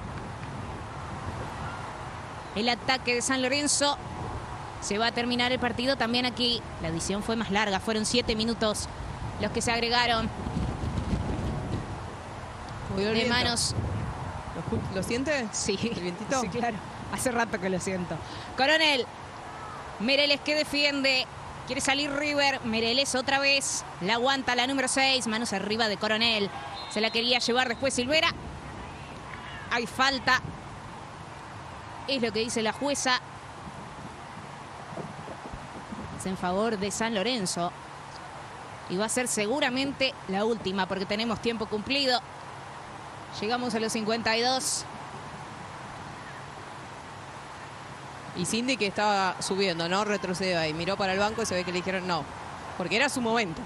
el ataque de San Lorenzo. Se va a terminar el partido también aquí. La edición fue más larga, fueron siete minutos los que se agregaron. Movió el De viento. manos. ¿Lo, ¿Lo siente? Sí, ¿El vientito? sí, claro. Hace rato que lo siento. Coronel. Mereles que defiende. Quiere salir River. Mereles otra vez. La aguanta la número seis. Manos arriba de Coronel. Se la quería llevar después Silvera. Hay falta. Es lo que dice la jueza. Es en favor de San Lorenzo. Y va a ser seguramente la última porque tenemos tiempo cumplido. Llegamos a los cincuenta y dos. Y Cindy, que estaba subiendo, ¿no? Retrocedió ahí. Miró para el banco y se ve que le dijeron no. Porque era su momento.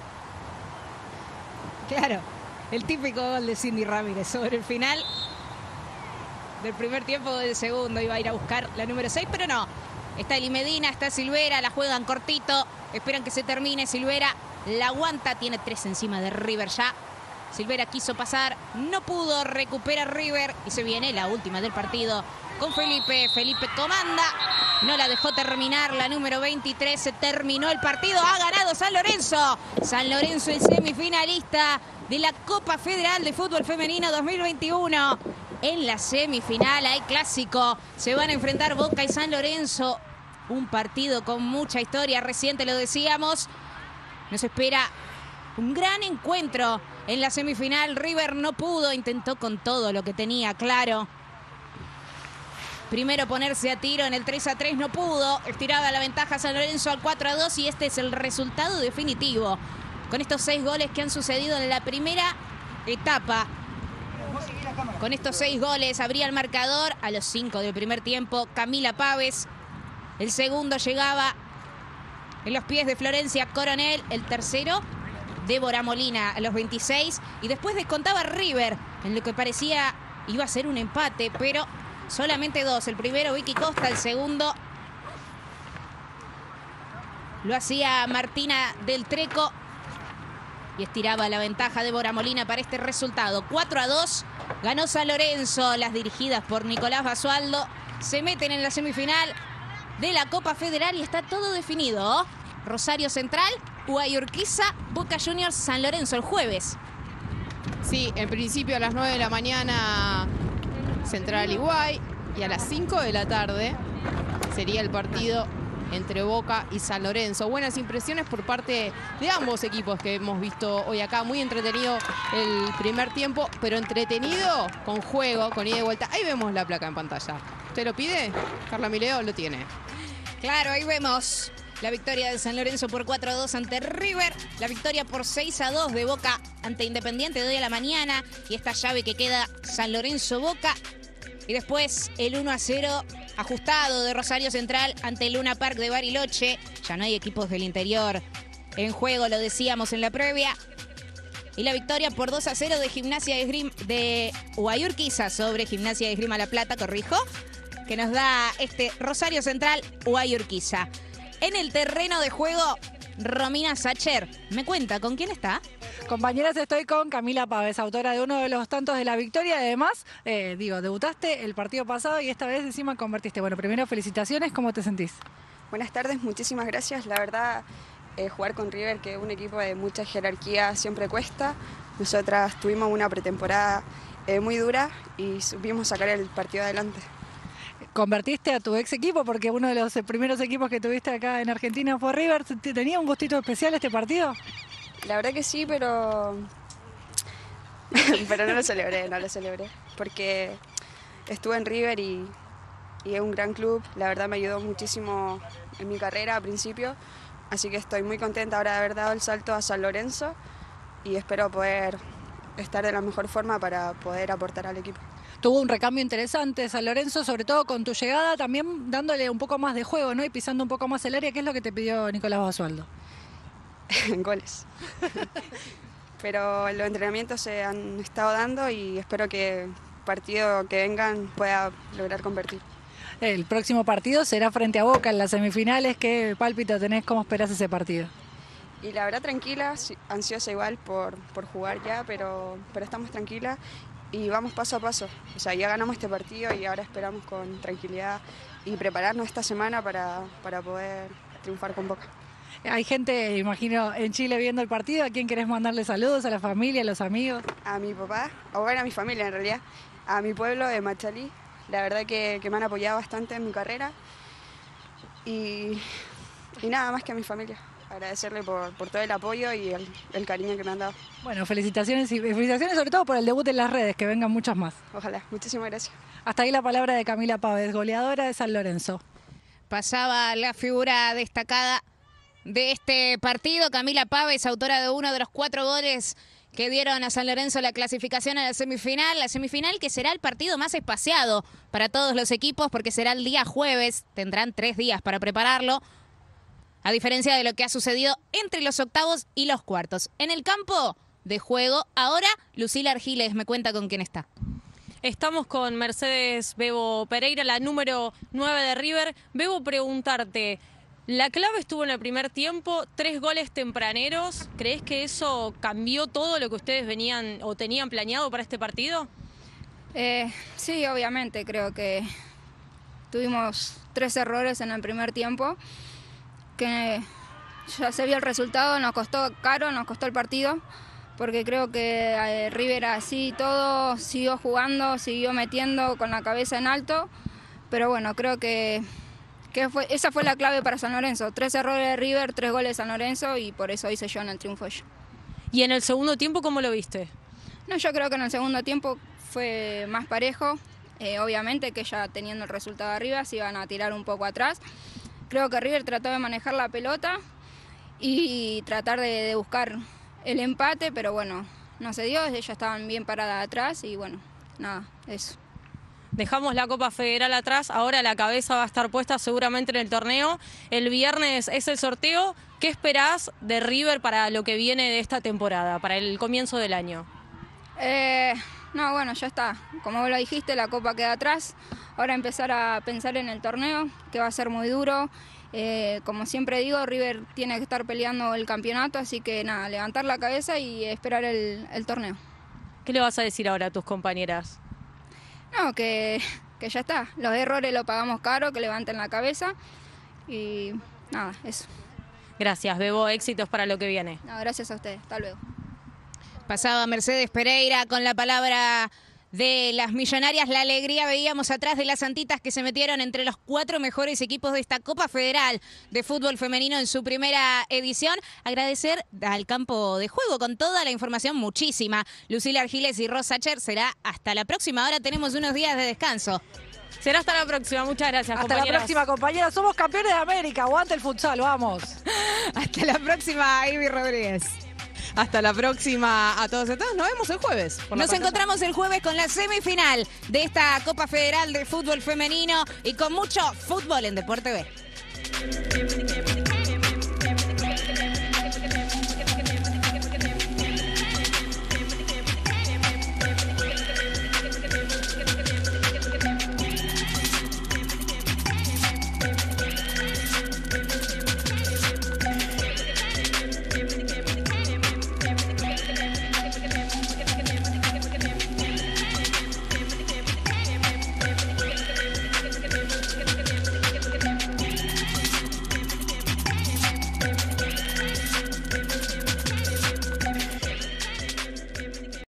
Claro, el típico gol de Cindy Ramírez sobre el final del primer tiempo del segundo. Iba a ir a buscar la número seis, pero no. Está Eli Medina, está Silvera, la juegan cortito. Esperan que se termine. Silvera la aguanta, tiene tres encima de River ya. Silvera quiso pasar, no pudo, recupera River y se viene la última del partido con Felipe. Felipe comanda, no la dejó terminar la número veintitrés. Se terminó el partido, ha ganado San Lorenzo. San Lorenzo es semifinalista de la Copa Federal de Fútbol Femenino dos mil veintiuno. En la semifinal hay clásico, se van a enfrentar Boca y San Lorenzo. Un partido con mucha historia, reciente lo decíamos. Nos espera un gran encuentro en la semifinal. River no pudo, intentó con todo lo que tenía, claro. Primero ponerse a tiro en el tres a tres, no pudo. Estiraba la ventaja San Lorenzo al cuatro a dos y este es el resultado definitivo. Con estos seis goles que han sucedido en la primera etapa. Con estos seis goles abría el marcador a los cinco del primer tiempo Camila Páez. El segundo llegaba en los pies de Florencia Coronel. El tercero, Débora Molina a los veintiséis. Y después descontaba River en lo que parecía iba a ser un empate, pero solamente dos. El primero Vicky Costa, el segundo lo hacía Martina del Treco. Y estiraba la ventaja Débora Molina para este resultado. cuatro a dos. Ganó San Lorenzo. Las dirigidas por Nicolás Basualdo se meten en la semifinal de la Copa Federal y está todo definido. Rosario Central, Guayurquiza, Boca Juniors, San Lorenzo el jueves. Sí, en principio a las nueve de la mañana Central Iguay y a las cinco de la tarde sería el partido entre Boca y San Lorenzo. Buenas impresiones por parte de ambos equipos que hemos visto hoy acá. Muy entretenido el primer tiempo, pero entretenido con juego, con ida y vuelta. Ahí vemos la placa en pantalla. ¿Usted lo pide? Carla Mileo lo tiene. Claro, ahí vemos la victoria de San Lorenzo por cuatro a dos ante River, la victoria por seis a dos de Boca ante Independiente de hoy a la mañana y esta llave que queda San Lorenzo-Boca. Y después el uno a cero ajustado de Rosario Central ante el Luna Park de Bariloche. Ya no hay equipos del interior en juego, lo decíamos en la previa. Y la victoria por dos a cero de Gimnasia de Esgrima de Guayurquiza sobre Gimnasia de Esgrima La Plata, corrijo, que nos da este Rosario Central Guayurquiza. En el terreno de juego, Romina Sacher me cuenta con quién está. Compañeras, estoy con Camila Páez, autora de uno de los tantos de la victoria. Además, eh, digo, debutaste el partido pasado y esta vez encima convertiste. Bueno, primero felicitaciones, ¿cómo te sentís? Buenas tardes, muchísimas gracias. La verdad, eh, jugar con River, que es un equipo de mucha jerarquía, siempre cuesta. Nosotras tuvimos una pretemporada eh, muy dura y supimos sacar el partido adelante. Convertiste a tu ex equipo porque uno de los primeros equipos que tuviste acá en Argentina fue River. ¿Tenía un gustito especial este partido? La verdad que sí, pero pero no lo celebré, no lo celebré, porque estuve en River y, y es un gran club. La verdad me ayudó muchísimo en mi carrera a principio, así que estoy muy contenta ahora de haber dado el salto a San Lorenzo y espero poder estar de la mejor forma para poder aportar al equipo. Tuvo un recambio interesante San Lorenzo, sobre todo con tu llegada, también dándole un poco más de juego, ¿no? Y pisando un poco más el área. ¿Qué es lo que te pidió Nicolás Basualdo? Goles. Pero los entrenamientos se han estado dando y espero que el partido que vengan pueda lograr convertir. El próximo partido será frente a Boca en las semifinales. ¿Qué pálpito tenés? ¿Cómo esperás ese partido? Y la verdad tranquila, ansiosa igual por, por jugar ya, pero, pero estamos tranquilas. Y vamos paso a paso, o sea, ya ganamos este partido y ahora esperamos con tranquilidad y prepararnos esta semana para, para poder triunfar con Boca. Hay gente, imagino, en Chile viendo el partido. ¿A quién querés mandarle saludos? ¿A la familia, a los amigos? A mi papá, o bueno, a mi familia en realidad, a mi pueblo de Machalí. La verdad que, que me han apoyado bastante en mi carrera y, y nada más que a mi familia. Agradecerle por, por todo el apoyo y el, el cariño que me han dado. Bueno, felicitaciones y felicitaciones sobre todo por el debut en las redes, que vengan muchas más. Ojalá, muchísimas gracias. Hasta ahí la palabra de Camila Páez, goleadora de San Lorenzo. Pasaba la figura destacada de este partido, Camila Páez, autora de uno de los cuatro goles que dieron a San Lorenzo la clasificación a la semifinal. La semifinal que será el partido más espaciado para todos los equipos porque será el día jueves, tendrán tres días para prepararlo. A diferencia de lo que ha sucedido entre los octavos y los cuartos. En el campo de juego, ahora Lucila Argiles me cuenta con quién está. Estamos con Mercedes Bebo Pereira, la número nueve de River. Bebo, preguntarte, la clave estuvo en el primer tiempo, tres goles tempraneros. ¿Crees que eso cambió todo lo que ustedes venían o tenían planeado para este partido? Eh, sí, obviamente, creo que tuvimos tres errores en el primer tiempo. Que ya se vio el resultado, nos costó caro, nos costó el partido, porque creo que eh, River así todo siguió jugando, siguió metiendo con la cabeza en alto, pero bueno, creo que, que fue, esa fue la clave para San Lorenzo. Tres errores de River, tres goles de San Lorenzo y por eso hice yo en el triunfo yo. ¿Y en el segundo tiempo cómo lo viste? No, yo creo que en el segundo tiempo fue más parejo, eh, obviamente que ya teniendo el resultado arriba se iban a tirar un poco atrás. Creo que River trató de manejar la pelota y tratar de, de buscar el empate, pero bueno, no se dio, ellas estaban bien paradas atrás y bueno, nada, eso. Dejamos la Copa Federal atrás, ahora la cabeza va a estar puesta seguramente en el torneo. El viernes es el sorteo. ¿Qué esperás de River para lo que viene de esta temporada, para el comienzo del año? Eh, no, bueno, ya está. Como vos lo dijiste, la Copa queda atrás. Ahora empezar a pensar en el torneo, que va a ser muy duro. Eh, como siempre digo, River tiene que estar peleando el campeonato, así que nada, levantar la cabeza y esperar el, el torneo. ¿Qué le vas a decir ahora a tus compañeras? No, que, que ya está. Los errores los pagamos caro, que levanten la cabeza y nada, eso. Gracias, Bebo. Éxitos para lo que viene. No, gracias a ustedes. Hasta luego. Pasaba Mercedes Pereira con la palabra de las Millonarias, la alegría veíamos atrás de las Santitas que se metieron entre los cuatro mejores equipos de esta Copa Federal de Fútbol Femenino en su primera edición. Agradecer al campo de juego con toda la información, muchísima. Lucila Argiles y Rosa Sacher, será hasta la próxima. Ahora tenemos unos días de descanso. Será hasta la próxima. Muchas gracias, Hasta compañeras. la próxima, compañeras. Somos campeones de América. Aguante el futsal, vamos. Hasta la próxima, Ivy Rodríguez. Hasta la próxima a todos y a todas. Nos vemos el jueves. por la Nos pantalla. encontramos el jueves con la semifinal de esta Copa Federal de Fútbol Femenino y con mucho fútbol en Deporte B.